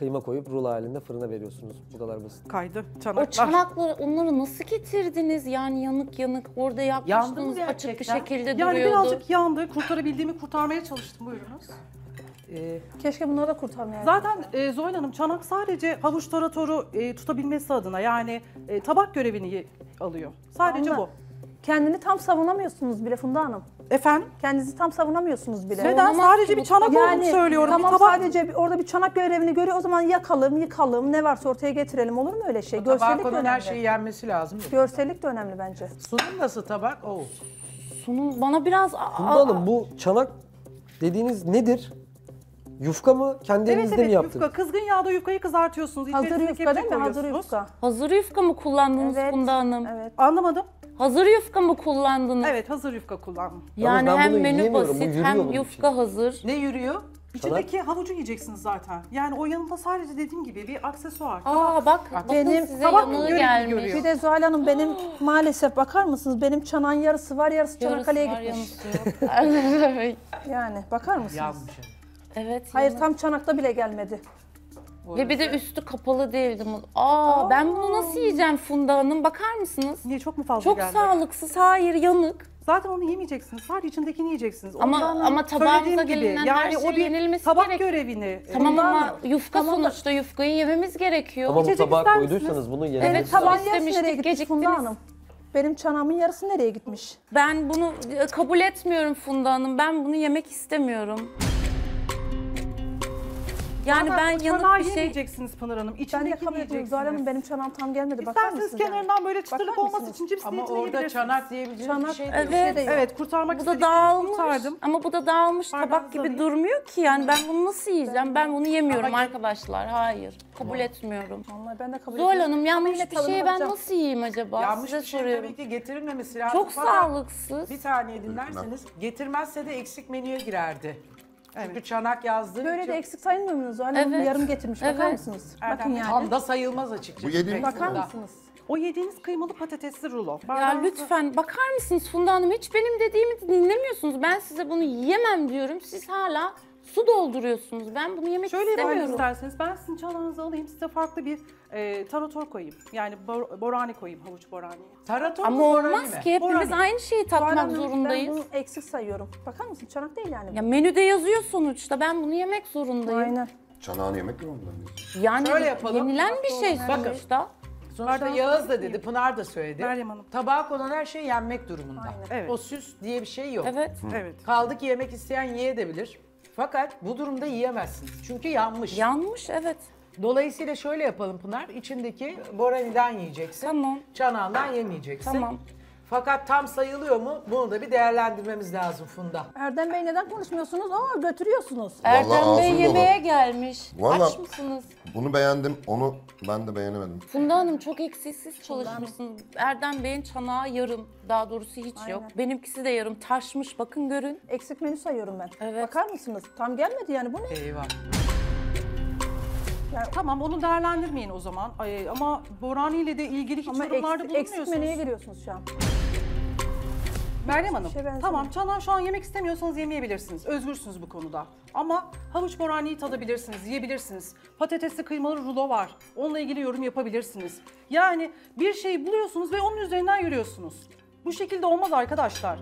kıyma koyup rulo halinde fırına veriyorsunuz. Bu kadar basit. Kaydı O çanaklar. çanakları onları nasıl getirdiniz? Yani yanık yanık orada Yandı mı yapmıştınız açık bir gerçekten? şekilde Yani duruyordu. birazcık yandı. Kurtarabildiğimi kurtarmaya çalıştım. Buyurunuz. Keşke bunları da kurtarmayaydım. Zaten Zuhal Hanım çanak sadece havuç taratoru tutabilmesi adına yani tabak görevini alıyor. Sadece Ama bu. Kendini tam savunamıyorsunuz bile Funda Hanım. Efendim? Kendinizi tam savunamıyorsunuz bile. Neden? Olmaz Sadece ki bir bu çanak tabak. olduğunu söylüyorum. Tamam bir tabak... sadece orada bir çanak görevini görüyor. O zaman yakalım, yıkalım, ne varsa ortaya getirelim. Olur mu öyle şey? Tabağa Görsellik de konan önemli. her şeyi yenmesi lazım. Görsellik de önemli bence. Sunum nasıl tabak? Sunum bana biraz... Funda Hanım bu çanak dediğiniz nedir? Yufka mı? Kendi elinizde mi yaptınız? yufka. Kızgın yağda yufkayı kızartıyorsunuz. Hazır İçerisine yufka kepçe değil mi? Hazır koyuyorsunuz. yufka. Hazır yufka mı kullandınız Evet, Funda Hanım? Evet. Anlamadım. Hazır yufka mı kullandınız? Evet, hazır yufka kullandım. Yani Ama ben hem bunu menü yiyemiyorum, bu basit yürüyor hem bunun yufka hazır. Ne yürüyor? İçindeki havucu yiyeceksiniz zaten. Yani o yanında sadece dediğim gibi bir aksesuar. Aa bak bakın Benim size tabak yanığı görevi gelmiş. görüyor. Bir de Zuhal Hanım benim maalesef bakar mısınız? Benim çanağın yarısı var, yarısı Çanakkale'ye Yarısı var, gitmiş. yarısı yok. Yani bakar mısınız? Yanmış. Evet. Hayır yanık. tam çanakta bile gelmedi. Ve bir de üstü kapalı değildi. Ben bunu nasıl yiyeceğim Funda Hanım? Bakar mısınız? Niye çok mu fazla Çok geldi? sağlıksız. Hayır yanık. Zaten onu yemeyeceksiniz. Sadece içindekini yiyeceksiniz. Ama Ondan tabağımıza söylediğim gibi, gelinen her şey o bir yenilmesi tabak gerek. görevini. Tamam Ondan ama mı? yufka Tamam da- sonuçta yufkayı yememiz gerekiyor. Ama bu İçecek tabağa ister koyduysanız misiniz? bunu Evet, yemelisiniz. Taban yarısı istemiştik, nereye gitmiş Funda geciktiniz. Hanım? Benim çanağımın yarısı nereye gitmiş? Ben bunu kabul etmiyorum Funda Hanım. Ben bunu yemek istemiyorum. Yani Zaten ben o yanık çanağı bir şey... yemeyeceksiniz Pınar Hanım. Ben de İçindekini kabul etmiyorum. Zuhal Hanım yiyeceksiniz. benim çanağım tam gelmedi. Bakar İsterseniz mısınız? kenarından böyle çıtırlık Bakar olması mısınız? için cips Ama niyetine orada yiyebilirsiniz. çanak diyebileceğim bir Çanak- şey de Evet. yok. Evet, kurtarmak Bu da istediklerimi dağılmış. kurtardım. Ama bu da dağılmış Pardon, tabak gibi alayım. durmuyor ki. Yani ben bunu nasıl yiyeceğim? Ben bunu yemiyorum Ama- arkadaşlar. Hayır. Kabul etmiyorum. Vallahi ben de kabul Zuhal etmiyorum. Hanım yanmış yine bir tadına şeyi ben bakacağım. nasıl yiyeyim acaba? Yanmış Size bir şey soruyorum. tabii ki getirilmemesi lazım. Çok Fakat sağlıksız. bir saniye dinlerseniz getirmezse de eksik menüye girerdi. Çünkü çanak yazdığı Böyle için de eksik sayılmıyor mu Zuhal Hanım? Evet. Yarım getirmiş. Bakar Evet. mısınız? Erdem Bakın Bey, yani. tam da sayılmaz açıkçası. Bu yediğiniz- Bakar Bunda. mısınız? O yediğiniz kıymalı patatesli rulo. Ya Bardağınızı- lütfen bakar mısınız Funda Hanım? Hiç benim dediğimi dinlemiyorsunuz. Ben size bunu yiyemem diyorum. Siz hala su dolduruyorsunuz. Ben bunu yemek Şöyle yapalım istemiyorum. isterseniz. Ben sizin çanağınızı alayım. Size farklı bir tarator koyayım. Yani borani koyayım, havuç borani. Tarator Ama mu, borani olmaz mi? ki. Hepimiz Borani. aynı şeyi Zuhal tatmak Hanım, zorundayız. Ben bunu eksik sayıyorum. Bakar mısın? Çanak değil yani. Ya menüde yazıyor sonuçta. Ben bunu yemek zorundayım. Aynen. Çanağını yemek mi ondan? Yani Şöyle yapalım. yenilen bir şey Bakın. sonuçta. Sonuçta Yağız da dedi, Pınar da söyledi. Meryem Hanım. Tabağa konan her şey yenmek durumunda. Evet. O süs diye bir şey yok. Evet. Evet. Kaldı ki yemek isteyen yiyebilir. Fakat bu durumda yiyemezsiniz. Çünkü yanmış. Yanmış evet. Dolayısıyla şöyle yapalım Pınar. İçindeki boraniden yiyeceksin. Tamam. Çanağından yemeyeceksin. Tamam. Fakat tam sayılıyor mu? Bunu da bir değerlendirmemiz lazım Funda. Erdem Bey neden konuşmuyorsunuz? Aa götürüyorsunuz. Erdem ağzım Bey dolu. yemeğe gelmiş. Vallahi- Aç mısınız? Bunu beğendim, onu ben de beğenemedim. Funda Hanım çok eksiksiz çalışmışsınız. Erdem Bey'in çanağı yarım. Daha doğrusu hiç yok. Benimkisi de yarım. Taşmış bakın görün. Eksik menü sayıyorum ben. Evet. Bakar mısınız? Tam gelmedi yani bu ne? Eyvah. Tamam, onu değerlendirmeyin o zaman. Ama borani ile de ilgili hiç Ama yorumlarda eksik menüye bulunmuyorsunuz. giriyorsunuz şu an. Meryem Hanım, Hiçbir şey benzemiyor. tamam çanağı şu an yemek istemiyorsanız yemeyebilirsiniz. Özgürsünüz bu konuda. Ama havuç boraniyi tadabilirsiniz, yiyebilirsiniz. Patatesli kıymalı rulo var. Onunla ilgili yorum yapabilirsiniz. Yani bir şeyi buluyorsunuz ve onun üzerinden yürüyorsunuz. Bu şekilde olmaz arkadaşlar.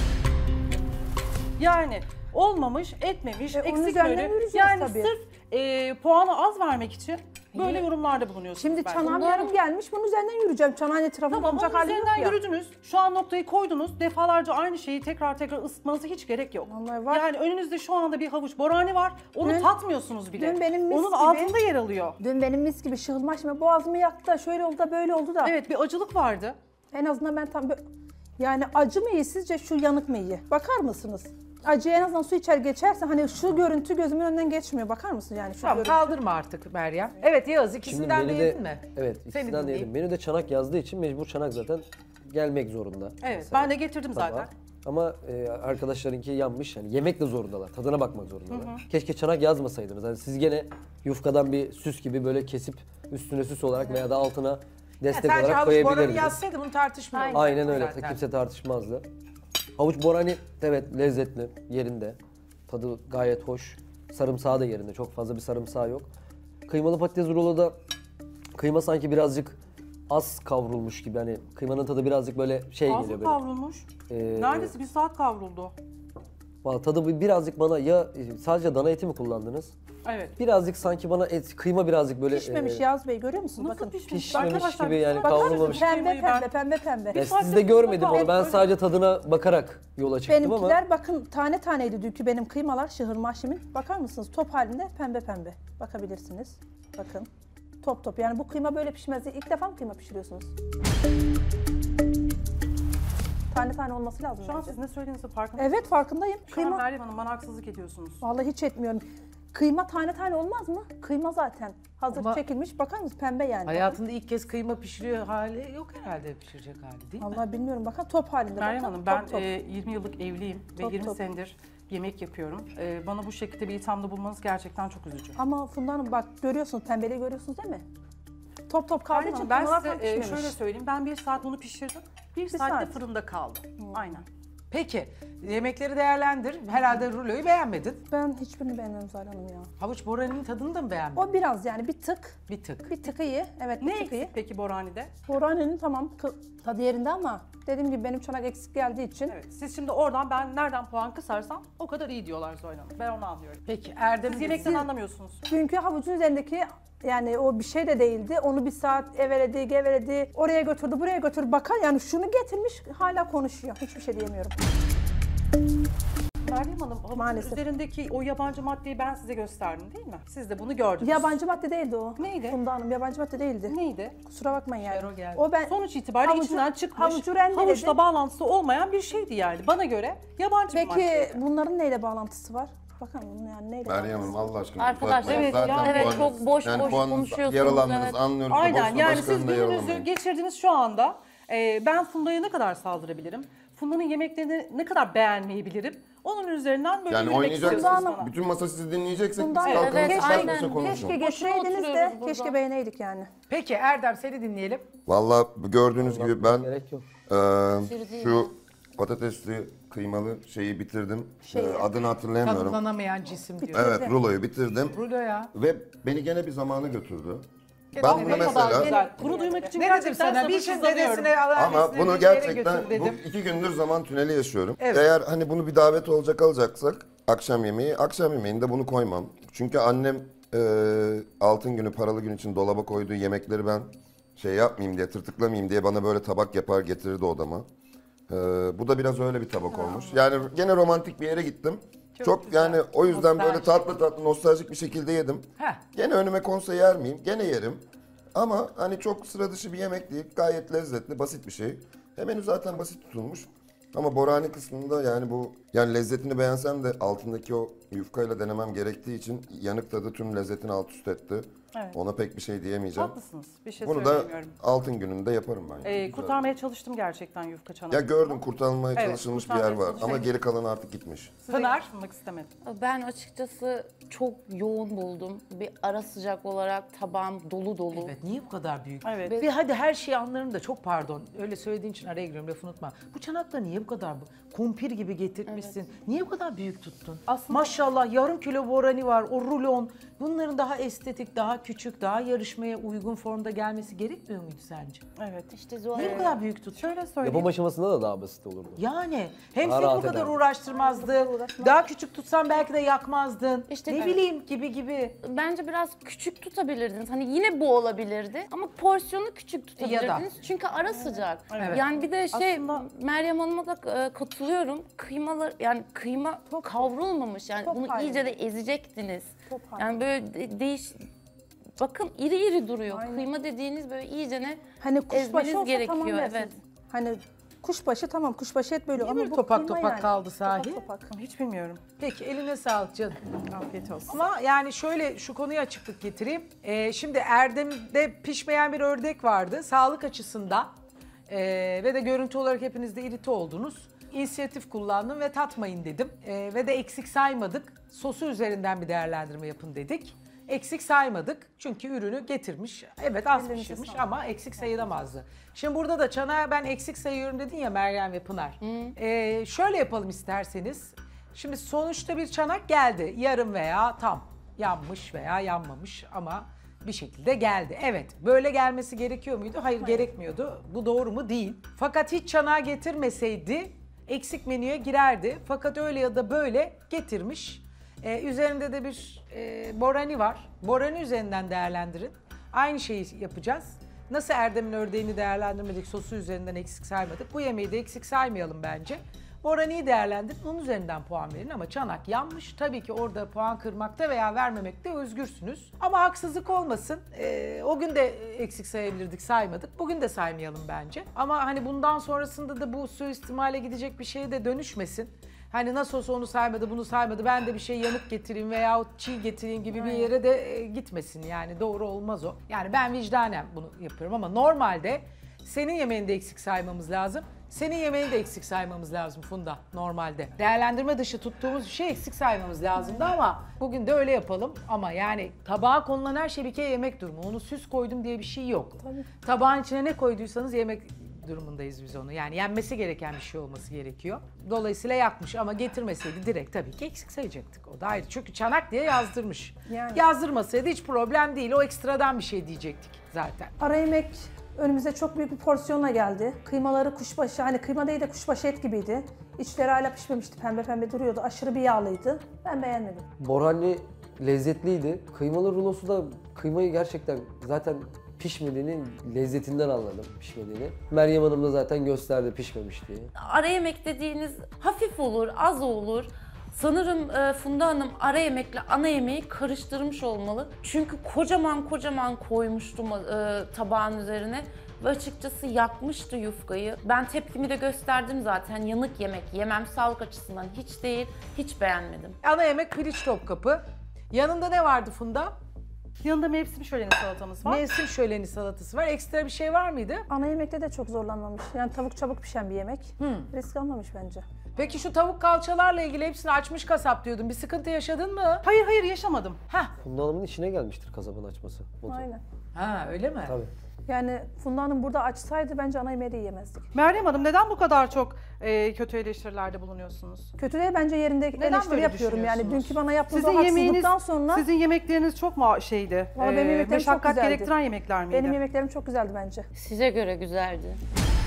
Yani olmamış, etmemiş, Onun eksik üzerinden menü. yürüyeceğiz Yani tabii. sırf puanı az vermek için böyle yorumlarda bulunuyorsunuz. Şimdi bence. çanağım yarım gelmiş. Bunun üzerinden yürüyeceğim. Çanağın etrafını Tamam, konacak onun halim yok üzerinden ya. yürüdünüz. Şu an noktayı koydunuz. Defalarca aynı şeyi tekrar ısıtmanıza hiç gerek yok. Vallahi var. Yani önünüzde şu anda bir havuç borani var. Onu Dün- tatmıyorsunuz bile. dün benim mis Onun gibi- altında yer alıyor. Dün benim mis gibi şığılmaşma boğazımı yaktı da şöyle oldu da böyle oldu da. Evet, bir acılık vardı. En azından ben tam yani acı mı iyi sizce şu yanık mı iyi? Bakar mısınız? Acı en azından su içer geçerse hani şu görüntü gözümün önünden geçmiyor. Bakar mısın yani şu Tamam görüntü? kaldırma artık Meryem. Evet Yağız Şimdi ikisinden de menüde, yedin mi? evet Seni ikisinden de dinleyeyim. yedim. Menüde çanak yazdığı için mecbur çanak zaten gelmek zorunda. Evet, Mesela ben de getirdim tabağa. zaten. Ama arkadaşlarınki yanmış yani yemek de zorundalar. Tadına bakmak zorundalar. Keşke çanak yazmasaydınız. Hani siz gene yufkadan bir süs gibi böyle kesip üstüne süs olarak veya da altına destek Sadece olarak havuç boranı koyabilirdiniz. yazsaydı bunu tartışmıyorduk. Aynen öyle. Zaten. Kimse tartışmazdı. Havuç borani evet lezzetli, yerinde. Tadı gayet hoş. Sarımsağı da yerinde. Çok fazla bir sarımsağı yok. kıymalı patates ruloda kıyma sanki birazcık az kavrulmuş gibi. Hani kıymanın tadı birazcık böyle şey Az geliyor mı böyle. kavrulmuş? Neredeyse 1 saat kavruldu. Valla tadı birazcık bana ya sadece dana eti mi kullandınız? Evet. Birazcık sanki bana kıyma birazcık böyle Pişmemiş Yağız Bey, görüyor musunuz? Nasıl Bakın. pişmemiş gibi yani Bakar mısınız? kavrulmamış. Pembe. Sizde görmedim onu. Ben sadece tadına bakarak yola çıktım ama. Benimkiler bakın tane taneydi dünkü benim kıymalar şıhır mahşimin. Bakar mısınız? Top halinde pembe. Bakabilirsiniz. Bakın. Top. Yani bu kıyma böyle pişmez. İlk defa mı kıyma pişiriyorsunuz? Tane olması lazım. Şu an bence. siz ne söylediğinizin farkında mısınız? Evet, farkındayım. Şu an Meryem Hanım bana haksızlık ediyorsunuz. Vallahi hiç etmiyorum. Kıyma tane olmaz mı? Kıyma zaten. Hazır Ama çekilmiş. Bakar mısınız? Pembe yani. Hayatında ilk kez kıyma pişiriyor hali yok herhalde, pişirecek hali değil mi? Vallahi bilmiyorum. Bakın top halinde. Meryem bakın. Hanım ben Top. 20 yıllık evliyim Top, ve 20 top. senedir yemek yapıyorum. Bana bu şekilde bir ithamda bulmanız gerçekten çok üzücü. Ama Funda Hanım bak görüyorsunuz, pembeliği görüyorsunuz değil mi? Top kaldığı Meryem için Hanım, ben kıymalar tam size pişmemiş. şöyle söyleyeyim. Ben 1 saat bunu pişirdim. 1 saatte saat. fırında kaldı. Aynen. Peki, yemekleri değerlendir. Herhalde ruloyu beğenmedin. Ben hiçbirini beğenmiyorum Zahra Hanım ya. Havuç borani'nin tadını da mı beğenmedin? O biraz yani bir tık. Bir tık. Bir tık iyi. Evet, bir Ne tık iyi. eksik peki Borani'de? Borani'nin tamam tadı yerinde ama dediğim gibi benim çanak eksik geldiği için. Evet. Siz şimdi oradan ben nereden puan kısarsam o kadar iyi diyorlar Zoyla Hanım. Ben onu anlıyorum. Peki Erdem, Siz yemekten anlamıyorsunuz. Dünkü havucun üzerindeki yani o bir şey de değildi. Onu bir saat eveledi, geveledi. Oraya götürdü, buraya götürdü. Bakar yani şunu getirmiş hala konuşuyor. Hiçbir şey diyemiyorum. Meryem Hanım, havucun Maalesef. üzerindeki o yabancı maddeyi ben size gösterdim değil mi? Siz de bunu gördünüz. Yabancı madde değildi o. Neydi? Funda Hanım yabancı madde değildi. Neydi? Kusura bakmayın yani. Şero geldi. O ben Sonuç itibariyle havucu- içinden çıkmış, havucu rendeledi. havuçla bağlantısı olmayan bir şeydi yani. Bana göre yabancı bir Peki maddeydi. bunların neyle bağlantısı var? Bakalım yani neyle Meryem Hanım bağlantısı? Allah aşkına. Arkadaşlar, uzatmayın. evet, Zaten evet, puanınız- çok boş puanınız- konuşuyorsunuz, Yaralandınız evet. anlıyoruz. da Aynen boşuna yani siz başkalarını da gününüzü yaralamayın. geçirdiniz şu anda. Ben Funda'ya ne kadar saldırabilirim? Funda'nın yemeklerini ne kadar beğenmeyebilirim? Onun üzerinden böyle Yani yürümek oynayacaksınız. istiyorsunuz bana. Bütün masa sizi dinleyeceksek biz Bundan kalkalım evet, baş aynen. başa konuşalım. Keşke geçseydiniz de oturuyoruz burada. keşke beğeneydik yani. Peki Erdem, seni dinleyelim. Vallahi gördüğünüz gibi ben Gerek yok. şu patatesli kıymalı şeyi bitirdim. Şeyi. Adını hatırlayamıyorum. Tanımlanamayan cisim diyor. Evet, ruloyu bitirdim. Rulo ya. Ve beni gene bir zamana götürdü. Gene Ben ne bunu kadar mesela Güzel. Bunu duymak için Ne dedim gerçekten sana? Bir şey sabırsızlanıyorum. dedesine ama annesine bunu bir yere gerçekten götür bu dedim. 2 gündür zaman tüneli yaşıyorum. Evet. Eğer hani bunu bir davet alacaksak akşam yemeğinde bunu koymam. Çünkü annem altın günü paralı gün için dolaba koyduğu yemekleri ben şey yapmayayım diye tırtıklamayayım diye bana böyle tabak yapar getirirdi odama. Bu da biraz öyle bir tabak olmuş. Yani gene romantik bir yere gittim. Çok güzel. yani o yüzden böyle Nostaljik. tatlı nostaljik bir şekilde yedim. Heh. Gene önüme konsa yer miyim? Gene yerim. Ama hani çok sıra dışı bir yemek değil. Gayet lezzetli, basit bir şey. Menü zaten basit tutulmuş. Ama borani kısmında yani bu yani lezzetini beğensem de altındaki o yufkayla denemem gerektiği için yanık tadı tüm lezzetini alt üst etti. Evet. Ona pek bir şey diyemeyeceğim. Haklısınız. Bir şey Bunu da söylemiyorum. altın gününde yaparım ben. Yani. Güzel. Kurtarmaya çalıştım gerçekten yufka çanağı. Ya gördüm kurtarılmaya Evet, çalışılmış bir kurtarmaya yer var çalışılmış. ama geri kalan artık gitmiş. Pınar. Yapmak istemedim. Ben açıkçası çok yoğun buldum. Bir ara sıcak olarak tabağım dolu dolu. Evet, niye bu kadar büyük? Evet. Ve hadi her şeyi anlarım da çok pardon. Öyle söylediğin için araya giriyorum, lafını unutma. Bu çanakla niye bu kadar kumpir gibi getirtmişsin? Niye bu kadar büyük tuttun? Aslında- Maşallah yarım kilo borani var, o rulon. Bunların daha estetik, daha küçük, daha yarışmaya uygun formda gelmesi gerekmiyor muydu sence? Evet. İşte Zuhal Niye bu kadar büyük tuttun? Şöyle söyleyeyim. Yapım aşamasında da daha basit olurdu. Yani hem Daha seni bu rahat kadar ederdim. uğraştırmazdı. Daha küçük tutsan belki de yakmazdın. İşte ne evet. bileyim gibi. Bence biraz küçük tutabilirdiniz. Hani yine bu olabilirdi ama porsiyonu küçük tutabilirdiniz. Çünkü ara sıcak. Evet. Yani bir de Aslında- Meryem Hanım'a da katılıyorum. Kıymalar yani kıyma kavrulmamış. Yani Top bunu halinde. iyice de ezecektiniz. Top halinde. Yani böyle bakın iri iri duruyor. Aynen. Kıyma dediğiniz böyle iyicene Hani kuşbaşı ezmeniz olsa gerekiyor. tamam dersin. Evet. Hani kuşbaşı tamam kuşbaşı et böyle Niye ama böyle bu topak kıyma topak yani. kaldı sahi? Topak topak. Hiç bilmiyorum. Peki eline sağlık canım. Afiyet olsun. Ama yani şöyle şu konuya açıklık getireyim. Şimdi Erdem'de pişmeyen bir ördek vardı. Sağlık açısından ve de görüntü olarak hepiniz de irite oldunuz. İnisiyatif kullandım ve tatmayın dedim. Ve de eksik saymadık. Sosu üzerinden bir değerlendirme yapın dedik. Eksik saymadık çünkü ürünü getirmiş. Evet az Ellerinize pişirmiş sağlık. ama eksik sayılamazdı. Şimdi burada da çanağa ben eksik sayıyorum dedin ya Meryem ve Pınar. Şöyle yapalım isterseniz. Şimdi sonuçta bir çanak geldi. Yarım veya tam. yanmış veya yanmamış ama bir şekilde geldi. Evet, böyle gelmesi gerekiyor muydu? Hayır, gerekmiyordu. Bu doğru mu? Değil. Fakat hiç çanağı getirmeseydi eksik menüye girerdi. Fakat öyle ya da böyle getirmiş. Üzerinde de bir borani var. Borani üzerinden değerlendirin. Aynı şeyi yapacağız. Nasıl Erdem'in ördeğini değerlendirmedik, sosu üzerinden eksik saymadık. Bu yemeği de eksik saymayalım bence. Borani'yi değerlendirin, onun üzerinden puan verin ama çanak yanmış. Tabii ki orada puan kırmakta veya vermemekte özgürsünüz. Ama haksızlık olmasın. O gün de eksik sayabilirdik, saymadık. Bugün de saymayalım bence. Ama hani bundan sonrasında da bu suistimale gidecek bir şeye de dönüşmesin. Hani nasıl olsa onu saymadı, bunu saymadı, ben de bir şey yanık getireyim veya çiğ getireyim gibi bir yere de gitmesin. Yani doğru olmaz o. Yani ben vicdanen bunu yapıyorum ama normalde senin yemeğini de eksik saymamız lazım. Senin yemeğini de eksik saymamız lazım Funda normalde. Değerlendirme dışı tuttuğumuz bir şey eksik saymamız lazımdı ama bugün de öyle yapalım. Ama yani tabağa konulan her şey bir kere yemek durumu. Onu süs koydum diye bir şey yok. Tabii. Tabağın içine ne koyduysanız yemek durumundayız biz onu. Yani yenmesi gereken bir şey olması gerekiyor. Dolayısıyla yakmış ama getirmeseydi direkt tabii ki eksik sayacaktık. O da ayrı. Çünkü çanak diye yazdırmış. Yani. Yazdırmasaydı hiç problem değil. O ekstradan bir şey diyecektik zaten. Ara yemek önümüze çok büyük bir porsiyonla geldi. Kıymaları kuşbaşı, hani kıyma değil de kuşbaşı et gibiydi. İçleri hala pişmemişti, pembe pembe duruyordu. Aşırı bir yağlıydı. Ben beğenmedim. Borani lezzetliydi. Kıymalı rulosu da kıymayı gerçekten zaten pişmediğini lezzetinden anladım pişmediğini. Meryem Hanım da zaten gösterdi pişmemiş diye. Ara yemek dediğiniz hafif olur, az olur. Sanırım Funda Hanım ara yemekle ana yemeği karıştırmış olmalı. Çünkü kocaman koymuştum tabağın üzerine ve açıkçası yakmıştı yufkayı. Ben tepkimi de gösterdim zaten. Yanık yemek yemem, sağlık açısından hiç değil, hiç beğenmedim. Ana yemek piliç Topkapı. Yanında ne vardı Funda? Yanında mevsim şöleni salatamız var. Mevsim şöleni salatası var. Ekstra bir şey var mıydı? Ana yemekte de çok zorlanmamış. Yani tavuk çabuk pişen bir yemek. Risk almamış bence. Peki şu tavuk kalçalarla ilgili hepsini açmış kasap diyordun. Bir sıkıntı yaşadın mı? Hayır yaşamadım. Funda Hanım'ın işine gelmiştir kasabın açması. Aynen. Ha öyle mi? Tabii. Yani Funda Hanım burada açsaydı bence ana yemeği de yiyemezdik. Meryem Hanım neden bu kadar çok kötü eleştirilerde bulunuyorsunuz? Kötü değil, bence yerinde eleştiri yapıyorum. Yani dünkü bana yaptığınız sizin haksızlıktan sonra... Sizin yemekleriniz çok şeydi? Benim yemeklerim meşakkat çok güzeldi. gerektiren yemekler miydi? Benim yemeklerim çok güzeldi bence. Size göre güzeldi.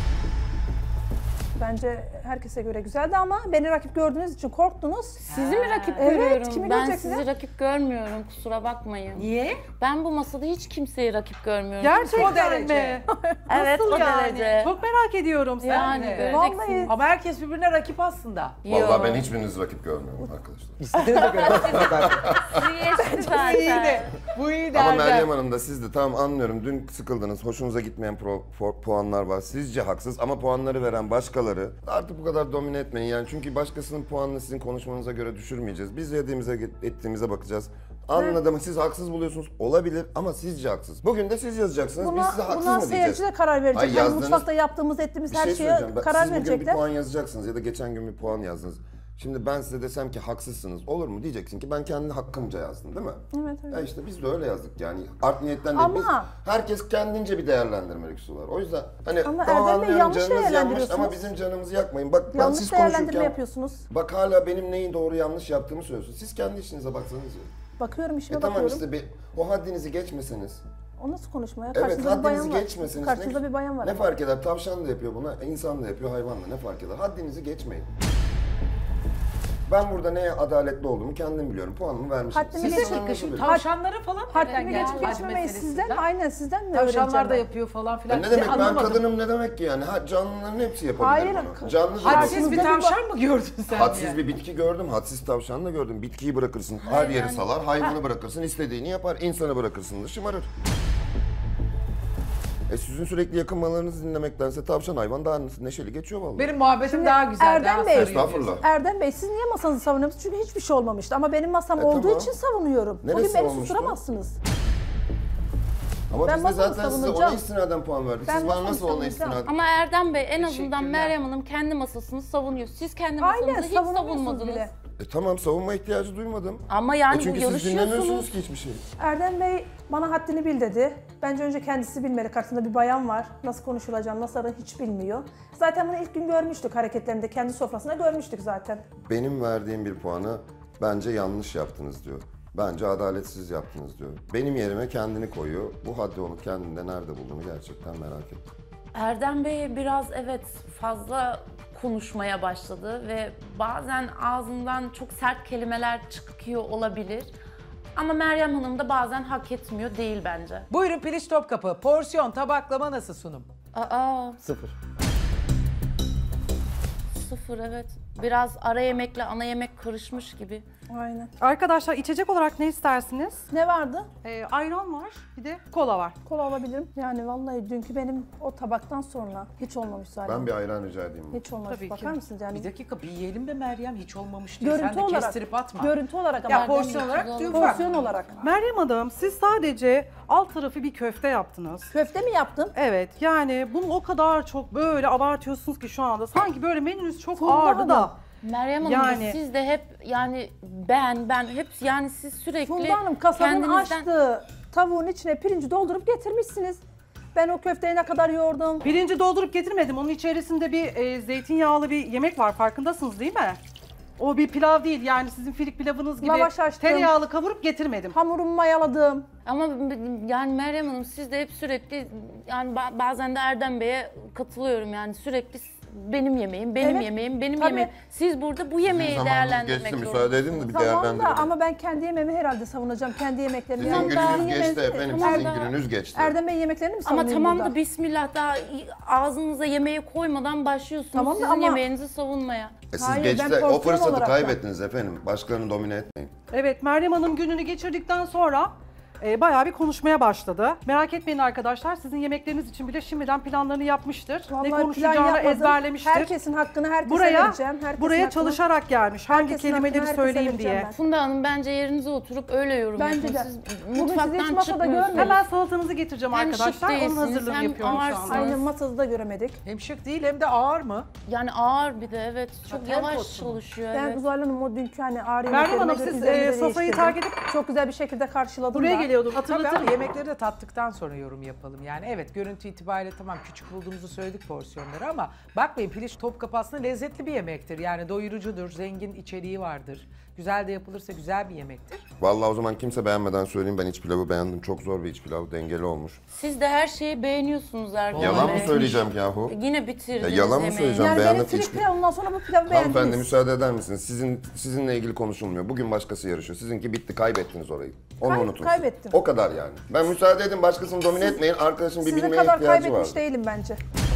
Bence herkese göre güzeldi ama beni rakip gördüğünüz için korktunuz. Sizi mi rakip Evet, görüyorum? kimi Ben göreceksiniz? sizi rakip görmüyorum, kusura bakmayın. Niye? Ben bu masada hiç kimseyi rakip görmüyorum. Gerçekten mi? Evet, Nasıl o yani? derece. Çok merak ediyorum sen. Yani göreceksiniz. Vallahi Ama herkes birbirine rakip aslında. Vallahi ben hiçbirinizi rakip görmüyorum arkadaşlar. İstediğinize göre. Sizi zaten. Bu iyi de. Bu iyi de Ama Erdem. Meryem Hanım da siz de tamam anlıyorum. Dün sıkıldınız, hoşunuza gitmeyen puanlar var. Sizce haksız ama puanları veren başkaları. Artık bu kadar domine etmeyin yani. Çünkü başkasının puanını sizin konuşmanıza göre düşürmeyeceğiz. Biz yediğimize, ettiğimize bakacağız. Anladım, siz haksız buluyorsunuz. Olabilir ama sizce haksız. Bugün de siz yazacaksınız. Biz size haksız mı diyeceğiz? seyirci de karar verecek. Hayır, Yani yazdığınız- mutfakta yaptığımız, ettiğimiz Bir her şey şeye söyleyeceğim. karar Siz bugün bir verecekler. puan yazacaksınız ya da geçen gün bir puan yazdınız. Şimdi ben size desem ki haksızsınız olur mu? Diyeceksin ki ben kendi hakkımca yazdım değil mi? Evet öyle. Ya işte biz de öyle yazdık yani. Art niyetten değil. Ama- Herkes kendince bir değerlendirme lüksü var. O yüzden hani Ama tamam Erdem Bey, anlıyorum yanlış canınız yanmış değerlendiriyorsunuz. ama bizim canımızı yakmayın. Bak ben Yanlış siz değerlendirme konuşurken yapıyorsunuz. bak hala benim neyi doğru yanlış yaptığımı söylüyorsunuz. Siz kendi işinize baksanız ya. Bakıyorum, işime Tamam bakıyorum. işte o haddinizi geçmeseniz. O nasıl konuşma ya? Evet Karşınızda bir bayan haddinizi var. geçmeseniz. Karşınızda bir bayan var. Ne ama. fark eder? Tavşan da yapıyor buna, insan da yapıyor, hayvan da ne fark eder? Haddinizi geçmeyin. Ben burada neye adaletli olduğumu kendim biliyorum. Puanımı vermişim. Haddimi Siz geçmek sana nasıl Şu biliyorsunuz? tavşanlara falan Haddimi geldi? geçip geçmemeyi sizden, aynen sizden mi Tavşanlar öğreneceğim da ben? yapıyor falan filan. Ne demek ben Anlamadım. kadınım ne demek ki yani? Canlıların hepsi yapabilir Hayır, bunu. Canlı Hadsiz bir Karşınızda tavşan mı gördün sen? Hadsiz yani? bir bitki gördüm, hadsiz tavşan da gördüm. Bitkiyi bırakırsın, her yeri salar, hayvanı bırakırsın, istediğini yapar. İnsanı bırakırsın da şımarır. Sizin sürekli yakınmalarınızı dinlemektense tavşan hayvan daha neşeli geçiyor vallahi. Benim muhabbetim daha güzel, Erdem daha Bey, sarıyor. Estağfurullah. Erdem Bey, siz niye masanızı savunuyorsunuz? Çünkü hiçbir şey olmamıştı ama benim masam olduğu tamam. için savunuyorum. Neresi Bugün beni olmuştu? susturamazsınız. Ama Ben biz de masamı zaten size ona savunacağım. istinaden puan verdik. Ben Siz bana masamı nasıl ona savunacağım. istinaden? Ama Erdem Bey en azından Teşekkürler. Meryem Hanım kendi masasını savunuyor. Siz kendi Aynen, masanızı hiç savunamıyorsunuz savunmadınız. bile. Tamam savunma ihtiyacı duymadım. Ama yani bu Çünkü siz dinlemiyorsunuz yarışıyorsunuz. ki hiçbir şey. Erdem Bey bana haddini bil dedi. Bence önce kendisi bilmeli. Karşısında bir bayan var. Nasıl konuşulacağını, nasıl aranı hiç bilmiyor. Zaten bunu ilk gün görmüştük hareketlerinde. Kendi sofrasında görmüştük zaten. Benim verdiğim bir puanı bence yanlış yaptınız diyor. Bence adaletsiz yaptınız diyor. Benim yerime kendini koyuyor. Bu haddi onu kendinde nerede bulduğunu gerçekten merak ettim. Erdem Bey biraz evet fazla konuşmaya başladı ve bazen ağzından çok sert kelimeler çıkıyor olabilir. Ama Meryem Hanım da bazen hak etmiyor değil bence. Buyurun Piliç Topkapı. Porsiyon, tabaklama nasıl sunum? Aa, 0. 0 evet. Biraz ara yemekle ana yemek karışmış gibi. Aynen. Arkadaşlar içecek olarak ne istersiniz? Ne vardı? Ayran var, bir de kola var. Kola alabilirim. Yani vallahi dünkü benim o tabaktan sonra hiç olmamış zaten. Ben bir ayran rica edeyim. Hiç olmamış. Tabii Bakar ki. mısınız yani? Bir dakika bir yiyelim be Meryem, hiç olmamış diye. Görüntü Sen de olarak. kestirip atma. Görüntü olarak ama. Ya porsiyon olarak dün Porsiyon olarak. Meryem Hanım, siz sadece alt tarafı bir köfte yaptınız. Köfte mi yaptım? Evet, yani bunu o kadar çok böyle abartıyorsunuz ki şu anda. Sanki böyle menünüz çok Funda ağırdı Hanım. da. Meryem Hanım Yani- siz de hep yani ben hep yani siz sürekli Funda Hanım kasabın kendinizden... açtığı tavuğun içine pirinci doldurup getirmişsiniz. Ben o köfteyi ne kadar yoğurdum. Pirinci doldurup getirmedim. Onun içerisinde bir zeytinyağlı bir yemek var. Farkındasınız değil mi? O bir pilav değil. Yani sizin filik pilavınız gibi Lavaş açtım. tereyağlı kavurup getirmedim. Hamurumu mayaladım. Ama yani Meryem Hanım siz de hep sürekli yani bazen de Erdem Bey'e katılıyorum yani sürekli benim yemeğim, benim Evet, yemeğim, benim tabii. yemeğim. Siz burada bu yemeği Zamanınız değerlendirmek geçti, zorundasınız. müsaade edin de bir Tamam da değerlendirelim. ama ben kendi yemeğimi herhalde savunacağım. Kendi yemeklerimi. Sizin Yani gününüz sizin geçti yemeğinizi- efendim, Tamam sizin da- gününüz geçti. Erdem Bey yemeklerini mi Ama savunayım tamam burada? da bismillah daha ağzınıza yemeği koymadan başlıyorsunuz Tamam da sizin ama- yemeğinizi savunmaya. Siz Hayır, ben geçti, o porsiyon fırsatı olarak da- kaybettiniz efendim. Başkalarını domine etmeyin. Evet, Meryem Hanım gününü geçirdikten sonra bayağı bir konuşmaya başladı. Merak etmeyin arkadaşlar, sizin yemekleriniz için bile şimdiden planlarını yapmıştır. Vallahi ne plan konuşacağını yapmadım. ezberlemiştir. Herkesin hakkını herkese buraya vereceğim. Herkesin buraya hakkını- çalışarak gelmiş. Hangi herkesin kelimeleri hakkını herkese söyleyeyim vereceğim diye. ben. Funda Hanım bence yerinize oturup öyle yorum Bence yapın. de. Siz Bugün sizi hiç mutfaktan masada çıkmıyorsunuz. görmedim. Hemen salatanızı getireceğim Hem şık arkadaşlar. Onun değilsiniz, hazırlığını hem yapıyorum şu ağırsınız. anda. Aynen masada da göremedik. Hem şık değil hem de ağır mı? Yani ağır bir de evet. Çok temposu yavaş mu? çalışıyor Ben evet. Uzay Hanım o dünkü hani ağır Meryem yemeklerime Hanım göre siz üzerinde sofrayı değiştirdim. terk edip çok güzel bir şekilde karşıladım buraya da. geliyordum. Tabii ama Hatırlatın. yemekleri de tattıktan sonra yorum yapalım. Yani evet görüntü itibariyle tamam küçük bulduğumuzu söyledik porsiyonları ama bakmayın Piliç Topkapı aslında lezzetli bir yemektir. Yani doyurucudur, zengin içeriği vardır. Güzel de yapılırsa güzel bir yemektir. Vallahi o zaman kimse beğenmeden söyleyeyim, ben iç pilavı beğendim. Çok zor bir iç pilav, dengeli olmuş. Siz de her şeyi beğeniyorsunuz Erdem Yalan mı Bey. söyleyeceğim yahu? Yine bitirdiniz yalan mı yemeği. söyleyeceğim? Yani beğendim, benim hiç- filik ondan sonra bu pilavı Hanımefendi beğendiniz. müsaade eder misiniz? Sizinle ilgili konuşulmuyor. Bugün başkası yarışıyor. Sizinki bitti, kaybettiniz orayı. Onu unutun. kaybettim. O kadar yani. Ben müsaade edin, başkasını domine etmeyin. Arkadaşın bir Sizin bilmeye kadar ihtiyacı kaybetmiş var. değilim bence.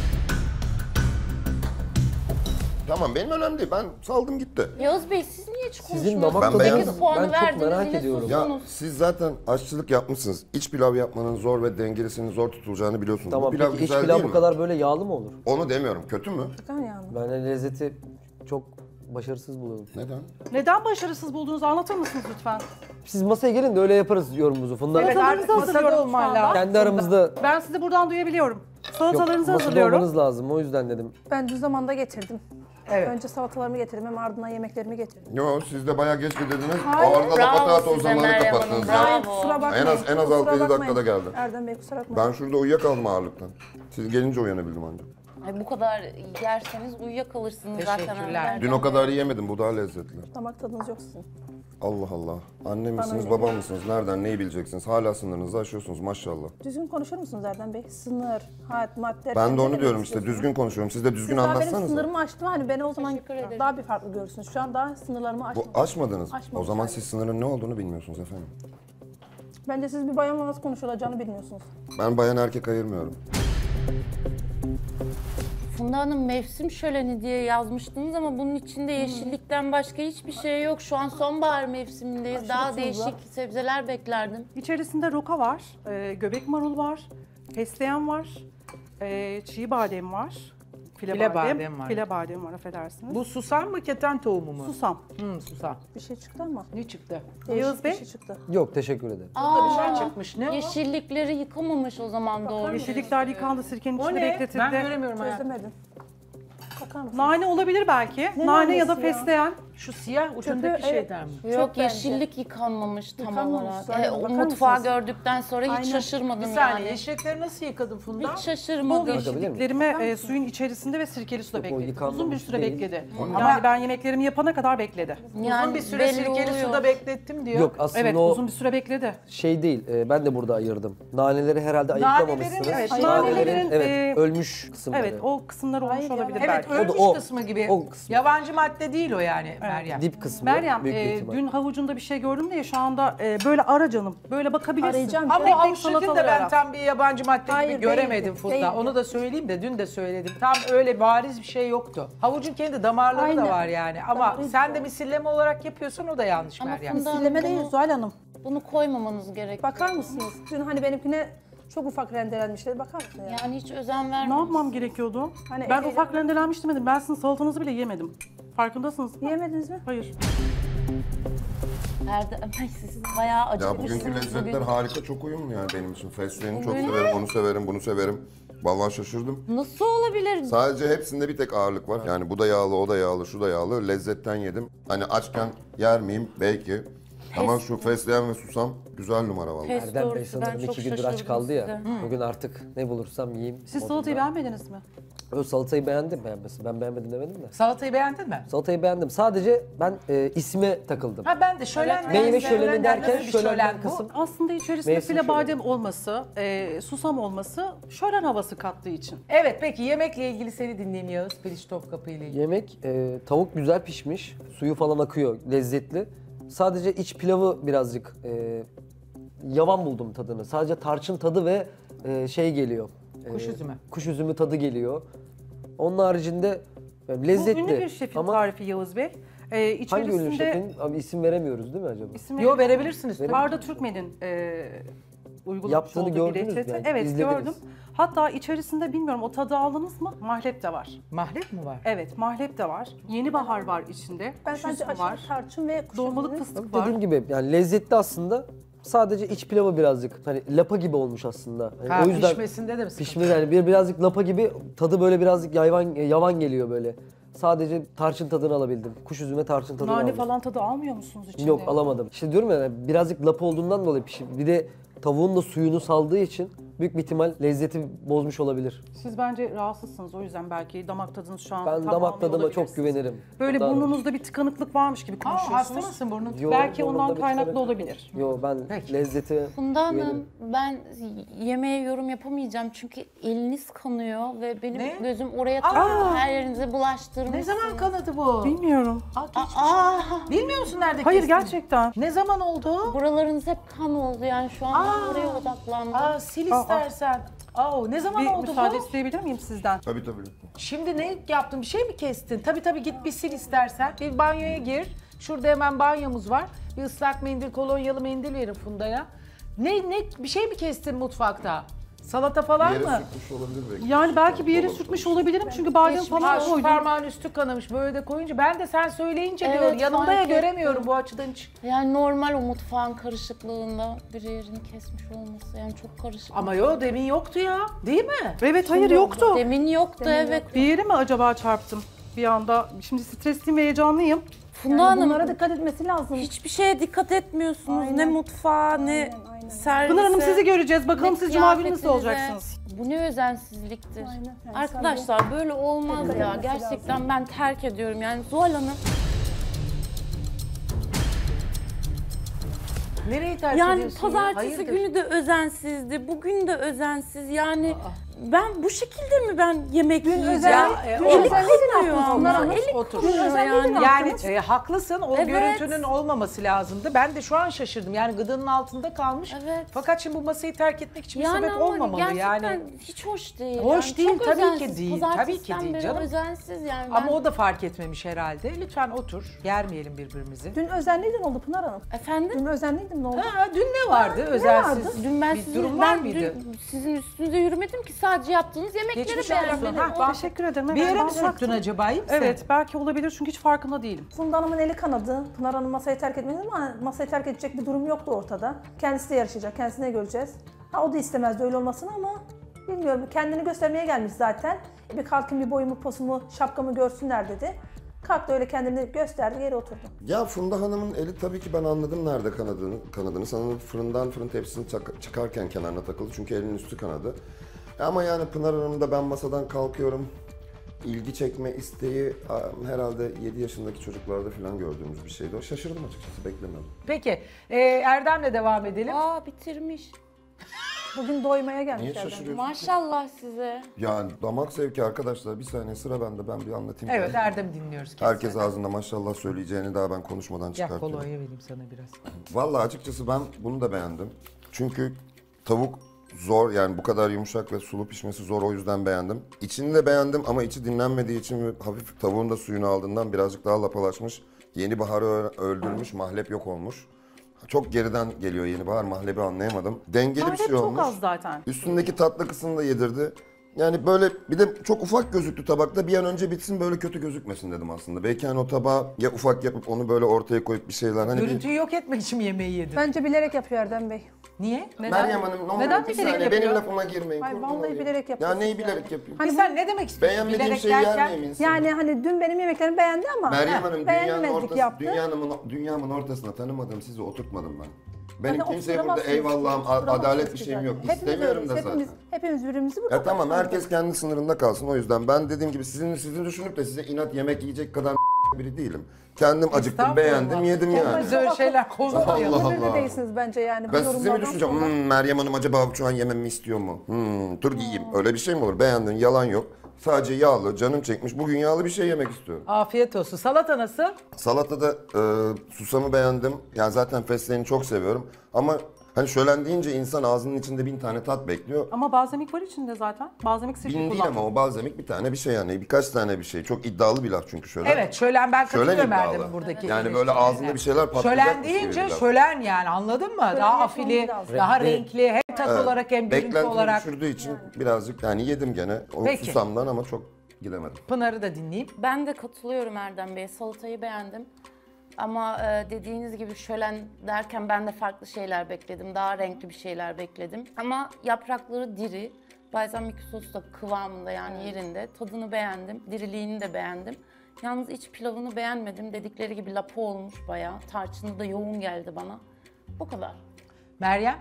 Tamam, benim önemli değil. Ben saldım gitti. Yavuz Bey siz niye hiç Sizin konuşmuyorsunuz? damak Ben beğendim. 8 puanı Ben çok verdiniz merak yine ediyorum. Ya sustunuz. siz zaten aşçılık yapmışsınız. İç pilav yapmanın zor ve dengelisinin zor tutulacağını biliyorsunuz. Tamam, Bu pilav peki iç güzel pilav değil bu mi? kadar böyle yağlı mı olur? Onu demiyorum. Kötü mü? Bakın yani. Ben de lezzeti çok başarısız buluyorum. Neden? Neden başarısız bulduğunuzu anlatır mısınız lütfen? Siz masaya gelin de öyle yaparız yorumumuzu. Funda Evet, Salatalarınızı masada hazırlıyorum şu olman anda. lazım. kendi aramızda Ben sizi buradan duyabiliyorum. yok, Salatalarınızı masada hazırlıyorum. olmanız lazım. O yüzden dedim. Ben düz zamanda getirdim. Evet. Önce salatalarımı getirdim hem ardından yemeklerimi getirdim. Yo, siz de bayağı geç dediniz. Hayır. O arada Bravo patates o size zamanı Meryem kapattınız Hanım, ya. bravo. Kusura bakmayın. En az kusura 6-7 bakmayın. dakikada geldi. Erdem Bey kusura bakmayın. Ben şurada uyuyakaldım ağırlıktan. Siz gelince uyanabildim ancak. Ay, bu kadar yerseniz uyuyakalırsınız zaten. Teşekkürler. Erdem Dün o Bey. kadar yiyemedim. Bu daha lezzetli. Damak tadınız yok sizin. Allah Allah. Anne misiniz, öyle baba geliyor. mısınız? Nereden neyi bileceksiniz? Hala sınırınızı aşıyorsunuz maşallah. Düzgün konuşur musunuz Erdem Bey? Sınır, hayat, madde. Ben de ne onu demek diyorum işte. istiyorsunuz? Düzgün konuşuyorum. Siz de düzgün Siz daha benim anlatsanıza. sınırımı aştım hani beni o zaman Teşekkür ederim. daha bir farklı görürsünüz. Şu an daha sınırlarımı aştım. Bu aşmadınız. Aşmamış O zaman hayır. siz sınırın ne olduğunu bilmiyorsunuz efendim. Bence siz bir bayanla nasıl konuşulacağını bilmiyorsunuz. Ben bayan erkek ayırmıyorum. Funda Hanım mevsim şöleni diye yazmıştınız ama bunun içinde yeşillikten başka hiçbir şey yok. Şu an sonbahar mevsimindeyiz. Aşırı Daha tuzlu. değişik sebzeler beklerdim. İçerisinde roka var, göbek marul var, fesleğen var, çiğ badem var. File badem var. File badem var, affedersiniz. Bu susam mı keten tohumu mu? Susam. Susam. Bir şey çıktı ama. Ne çıktı? Yağız Değişik Bey? bir şey çıktı. Yok, teşekkür ederim. Burada bir şey çıkmış. Ne o? Yeşillikleri yıkamamış o zaman doğru. Yeşillikler yıkandı, sirkenin O içinde ne? bekletildi. Ben göremiyorum hayatım. Çözemedim. Bakar mısınız? Nane olabilir belki. Ne Nane ya da nanesi ya? fesleğen. Şu siyah ucundaki Çöpü, şeyden mi? Yok bence. yeşillik yıkanmamış tam Yıkanmamış, olarak. aynen. O Bakar mutfağı mısınız? gördükten sonra hiç Aynen. şaşırmadım Bir saniye yani. yeşillikleri nasıl yıkadın Funda? Hiç Bol şaşırmadım. yeşilliklerimi suyun içerisinde ve sirkeli suda Yok, o bekledim. yıkanmamış Uzun bir süre değil. bekledi. Ama- Yani ben yemeklerimi yapana kadar bekledi. Uzun bir süre belli sirkeli oluyor. suda beklettim diyor. Yok aslında Evet o uzun bir süre bekledi. şey değil. Ben de burada ayırdım. Naneleri herhalde ayıklamamışsınız. evet, nanelerin, evet, ölmüş kısımları. Evet o kısımlar olmuş Hayır ya. olabilir Evet belki. ölmüş o- kısmı gibi. o kısmı. Yabancı madde değil o yani Meryem. Dip kısmı. Meryem büyük bir ihtimal. dün havucunda bir şey gördüm diye şu anda böyle ara canım. Böyle bakabilirsin. Arayacağım. Ama Tek o tek havuçtakini de salatalar ben ara. tam bir yabancı madde Hayır, gibi göremedim değildi, Funda. değildi. Onu da söyleyeyim de dün de söyledim. Tam öyle bariz bir şey yoktu. Havucun kendi damarları da Aynen. var yani. Ama Damarı sen de var. misilleme olarak yapıyorsan o da yanlış Ama Meryem. Funda Hanım, Misilleme değil Zuhal Hanım. Bunu koymamanız gerek. Bakar mısınız? Dün hani benimkine çok ufak rendelenmişler. Bakar mısın ya? Yani hiç özen Ne vermeyin. yapmam gerekiyordu? Hani Ben eliyle- ufak rendelenmiş demedim. Ben sizin salatanızı bile yemedim. Farkındasınız mı? Yiyemediniz mi? Hayır. Siz bayağı Ya acıkmışsınız bugünkü lezzetler bugün. harika, çok uyumlu yani benim için. Fesleğeni çok Öyle severim, onu severim, bunu severim. Vallahi şaşırdım. Nasıl olabilir? Sadece hepsinde bir tek ağırlık var. Yani bu da yağlı, o da yağlı, şu da yağlı. Lezzetten yedim. Hani açken yer miyim? Belki. Ama şu fesleğen ve susam güzel numara vallahi. Pes Erdem Bey doğrusu, ben sanırım çok 2 gündür aç şaşırdım kaldı ya. size. Bugün artık ne bulursam yiyeyim. Siz modunda. salatayı beğenmediniz mi? O salatayı beğendim beğenmesi. Ben beğenmedim demedim de. Salatayı beğendin mi? Salatayı beğendim. Sadece ben isme takıldım. Ha ben de şölen Meyve şöleni derken şölenden bu. kısım. Aslında içerisinde Mevsim file şöleni. badem olması, susam olması şölen havası kattığı için. Evet peki yemekle ilgili seni dinleyeyim Yağız. Piliç Topkapı ile ilgili. Yemek tavuk güzel pişmiş. Suyu falan akıyor. Lezzetli. Sadece iç pilavı birazcık yavan buldum tadını. Sadece tarçın tadı ve şey geliyor. Kuş üzümü. Kuş üzümü tadı geliyor. Onun haricinde Bu lezzetli. ünlü bir şefin ama tarifi Yavuz Bey. hangi ünlü İçerisinde şefin? Abi isim veremiyoruz değil mi acaba? Yo verebilirsiniz. Arda Türkmen'in uygulamış Yaptığını olduğu bir gördünüz mü? reçete. Yani Evet izlediniz. gördüm. Hatta içerisinde bilmiyorum o tadı aldınız mı? Mahlep de var. Mahlep mi var? Evet mahlep de var. Yeni bahar var içinde. Ben kuş sadece üzümü var. aşırı tarçın ve kuş Dolmalık üzümü- fıstık var. Dediğim gibi yani lezzetli aslında. Sadece iç pilavı birazcık hani lapa gibi olmuş aslında. Yani Ha, o yüzden pişmesinde de mi sıkıntı? pişme yani birazcık lapa gibi tadı böyle birazcık yavan geliyor böyle. Sadece tarçın tadını alabildim. Kuş üzümü tarçın tadını Nane aldım. falan tadı almıyor musunuz içinde? Yok alamadım. İşte diyorum ya birazcık lapa olduğundan dolayı bir de tavuğun da suyunu saldığı için büyük bir ihtimal lezzeti bozmuş olabilir. Siz bence rahatsızsınız o yüzden belki damak tadınız şu an Ben tam damak almıyor tadıma olabilirsiniz. çok güvenirim. Böyle Ondan- burnunuzda bir tıkanıklık varmış gibi konuşuyorsunuz. hasta mısın burnun? Yo, Belki burnumda ondan bir kaynaklı tıkanık- olabilir. Yo ben lezzeti Funda Hanım güvenirim. ben yemeğe yorum yapamayacağım çünkü eliniz kanıyor ve benim Ne? gözüm oraya Aa! takıldı. Her yerinize bulaştırmışsınız. Ne zaman kanadı bu? Bilmiyorum. Bilmiyor musun nerede Hayır kestin? gerçekten. Ne zaman oldu? Buralarınız hep kan oldu yani şu an ben buraya odaklandım. Sil istersen. Ne zaman Bir oldu müsaade bu? isteyebilir miyim sizden? Tabii. Şimdi ne yaptın? Bir şey mi kestin? Tabii git bir sil istersen. Bir banyoya gir. Şurada hemen banyomuz var. Bir ıslak mendil, kolonyalı mendil verin Funda'ya. Ne bir şey mi kestin mutfakta? Salata falan Yere mı? sürtmüş olabilir belki. Yani belki bir yere sürtmüş olabilirim çünkü badem Geçmiş falan Şu koydum. parmağın üstü kanamış böyle de koyunca. Ben de sen söyleyince Evet, diyorum. Yanımda fark ya ettim. göremiyorum bu açıdan hiç. Yani normal o mutfağın karışıklığında bir yerini kesmiş olması yani çok karışık. Ama yo demin yoktu ya. Değil mi? Evet hayır yoktu. Demin yoktu evet. Bir yere mi acaba çarptım? Bir anda şimdi stresliyim ve heyecanlıyım. Funda Hanım Bunlara dikkat etmesi lazım. hiçbir şeye dikkat etmiyorsunuz. Ne mutfağa ne servise. Pınar Hanım sizi göreceğiz. Bakalım ne siz cuma günü nasıl kıyafetinize. olacaksınız? Bu ne özensizliktir. Aynen. Yani Arkadaşlar böyle olmaz Dikkat ya. etmesi Gerçekten ben terk ediyorum. Yani Zuhal Hanım Nereyi terk yani ediyorsun pazartesi ya? Hayırdır? günü de özensizdi. Bugün de özensiz. Yani ben bu şekilde mi ben yemek yiyeceğim? dün Eli özenliydin kanıyor Bunlar ama. nasıl Eli otur? kanıyor yani. Yani haklısın o Evet. görüntünün olmaması lazımdı. Ben de şu an şaşırdım. Yani gıdanın altında kalmış. Evet. Fakat şimdi bu masayı terk etmek için bir Yani sebep ama olmamalı gerçekten yani. hiç hoş değil. Hoş yani. değil, Çok tabii ki özensiz. değil, tabii ki Pazartesiden değil beri canım. özensiz yani. Ben... Ama o da fark etmemiş herhalde. Lütfen otur. Germeyelim birbirimizi. Dün özenliydin oldu Pınar Hanım. Efendim? Dün özenliydin ne oldu? Ha, dün ne vardı? Özensiz. Dün ben bir sizin, durum var ben mıydı? dün sizin üstünüze yürümedim ki sadece yaptığınız yemekleri Geçmiş beğenmedim. olsun. Ha, Teşekkür ederim. Bir yere ben mi sürttün baktım. acaba? İyi misin? Evet belki olabilir çünkü hiç farkında değilim. Funda Hanım'ın eli kanadı. Pınar Hanım masayı terk etmedi ama masayı terk edecek bir durum yoktu ortada. Kendisi de yarışacak, kendisine göreceğiz. O da istemezdi öyle olmasını ama bilmiyorum. Kendini göstermeye gelmiş zaten. Bir kalkın bir boyumu, posumu, şapkamı görsünler dedi. Kalktı öyle kendini gösterdi, geri oturdu. Ya Funda Hanım'ın eli tabii ki ben anladım nerede kanadığını. Sanırım fırın tepsisini çıkarken kenarına takıldı çünkü elinin üstü kanadı. Ama yani Pınar Hanım da ben masadan kalkıyorum. İlgi çekme isteği herhalde 7 yaşındaki çocuklarda falan gördüğümüz bir şeydi. O şaşırdım açıkçası, beklemiyordum. Peki Erdem'le devam edelim. Bitirmiş. Bugün doymaya gelmiş Niye Erdem. şaşırıyorsun? Maşallah size. Yani damak zevki arkadaşlar, bir saniye sıra bende, ben bir anlatayım. Evet, Erdem'i dinliyoruz. Herkes ağzında maşallah söyleyeceğini daha ben konuşmadan Gel çıkartıyorum. kolonya vereyim sana biraz. Vallahi açıkçası ben bunu da beğendim. Çünkü tavuk zor, yani bu kadar yumuşak ve sulu pişmesi zor, o yüzden beğendim. İçini de beğendim ama içi dinlenmediği için ve hafif tavuğun da suyunu aldığından birazcık daha lapalaşmış. Yeni baharı öldürmüş, mahlep yok olmuş. Çok geriden geliyor yeni bahar, mahlebi anlayamadım. Dengeli bir şey olmuş. çok az zaten. Üstündeki tatlı kısmını da yedirdi. Yani böyle bir de çok ufak gözüktü tabakta, bir an önce bitsin böyle kötü gözükmesin dedim aslında. Belki hani o tabağı ya ufak yapıp onu böyle ortaya koyup bir şeyler hani Görüntüyü yok etmek için mi yemeği yedin? Bence bilerek yapıyor Erdem Bey. Niye? Meryem Hanım normal Neden bir bilerek saniye yapıyor? benim lafıma girmeyin. Hayır, kurban vallahi olayım. bilerek yapıyor. Ya neyi bilerek yapıyor? Hani sen ne demek istiyorsun? Beğenmediğim Bilerek şeyi derken, yermeyeyim insan. Yani hani dün benim yemeklerimi beğendi ama Meryem Hanım beğenmedik yaptı. dünyamın ortasına tanımadığım sizi oturtmadım ben. Benim Zaten kimseye burada oturamazsınız. eyvallahım, Oturamazsınız adalet bir ki şeyim zaten. yok. Hepimiz İstemiyorum öyleyiz, da zaten. Hepimiz birbirimizi burada. Ya tamam, herkes kendi sınırında kalsın, o yüzden ben dediğim gibi sizin düşünüp de size inat yemek yiyecek kadar biri değilim. Kendim acıktım, beğendim, yedim yani. Biz öyle şeyler konuşmayalım. Allah Öyle Allah. değilsiniz bence yani. bu Ben sizi mi yorumlardan düşüneceğim? sonra. Meryem Hanım acaba şu an yememi istiyor mu? Dur yiyeyim. Öyle bir şey mi olur? Beğendin, yalan yok. Sadece yağlı, canım çekmiş. Bugün yağlı bir şey yemek istiyorum. Afiyet olsun. Salata nasıl? Salatada susamı beğendim. Yani zaten fesleğeni çok seviyorum. Ama hani şölen deyince insan ağzının içinde 1000 tane tat bekliyor. Ama balzamik var içinde zaten. Balzamik sirke 1000 değil kullandım. ama o balzamik bir tane bir şey yani. Birkaç tane bir şey. Çok iddialı bir laf çünkü şölen. Evet, şölen ben katılıyorum iddialı. Erdem'in buradaki. Yani böyle ağzında bir şeyler patlayacak. Şölen deyince şölen yani, anladın mı? Daha yapmamız afili, lazım. daha renkli, hem tat Evet. olarak hem görüntü Beklentimi olarak. düşürdüğü için birazcık yani yedim gene. O Peki. susamdan ama çok gidemedim. Pınar'ı da dinleyeyim. Ben de katılıyorum Erdem Bey'e. Salatayı beğendim. Ama dediğiniz gibi şölen derken ben de farklı şeyler bekledim. Daha renkli bir şeyler bekledim. Ama yaprakları diri. Balzamik sos da kıvamında, yani yerinde. Tadını beğendim. Diriliğini de beğendim. Yalnız iç pilavını beğenmedim. Dedikleri gibi lapa olmuş bayağı. Tarçını da yoğun geldi bana. O kadar. Meryem?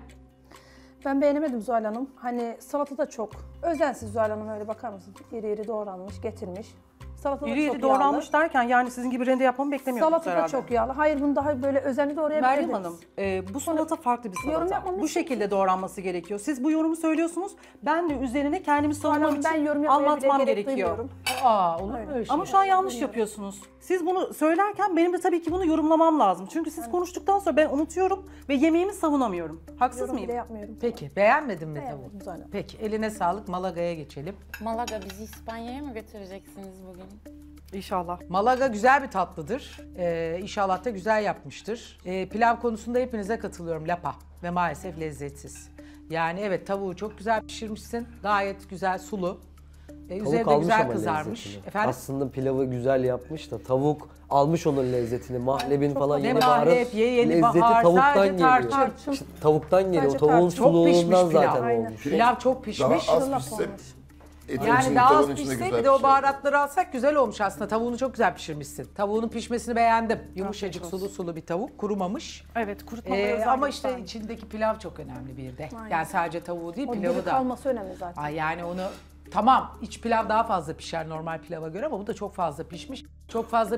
Ben beğenemedim Zuhal Hanım. Hani salata da çok özensiz Zuhal Hanım, öyle bakar mısınız? İri iri doğranmış, getirmiş. Salata da İri çok iri doğranmış derken yani sizin gibi rende yapmamı beklemiyordunuz Salata da herhalde. çok yağlı. Hayır, bunu daha böyle özenli doğrayabilirdiniz. Meryem Hanım, bu salata farklı bir Yorum salata. yapmamı Bu şekilde doğranması gerekiyor. Siz bu yorumu söylüyorsunuz. Ben de üzerine kendimi savunmam Hanım, ben için yorum yapmaya bile anlatmam gerek gerekiyor. duymuyorum. Aa, olur mu öyle şey? Ama şu an yanlış yapıyorsunuz. Siz bunu söylerken benim de tabii ki bunu yorumlamam lazım. Çünkü siz konuştuktan sonra ben unutuyorum ve yemeğimi savunamıyorum. Haksız Yorum mıyım? bile yapmıyorum. Peki, beğenmedin mi Beğenmedim tavuğu? Zuhal Hanım. Peki, eline sağlık. Malaga'ya geçelim. Malaga, bizi İspanya'ya mı götüreceksiniz bugün? İnşallah. Malaga güzel bir tatlıdır. İnşallah da güzel yapmıştır. Pilav konusunda hepinize katılıyorum. Lapa ve maalesef lezzetsiz. Yani evet, tavuğu çok güzel pişirmişsin. Gayet güzel, sulu. Tavuk Üzerinde almış güzel ama kızarmış. lezzetini. Efendim? Aslında pilavı güzel yapmış da tavuk almış onun lezzetini. Mahlebin falan Ne yeni baharın mahlep, yeni lezzeti bahar, tavuktan sadece geliyor. tarçın. İşte tavuktan geliyor. Sadece Tavuğun tarçın. Çok pişmiş suluğundan pilav. zaten Aynen. olmuş. Pilav çok pişmiş. Daha az Laf pişse olmuş. etin Yani içinde, daha tavuğun az içinde pişse güzel bir de o pişer. baharatları alsak güzel olmuş aslında. Tavuğunu çok güzel pişirmişsin. Tavuğunun pişmesini beğendim. Yumuşacık, sulu sulu bir tavuk. Kurumamış. Evet, kurutmamaya özen Ama gösterdim. işte içindeki pilav çok önemli bir de. Aynen. Yani sadece tavuğu değil, O pilavı diri da. kalması önemli zaten. Ay yani onu tamam, iç pilav daha fazla pişer normal pilava göre ama bu da çok fazla pişmiş. Çok fazla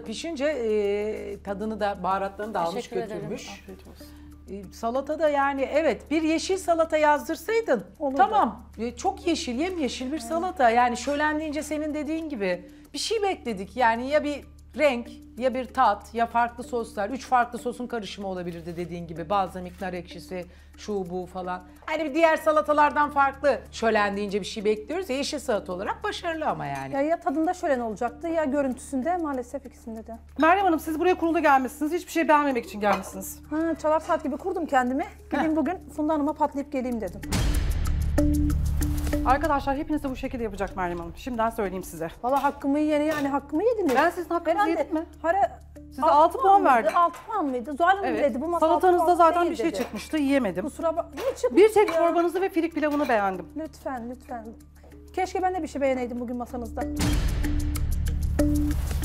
pişince tadını da, baharatlarını da almış Teşekkür ederim. götürmüş. Afiyet olsun. Salata da yani evet, bir yeşil salata yazdırsaydın Olurdu. tamam. Çok yeşil, yemyeşil bir salata. Yani şölen deyince senin dediğin gibi bir şey bekledik. Yani ya bir renk, ya bir tat, ya farklı soslar. 3 farklı sosun karışımı olabilirdi dediğin gibi. Balzamik, nar ekşisi, şu bu falan. Hani bir diğer salatalardan farklı. Şölen deyince bir şey bekliyoruz ya, yeşil salata olarak başarılı ama yani. Ya tadında şölen olacaktı ya görüntüsünde, maalesef ikisinde de. Meryem Hanım, siz buraya kurulda gelmişsiniz. Hiçbir şey beğenmemek için gelmişsiniz. Ha, çalar saat gibi kurdum kendimi. Gideyim bugün Funda Hanım'a patlayıp geleyim dedim. Arkadaşlar hepiniz de bu şekilde yapacak Meryem Hanım. Şimdiden söyleyeyim size. Valla hakkımı yiyeni yani hakkımı yediniz. Ben sizin hakkınızı yedim mi? Size 6 6 puan verdim. 6 puan mıydı? Zuhal Hanım Evet. dedi bu masa 6 Salatanızda puan zaten değil bir şey dedi. çıkmıştı, yiyemedim. Kusura bak. Ne çıkmış Bir tek ya? çorbanızı ve firik pilavını beğendim. Lütfen, lütfen. Keşke ben de bir şey beğeneydim bugün masanızda.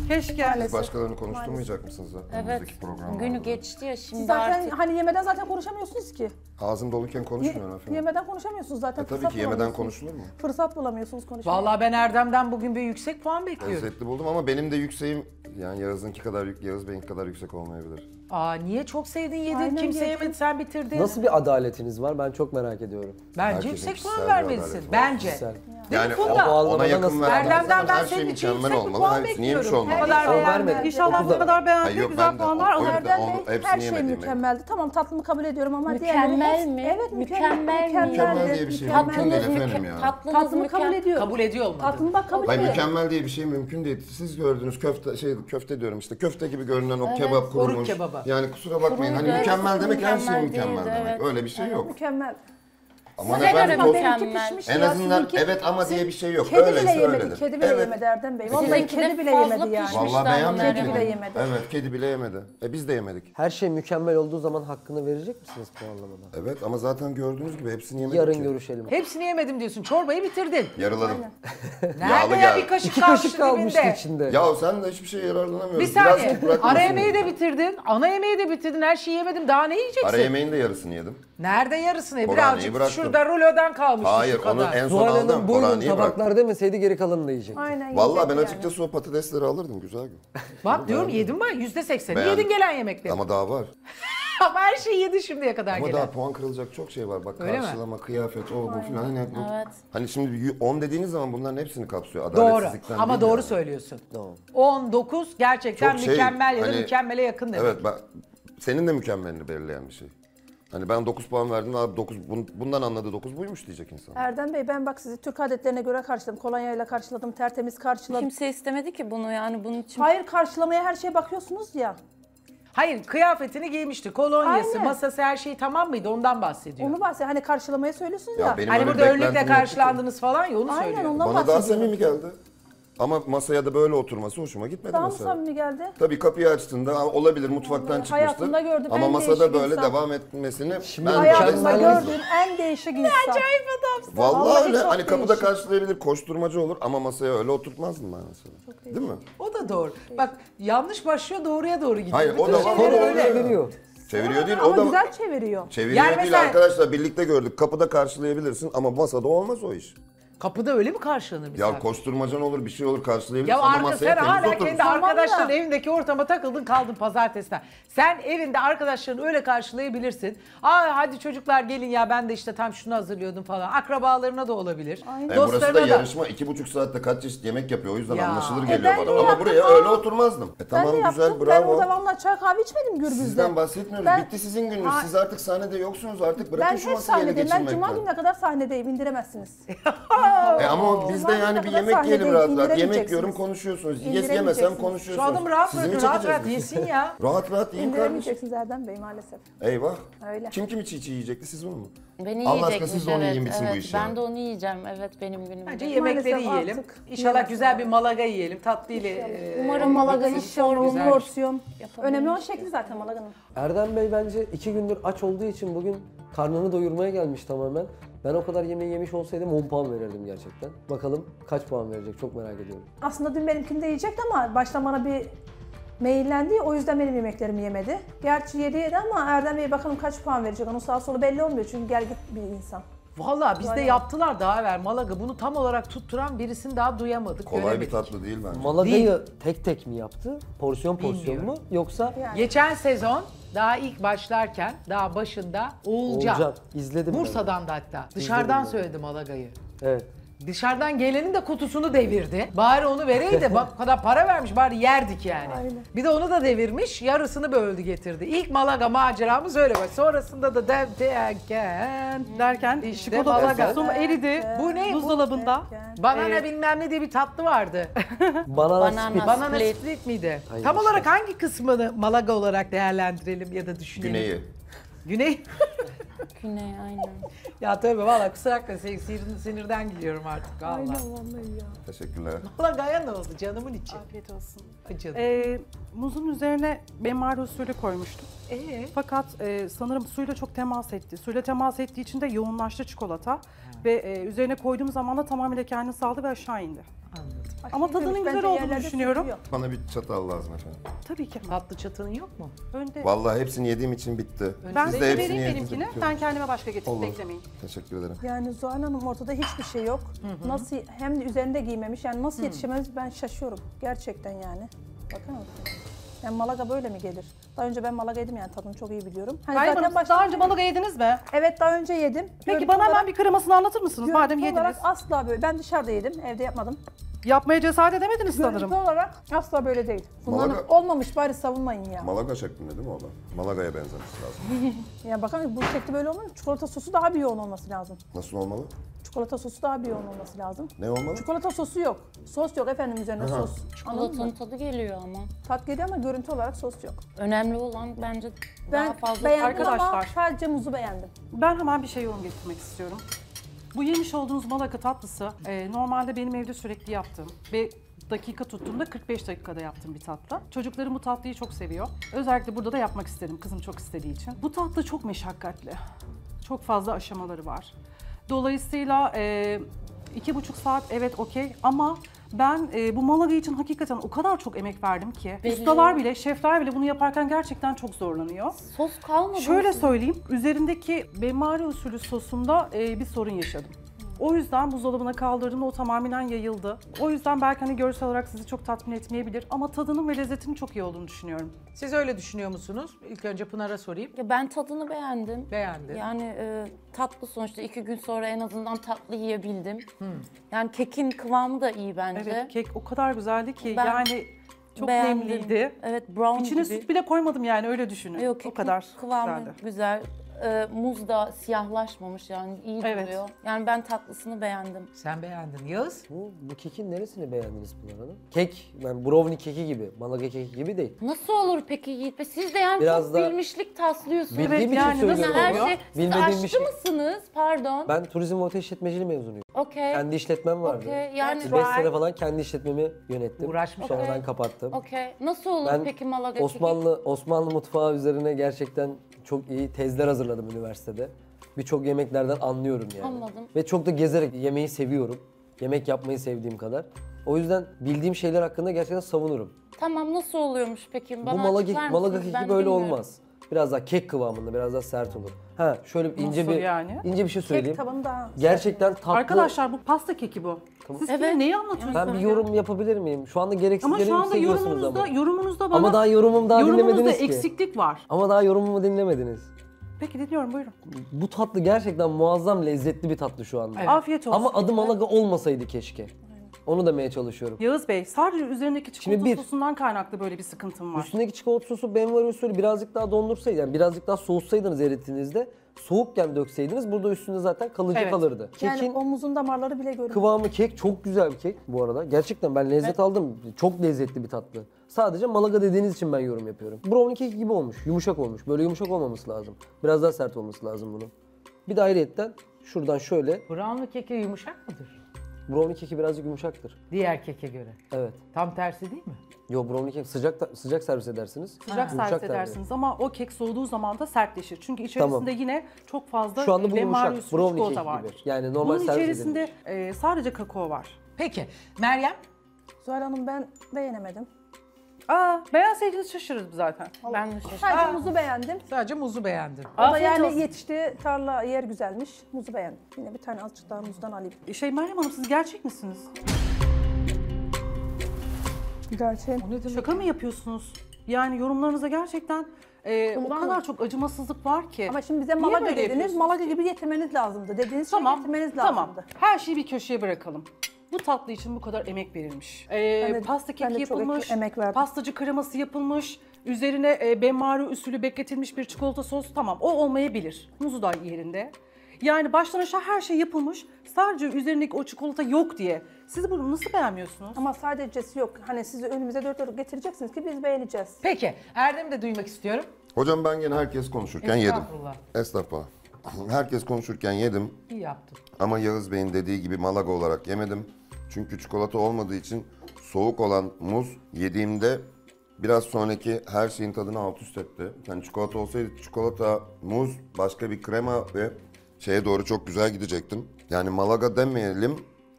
Keşke. Siz başkalarını konuşturmayacak mısınız zaten Evet. önümüzdeki programlarda? Günü geçti ya şimdi Zaten artık. hani yemeden zaten konuşamıyorsunuz ki. Ağzım doluyken konuşmuyorum efendim. Yemeden konuşamıyorsunuz zaten. Tabii fırsat ki yemeden bulamıyorsunuz. konuşulur mu? Fırsat bulamıyorsunuz konuşmaya. Vallahi ben Erdem'den bugün bir yüksek puan bekliyorum. Lezzetli buldum ama benim de yükseğim yani Yağız'ınki kadar, Yağız Bey'inki kadar yüksek olmayabilir. Aa niye çok sevdin yedin, Aynen, kimse yedin. yemedi sen bitirdin. Nasıl bir adaletiniz var? Ben çok merak ediyorum. Bence Herkesin yüksek kişisel puan bir vermelisin. adaleti var. Bence. Kişisel. Değil Yani mi Funda? ona yakın nasıl- verdiğiniz Erdem'den zaman ben her şey senin için mükemmel yüksek bir olmalı. puan Hepsi niye bir şey bekliyorum. olmalı? O kadar O beğendim. vermedi. İnşallah Dokuz bu kadar beğendi. Hayır, yok, Güzel ben de puanlar o yüzden alır. Erdem Bey hepsini her şey yemedim ben. mükemmeldi. Tamam tatlımı kabul ediyorum ama Mükemmel diğerleri mi? Evet Mükemmel mi? Mükemmel diye bir şey Mükemmel. mümkün değil efendim ya. Tatlınız Tatlımı kabul ediyorum. Kabul ediyor olmadı. Tatlımı bak kabul Hayır ediyorum. mükemmel diye bir şey mümkün değil. Siz gördünüz köfte diyorum işte köfte gibi görünen o Evet, kebap oruk kurumuş. kebabı. Yani kusura bakmayın Kuruydu, hani mükemmel evet, demek her şey mükemmel mükemmel değildi, demek. evet. Öyle bir şey yok. Mükemmel. Aman Size göre efendim mükemmel. en azından evet ama diye bir şey yok. Kedi bile Öyleyse yemedi. öyledir. Kedi bile Evet. yemedi Erdem Bey. Sizinki Vallahi de kedi bile fazla yemedi yani. pişmiş. Vallahi beğenmedim. Kedi bile yemedi. Evet kedi bile yemedi. Biz de yemedik. Her şey mükemmel olduğu zaman hakkını verecek misiniz puanlamada? Evet ama zaten gördüğünüz gibi hepsini yemedik Yarın ki. görüşelim. Hepsini yemedim diyorsun. Çorbayı bitirdin. Yarıladım. Nerede Yağlı ya geldi. bir kaşık 2 kaşık kalmıştı kalmıştı dibinde. içinde. Ya sen de hiçbir şey yararlanamıyorsun. Bir saniye. Biraz bırakmıyorsun Ara yemeği yani. de bitirdin. Ana yemeği de bitirdin. Her şeyi yemedim. Daha ne yiyeceksin? Ara yemeğin de yarısını yedim. Nerede yarısını? Korani'yi Birazcık bıraktım. şurada rulodan kalmıştı Hayır şu onu kadar. en son Zuhal aldım. Hanım buyurun Korani'yi bıraktım. tabaklar demeseydi geri kalanını yiyecek. Aynen Vallahi ben yiyecekti açıkçası o patatesleri alırdım güzel gün. Bak diyorum yedim var. %80'i Beğendim. yedin gelen yemekleri. Ama daha var. Ama her şeyi yedi şimdiye kadar Ama gelen. daha puan kırılacak çok şey var. Bak Öyle mi? karşılama, kıyafet, o bu filan. Hani, Evet. hani şimdi 10 dediğiniz zaman bunların hepsini kapsıyor. Doğru. Adaletsizlikten Ama değil doğru yani. söylüyorsun. Doğru. 19 gerçekten Çok mükemmel ya da hani- mükemmele yakın demek. Evet senin de mükemmelini belirleyen bir şey. Hani ben 9 puan verdim abi 9 bundan anladı 9 buymuş diyecek insan. Erdem Bey ben bak sizi Türk adetlerine göre karşıladım. Kolonyayla karşıladım, tertemiz karşıladım. Kimse istemedi ki bunu yani bunun için. Hayır karşılamaya her şeye bakıyorsunuz ya. Hayır kıyafetini giymişti. Kolonyası, Aynen. masası her şey tamam mıydı? Ondan bahsediyor. Onu bahsediyor. Hani karşılamaya söylüyorsunuz Ya ya. benim Hani öyle burada beklentim önlükle yoktu ki. karşılandınız falan ya onu Aynen söylüyor. ondan Bana daha bahsediyorum. samimi geldi. Ama masaya da böyle oturması hoşuma gitmedi Daha mı mesela. samimi geldi? Tabii kapıyı açtığında olabilir mutfaktan Vallahi çıkmıştır. hayatımda gördüm Ama en masada değişik böyle insan. devam etmesini Şimdi ben Hayatımda mükemmel- gördüğüm en değişik insan. Acayip adamsın. Vallahi Vallahi öyle. çok Hani kapıda değişik. karşılayabilir, koşturmacı olur ama masaya öyle oturtmazdım ben mesela. Değil mi? O da doğru. Bak yanlış başlıyor doğruya doğru gidiyor. Hayır, o Bütün da var. şeyleri O da öyle. Çeviriyor. Çeviriyor değil, Ama o da güzel çeviriyor. çeviriyor Yani değil mesela- arkadaşlar. Birlikte gördük. Kapıda karşılayabilirsin ama masada olmaz o iş. Kapıda öyle mi karşılanır misafir? Ya koşturmacan olur, bir şey olur karşılayabilirsin Ya ama arka masaya sen temiz hala oturursun. kendi Tamam arkadaşların da. evindeki ortama takıldın kaldın pazartesiden. Sen evinde arkadaşlarını öyle karşılayabilirsin. Aa hadi çocuklar gelin ya ben de işte tam şunu hazırlıyordum falan. Akrabalarına da olabilir. Burası da Dostlarına da. yarışma. 2,5 saatte kaç çeşit yemek yapıyor. O yüzden Ya. anlaşılır ben geliyor de bana. Ama yaptım. buraya öyle oturmazdım. Ben Tamam de güzel, yaptım. Ben bravo. orada vallahi çay kahve içmedim Gürbüz'de. Sizden bahsetmiyoruz. Ben- Bitti sizin gününüz. Ha- Siz artık sahnede yoksunuz. Artık bırakın Ben şu hep masayı ele sahnedeyim. Ben geçirmekten. cuma gününe kadar sahnedeyim. İndiremezsiniz. Ama biz de Cuma yani gününe bir kadar yemek yiyelim sahnedeyim, rahat rahat. Yemek indiremeyeceksiniz. yiyorum konuşuyorsunuz. Yemesem İndiremeyeceksiniz. konuşuyorsunuz. Şu adam rahat Sizi mi bırakın rahat çekeceğiz rahat biz? yesin ya. Rahat rahat yiyin kardeşim. İndiremeyeceksiniz Erdem Bey maalesef. Eyvah. Öyle. Kim çiğ yiyecekti siz onu mu? Beni Allah aşkına yiyecekmiş siz de onu evet. yiyin bitsin bu Evet iş ben ya. de onu yiyeceğim. Evet benim günüm. Bence yemekleri Maalesef yiyelim. artık İnşallah yiyemezsin güzel bir yani. malaga yiyelim. Tatlı ile. Umarım malaga İnşallah güzel. o porsiyon. Yapabilirim. Önemli olan şekli zaten Malaga'nın. Erdem Bey bence 2 gündür aç olduğu için bugün karnını doyurmaya gelmiş tamamen. Ben o kadar yemeği yemiş olsaydım 10 puan verirdim gerçekten. Bakalım kaç puan verecek çok merak ediyorum. Aslında dün benimkini de yiyecekti ama baştan bana bir maillendi. O yüzden benim yemeklerimi yemedi. Gerçi yedi ama Erdem Bey bakalım kaç puan verecek. Onun sağa solu belli olmuyor çünkü gergin bir insan. Vallahi bizde Aynen. yaptılar daha evvel malaga. Bunu tam olarak tutturan birisini daha duyamadık. Kolay göremedik. bir tatlı değil bence. Malagayı tek tek mi yaptı? Porsiyon Bilmiyorum. mu? Yoksa Yani. Geçen sezon daha ilk başlarken daha başında Oğulcan. izledim ben. Bursa'dan da hatta. Dışarıdan ben. söyledi malagayı. Evet. Dışarıdan gelenin de kutusunu devirdi. Bari onu vereydi. Bak o kadar para vermiş bari yerdik yani. Aynen. Bir de onu da devirmiş. Yarısını böldü getirdi. İlk malaga maceramız öyle bak. Sonrasında da Derken İşte çikolata malaga. sosum eridi. Bu ne? Buzdolabında. Banana bilmem ne diye bir tatlı vardı. Banana split. Banana Split. split miydi? Hayır, Tam işte. olarak hangi kısmını malaga olarak değerlendirelim ya da düşünelim? Güneyi. Güney. Güney aynen. Ya tövbe valla kusura bakma sinirden gidiyorum artık valla. Vallahi ya. Teşekkürler. Malagaya ne oldu canımın içi? Afiyet olsun. Ay canım. Muzun üzerine benmari usulü koymuştum. Fakat sanırım suyla çok temas etti. Suyla temas ettiği için de yoğunlaştı çikolata. Ve üzerine koyduğum zaman da tamamıyla kendini saldı ve aşağı indi. Anladım. Ama tadının güzel olduğunu düşünüyorum. Bana bir çatal lazım efendim. Tabii ki. Tatlı çatının yok mu? Önde. Vallahi hepsini yediğim için bitti. Ben Siz size de hepsini vereyim yediğiniz benimkini. için Ben kendime başka getirip Olur. beklemeyin. Teşekkür ederim. Yani Zuhal Hanım ortada hiçbir şey yok. Nasıl hem de üzerinde giymemiş. Yani nasıl yetişemez ben şaşıyorum. Gerçekten yani. Bakın yani Malaga böyle mi gelir? Daha önce ben Malaga yedim yani tadını çok iyi biliyorum. Hani Hayır Hanım, daha önce Malaga yediniz mi? Evet daha önce yedim. Peki Görüntü bana hemen olarak- bir kremasını anlatır mısınız madem görüntü yediniz? olarak asla böyle. Ben dışarıda yedim. Evde yapmadım. Yapmaya cesaret edemediniz Görüntü sanırım. olarak asla böyle değil. Bunların Malaga- olmamış bari savunmayın ya. Malaga şeklinde değil mi o da? Malaga'ya benzemiş lazım. Ya bakın bu şekli böyle olmuyor. Çikolata sosu daha bir yoğun olması lazım. Nasıl olmalı? Çikolata sosu daha bir yoğun olması lazım. Ne olmalı? Çikolata sosu yok. Sos yok efendim üzerine Aha. sos. Anladın Çikolatanın mı? tadı geliyor ama. Tat geliyor ama görüntü olarak sos yok. Önemli olan bence Ben daha fazla beğendim ama Arkadaşlar. sadece muzu beğendim. Ben hemen bir şey yorum getirmek istiyorum. Bu yemiş olduğunuz Malaga tatlısı normalde benim evde sürekli yaptığım ve dakika tuttuğumda 45 dakikada yaptığım bir tatlı. Çocuklarım bu tatlıyı çok seviyor. Özellikle burada da yapmak istedim. Kızım çok istediği için. Bu tatlı çok meşakkatli. Çok fazla aşamaları var. Dolayısıyla 2,5 saat evet okey ama ben bu Malaga için hakikaten o kadar çok emek verdim ki. Belli. Ustalar bile, şefler bile bunu yaparken gerçekten çok zorlanıyor. Sos kalmadı. Şöyle mı sizin? söyleyeyim, üzerindeki benmari usulü sosunda bir sorun yaşadım. O yüzden buzdolabına kaldırdığımda o tamamen yayıldı. O yüzden belki hani görsel olarak sizi çok tatmin etmeyebilir ama tadının ve lezzetinin çok iyi olduğunu düşünüyorum. Siz öyle düşünüyor musunuz? İlk önce Pınar'a sorayım. Ya ben tadını beğendim. Beğendin. Yani tatlı sonuçta 2 gün sonra en azından tatlı yiyebildim. Yani kekin kıvamı da iyi bence. Evet, kek o kadar güzeldi ki Ben yani çok beğendim. nemliydi. Evet, brown İçine gibi. süt bile koymadım yani öyle düşünün. Yok, o kekin kadar kıvamı güzeldi. güzel. Muz da siyahlaşmamış yani iyi Evet. duruyor. Yani ben tatlısını beğendim. Sen beğendin. Yağız? Bu kekin neresini beğendiniz Pınar Hanım? Kek, yani brownie keki gibi, Malaga keki gibi değil. Nasıl olur peki Yiğit Bey? Siz de yani Biraz çok da bilmişlik taslıyorsunuz. bildiğim için yani söylüyorum her ama şey. Siz bilmediğim bir aşçı şey- mısınız? Pardon. Ben turizm ve otel işletmeciliği mezunuyum. Okey. Kendi işletmem vardı. Okey, yani 5 sene falan kendi işletmemi yönettim. Uğraşmış. Sonradan Okey. kapattım. Okey. Nasıl olur Ben peki Malaga keki? Osmanlı mutfağı üzerine gerçekten çok iyi tezler hazırladım üniversitede. Birçok yemeklerden anlıyorum yani. Anladım. Ve çok da gezerek yemeği seviyorum. Yemek yapmayı sevdiğim kadar. O yüzden bildiğim şeyler hakkında gerçekten savunurum. Tamam, nasıl oluyormuş peki? Bana Bu Malaga açıklar Malaga mısınız? keki Ben böyle bilmiyorum. olmaz. Biraz daha kek kıvamında, biraz daha sert olur. Ha şöyle ince Nasıl bir yani? ince bir şey söyleyeyim. Kek tabanı daha... Gerçekten tatlı. Arkadaşlar bu pasta keki bu. Tamam. Siz Evet. şimdi neyi anlatıyorsunuz? Ben bir yorum yapabilir miyim? Şu anda gereksiz Ama şu anda yorumunuzda yorumunuzda bana Ama daha yorumumu daha yorumunuzda dinlemediniz ki. eksiklik var. Ama daha yorumumu dinlemediniz. Peki dinliyorum buyurun. Bu tatlı gerçekten muazzam lezzetli bir tatlı şu anda. Afiyet olsun. Ama adı Malaga olmasaydı keşke. Onu demeye çalışıyorum. Yağız Bey sadece üzerindeki çikolata bir- sosundan kaynaklı böyle bir sıkıntım var. Üstündeki çikolata sosu benvari usulü birazcık daha dondursaydı, yani birazcık daha soğutsaydınız erittiğinizde, soğukken dökseydiniz burada üstünde zaten kalıcı Evet. kalırdı. Yani Kekin omuzun damarları bile görünüyor. kıvamı kek çok güzel bir kek bu arada. Gerçekten ben lezzet aldım. Çok lezzetli bir tatlı. Sadece Malaga dediğiniz için ben yorum yapıyorum. Brownie keki gibi olmuş, yumuşak olmuş. Böyle yumuşak olmaması lazım. Biraz daha sert olması lazım bunun. Bir de ayrıyetten şuradan şöyle, Brownie keki yumuşak mıdır? brownie keki birazcık yumuşaktır. Diğer keke göre. Evet. Tam tersi değil mi? Yo, brownie kek sıcak servis edersiniz. Sıcak Yumuşak servis tercih. edersiniz ama o kek soğuduğu zaman da sertleşir. Çünkü içerisinde Tamam. yine çok fazla Şu anda bu benmari yumuşak. usulü Brownie çikolata keki vardır. gibi. Yani normal Bunun servis içerisinde sadece kakao var. Peki. Meryem? Zuhal Hanım ben beğenemedim. Beğenseydiniz şaşırırız zaten. Ben de şaşırdım. Sadece muzu beğendim. Sadece muzu beğendin. O da Afiyet yani olsun. yetiştiği tarla yer güzelmiş. Muzu beğendim. Yine bir tane azıcık daha muzdan alayım. Meryem Hanım siz gerçek misiniz? Gerçeğim. Şaka mı yapıyorsunuz? Yani yorumlarınızda gerçekten o kadar çok acımasızlık var ki. Ama şimdi bize Niye Malaga böyle dediniz. yapıyorsunuz? Malaga gibi getirmeniz lazımdı. Dediğiniz şeyi getirmeniz Tamam. lazımdı. Her şeyi bir köşeye bırakalım. Bu tatlı için bu kadar emek verilmiş. Pasta ben de keki çok yapılmış, emek verdim. pastacı kreması yapılmış, üzerine benmari usulü bekletilmiş bir çikolata sos. Tamam, o olmayabilir. Muzu da yerinde. Yani baştan aşağı her şey yapılmış. Sadece üzerindeki o çikolata yok diye. Siz bunu nasıl beğenmiyorsunuz? Ama sadecesi yok. Hani sizi önümüze dört getireceksiniz ki biz beğeneceğiz. Peki. Erdem'i de duymak istiyorum. Hocam ben gene herkes konuşurken yedim. Estağfurullah. Estağfurullah. Herkes konuşurken yedim. İyi yaptın. Ama Yağız Bey'in dediği gibi Malaga olarak yemedim. Çünkü çikolata olmadığı için soğuk olan muz yediğimde biraz sonraki her şeyin tadını alt üst etti. Yani çikolata olsaydı çikolata, muz, başka bir krema ve şeye doğru çok güzel gidecektim. Yani Malaga demeyelim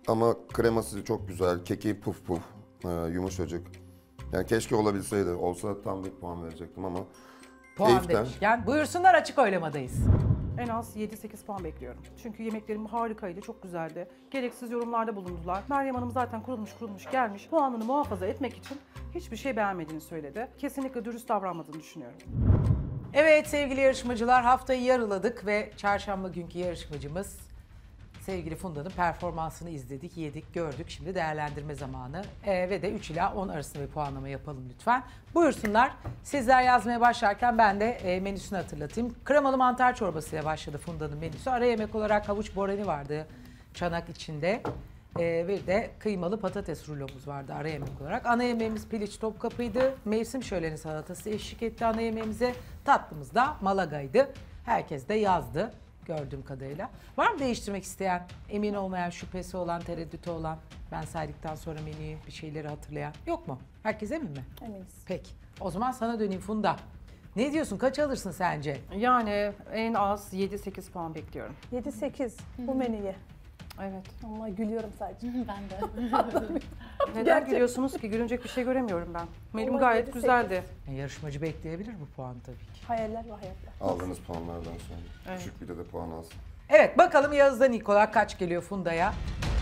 ama kreması çok güzel, keki puf puf, yumuşacık. Yani keşke olabilseydi, olsa tam bir puan verecektim ama Puan keyiften. demişken buyursunlar, açık oylamadayız. En az 7-8 puan bekliyorum. Çünkü yemeklerim harikaydı, çok güzeldi. Gereksiz yorumlarda bulundular. Meryem Hanım zaten kurulmuş gelmiş. Puanını muhafaza etmek için hiçbir şey beğenmediğini söyledi. Kesinlikle dürüst davranmadığını düşünüyorum. Evet sevgili yarışmacılar, haftayı yarıladık ve çarşamba günkü yarışmacımız sevgili Funda'nın performansını izledik, yedik, gördük. Şimdi değerlendirme zamanı ve de 3 ila 10 arasında bir puanlama yapalım lütfen. Buyursunlar. Sizler yazmaya başlarken ben de menüsünü hatırlatayım. Kremalı mantar çorbasıyla başladı Funda'nın menüsü. Ara yemek olarak havuç borani vardı çanak içinde. Bir de kıymalı patates rulomuz vardı ara yemek olarak. Ana yemeğimiz piliç topkapıydı. Mevsim şöleni salatası eşlik etti ana yemeğimize. Tatlımız da malagaydı. Herkes de yazdı gördüğüm kadarıyla. Var mı değiştirmek isteyen, emin olmayan, şüphesi olan, tereddütü olan? Ben saydıktan sonra menüyü, bir şeyleri hatırlayan yok mu? Herkes emin mi? Eminiz. Peki. O zaman sana döneyim Funda. Ne diyorsun? Kaç alırsın sence? Yani en az 7-8 puan bekliyorum. 7-8 bu menüye. Evet. Ama gülüyorum sadece. Ben de. Neden gülüyorsunuz ki? Gülünecek bir şey göremiyorum ben. Menüm Ama gayet 7-8. güzeldi. Yarışmacı bekleyebilir bu puanı tabii ki. Hayaller ve hayatlar. Aldığınız puanlardan sonra. Küçük bir de puan alsın. Evet bakalım Yağız'dan ilk olarak kaç geliyor Funda'ya?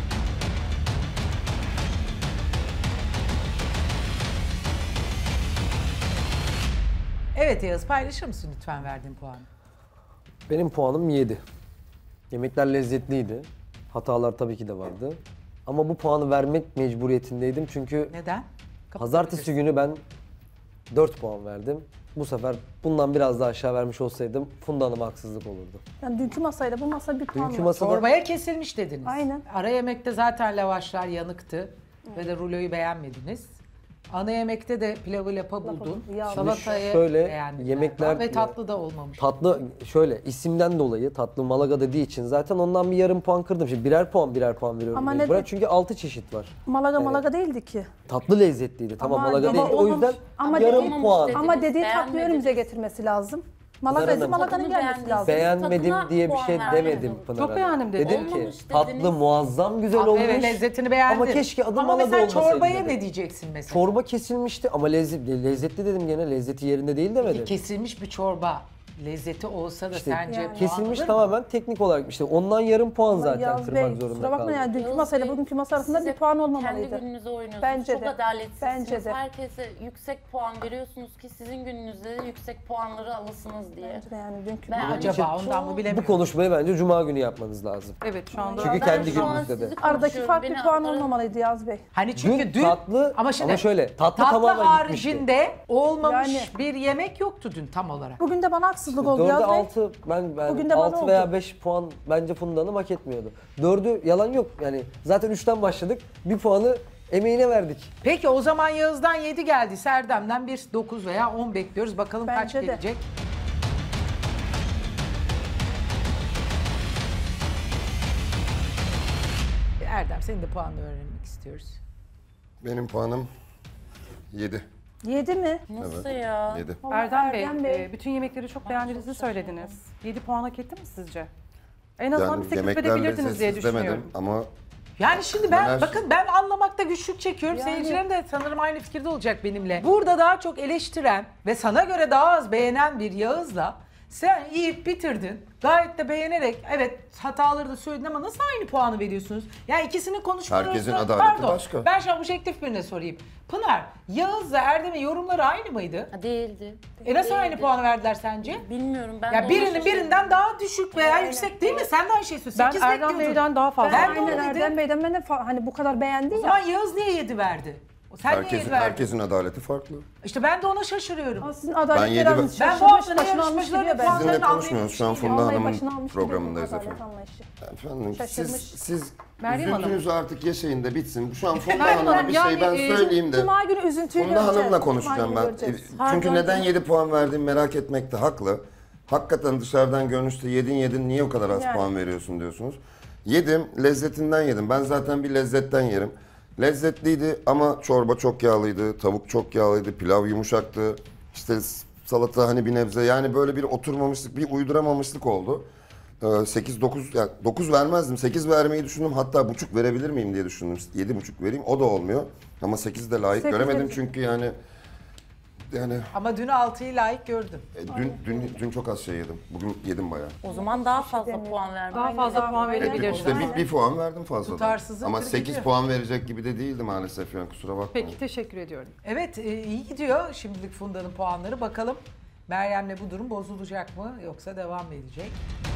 Evet Yağız, paylaşır mısın lütfen verdiğin puanı? Benim puanım 7. Yemekler lezzetliydi. Hatalar tabii ki de vardı. Ama bu puanı vermek mecburiyetindeydim çünkü Neden? pazartesi günü ben 4 puan verdim. Bu sefer bundan biraz daha aşağı vermiş olsaydım Funda Hanım'a haksızlık olurdu. Yani dünkü masayla bu masa bir puan Dünkü var. masada Çorbaya kesilmiş dediniz. Aynen. Ara yemekte zaten lavaşlar yanıktı ve de ruloyu beğenmediniz. Ana yemekte de pilavı lapa buldun. yağlı. Salatayı şöyle beğendin yemekler galiba ve tatlı da olmamış. tatlı şöyle isimden dolayı tatlı Malaga dediği için zaten ondan bir yarım puan kırdım. Şimdi birer puan veriyorum Ama mecburen. ne- Çünkü 6 çeşit var. Malaga değildi ki. Tatlı lezzetliydi. Tamam Ama Malaga dedi- değildi. O yüzden Ama yarım dedi- puan. Ama dediği tatlıyı beğenmediniz. önümüze getirmesi lazım. Pınar Malaga'yı Hanım. Malaga'nın Tadını gelmesi lazım. Beğenmedim Tadına diye bir puan şey vermedim. demedim Pınar Çok Hanım. beğendim dedim. Dedim ki Olmamış tatlı dediniz. muazzam güzel olmuş. Evet lezzetini beğendin. Ama keşke adı Ama Malaga mesela olmasaydı çorbaya dedim. ne diyeceksin mesela? Çorba kesilmişti ama lezzetli dedim gene. Lezzeti yerinde değil demedim. Kesilmiş bir çorba lezzeti olsa da İşte sence Yani. kesilmiş puanlanır mı? tamamen teknik olarak işte ondan yarım puan Ama zaten Yağız kırmak Bey, zorunda kusura bakma kaldım. yani dünkü Yağız masayla Bey, bugünkü masa arasında siz bir hep puan olmamalıydı. Kendi gününüze oynuyorsunuz. Bence Çok de. adaletsizsiniz. Bence de. Herkese yüksek puan veriyorsunuz ki sizin gününüzde de yüksek puanları alırsınız diye. Bence de yani dünkü Ben Acaba ondan mı Bu bilemiyorum. konuşmayı bence cuma günü yapmanız lazım. Evet şu anda Çünkü Ben kendi şu an günümüzde de. sizi aradaki konuşuyorum. fark bir Beni puan arada- olmamalıydı Yağız Bey. Hani çünkü dün tatlı ama şimdi şöyle tatlı tatlı tamamen gitmişti. haricinde olmamış Yani. bir yemek yoktu dün tam olarak. Bugün de bana haksızlık oldu 4'e Yağız Bey. 6 ben Bugün de bana 6 veya oldu. 5 puan bence Funda Hanım hak etmiyordu. 4'ü yalan yok yani zaten 3'ten başladık. Bir puanı emeğine verdik. Peki o zaman Yağız'dan 7 geldi. Erdem'den bir 9 veya 10 bekliyoruz. Bakalım kaç Bence de. gelecek. Erdem senin de puanını öğrenmek istiyoruz. Benim puanım 7. 7 mi? Nasıl ya? 7. Erdem Erdem Bey, Bey. bütün yemekleri çok beğendiğinizi söylediniz. 7 puan hak etti mi sizce? En azından Yani bir teklif yemekler edebilirdiniz diye lezzetsiz demedim düşünüyorum. ama Yani şimdi ben Neler- bakın ben anlamakta güçlük çekiyorum. Yani- Seyircilerim de sanırım aynı fikirde olacak benimle. Burada daha çok eleştiren ve sana göre daha az beğenen bir Yağız'la sen yiyip bitirdin. Gayet de beğenerek evet hataları da söyledin ama nasıl aynı puanı veriyorsunuz? Yani ikisinin konuşmaları Herkesin arasında- adaleti Pardon, başka. ben şu an objektif birine sorayım. Pınar, Yağız'la Erdem'in yorumları aynı mıydı? Değildi. Nasıl aynı Değildi. puanı verdiler sence? Bilmiyorum ben. Ya de birinin ona şaşırdım. birinden daha düşük veya yüksek değil mi? Sen de aynı şeyi söylüyorsun. Ben 8 Erdem bekliyordun. Bey'den daha fazla. Ben de Aynen onu dedim. Erdem Bey'den ben de hani bu kadar beğendi O ya. zaman Yağız niye 7 verdi? Sen niye 7 verdin? herkesin adaleti farklı. İşte ben de ona şaşırıyorum. Ama sizin Ben adalet yedi biraz Ben bu şaşırmış, hafta ne başını almış yarışmacıların gidiyor puanlarını bence. Sizinle konuşmuyoruz. Şu an anlayabilirim. Funda Vallahi Hanım'ın başını almış programındayız gidiyor bu efendim. adalet anlayışı. Efendim Şaşırmış. siz Meryem Hanım. üzüntünüzü artık yaşayın da bitsin. Şu an Funda Meryem Hanım'a Hanım, bir şey yani, ben söyleyeyim de. Cuma günü üzüntüyü Funda göreceğiz. Hanım'la Cuma konuşacağım günü ben. göreceğiz. Çünkü neden 7 puan verdiğimi merak etmekte haklı. Hakikaten dışarıdan görünüşte yedin niye o kadar az Yani. puan veriyorsun diyorsunuz. Yedim, lezzetinden yedim. Ben zaten bir lezzetten yerim. Lezzetliydi ama çorba çok yağlıydı, tavuk çok yağlıydı, pilav yumuşaktı. İşte salata hani bir nebze yani böyle bir oturmamışlık, bir uyduramamışlık oldu. 8-9 yani 9 vermezdim. 8 vermeyi düşündüm. Hatta buçuk verebilir miyim diye düşündüm. 7,5 vereyim. O da olmuyor. Ama 8 de layık 8 göremedim de- çünkü yani Ama dün 6'yı layık gördün. dün çok az şey yedim. Bugün yedim bayağı. O zaman daha fazla puan vermek. Daha fazla puan verebiliriz. İşte bir puan verdim fazladan. Tutarsızlık Ama 42. 8 puan verecek gibi de değildi maalesef yani kusura bakmayın. Peki teşekkür ediyorum. Evet iyi gidiyor şimdilik Funda'nın puanları. Bakalım Meryem'le bu durum bozulacak mı yoksa devam mı edecek?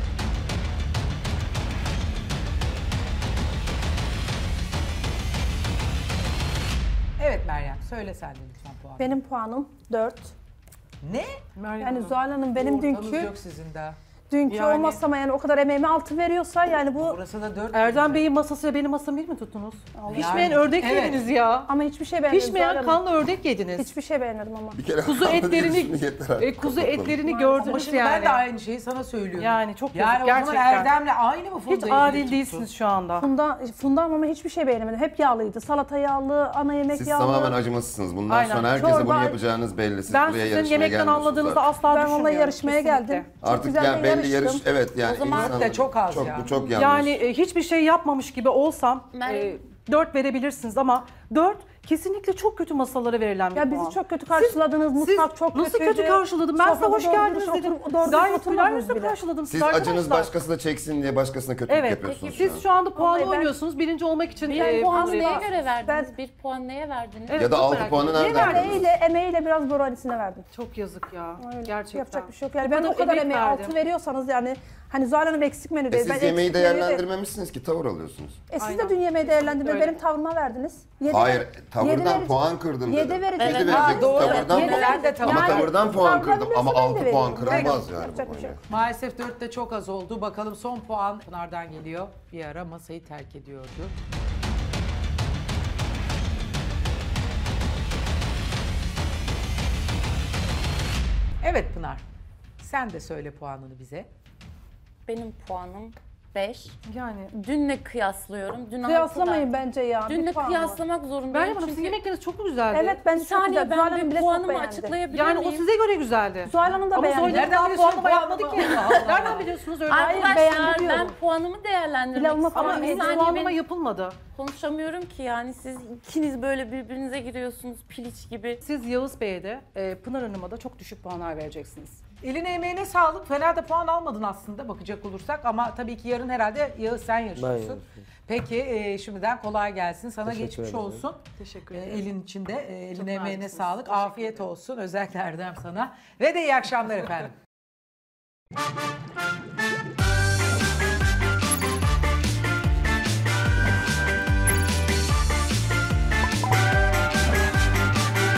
Evet Meryem söyle sen de lütfen puanı. Benim puanım 4. Ne? Yani Zuhal Hanım benim Ortanız dünkü yok sizin daha. yani, olmazsa ama yani o kadar emeğime 6 veriyorsa yani bu Burası da 4. Erdem Bey'in masasıyla benim masam bir mi tuttunuz? Yani, Pişmeyen ördek evet. yediniz ya. ama hiçbir şey beğenmedim. Pişmeyen Zuhal Hanım. kanlı ördek yediniz. Hiçbir şey beğenmedim ama. Bir kere Kuzu kaldı etlerini diyorsun, yeter artık, kuzu kapatalım. etlerini Ama gördünüz şimdi yani. ben de aynı şeyi sana söylüyorum. Yani çok yani yazık o zaman gerçekten. Erdem'le aynı mı Funda'yı? Hiç adil değilsiniz şu anda. Funda ama hiçbir şey beğenemedim. Hep yağlıydı. Salata yağlı, ana yemek Siz yağlı. tamamen acımasızsınız. Bundan Aynen. sonra herkese Çorba- bunu yapacağınız belli. Siz Ben buraya sizin yarışmaya yemekten gelmiyorsunuz anladığınızı zaten. asla Ben düşünmüyorum. onunla yarışmaya kesinlikle. geldim. Çok Artık güzel yani de belli yarıştım. yarış evet yani O zaman- insanlar- de çok az ya. Bu çok yanlış. Yani hiçbir şey yapmamış gibi olsam Meryem. 4 verebilirsiniz ama 4 kesinlikle çok kötü masalara verilen bir Ya puan. bizi çok kötü karşıladınız. Mutfak çok Nasıl kötüydü. kötü karşıladım? Ben size Sofrada hoş geldiniz doğru dedim. dürüst Gayet oturmadınız güler yüzle bile. karşıladım Siz sizi acınız arkadaşlar. başkası da çeksin diye başkasına kötülük Evet, yapıyorsunuz. siz şu anda puanla Vallahi ben- oynuyorsunuz. Birinci olmak için Bir puanı buraya- neye göre verdiniz? Bir puan neye verdiniz? Evet, Ya da çok 6 merak puanı ediyorum. nereden verdiniz? Emeğiyle biraz moralisine verdim. Çok yazık ya. Öyle, Gerçekten. Yapacak bir şey yok. Yani O ben kadar o kadar emek emeği verdim. 6 veriyorsanız yani hani Zuhal Hanım eksik menüdeyiz. Siz yemeği değerlendirmemişsiniz ki tavır alıyorsunuz. Siz Aynen. de dün yemeği değerlendirmeyi Öyle. benim tavrıma verdiniz. Yedi Hayır, ver- tavırdan yedi verici- puan kırdım Yedi dedim. verici- 7 Evet, verecektim, doğru. tavırdan Yedi puan. ver de tavır. Ama Yani tavırdan puan tavrına kırdım ama biliyorsa ben 6 de puan veririm. kırılmaz Evet, yani. yapacak bu bir şey yok. konuda. Maalesef 4'te çok az oldu. Bakalım son puan Pınar'dan geliyor. Bir ara masayı terk ediyordu. Evet Pınar. Sen de söyle puanını bize. Benim puanım 5. Yani Dünle kıyaslıyorum. Dün Kıyaslamayın altıda. bence ya. Bir Dünle puan var. kıyaslamak zorundayım. Meryem Hanım sizin çünkü yemekleriniz çok mu güzeldi? Evet bence bir çok saniye güzel. Zuhal ben Hanım bir bile çok puanımı beğendi. açıklayabilir Yani miyim? o size göre güzeldi. Zuhal Hanım da Ama beğendi. Zoyla Nereden daha biliyorsun puanlama yapmadı puanımı? ki. Allah Allah. Nereden biliyorsunuz öyle? Hayır, Arkadaşlar beğendi ben diyorum. puanımı değerlendirmek Pilavıma istiyorum. puan Bir verin. saniye Puanlama ben yapılmadı. konuşamıyorum ki yani siz ikiniz böyle birbirinize giriyorsunuz piliç gibi. Siz Yağız Bey'e de Pınar Hanım'a da çok düşük puanlar vereceksiniz. Eline emeğine sağlık. Fena da puan almadın aslında bakacak olursak. Ama tabii ki yarın herhalde Yağız sen yarışıyorsun. yarışıyorum. Peki şimdiden kolay gelsin. Sana Teşekkür geçmiş ederim. olsun. Teşekkür ederim. Elin içinde. Eline emeğine naziksiniz. sağlık. Teşekkür Afiyet olsun. Özellikle Erdem sana. Ve de iyi akşamlar efendim.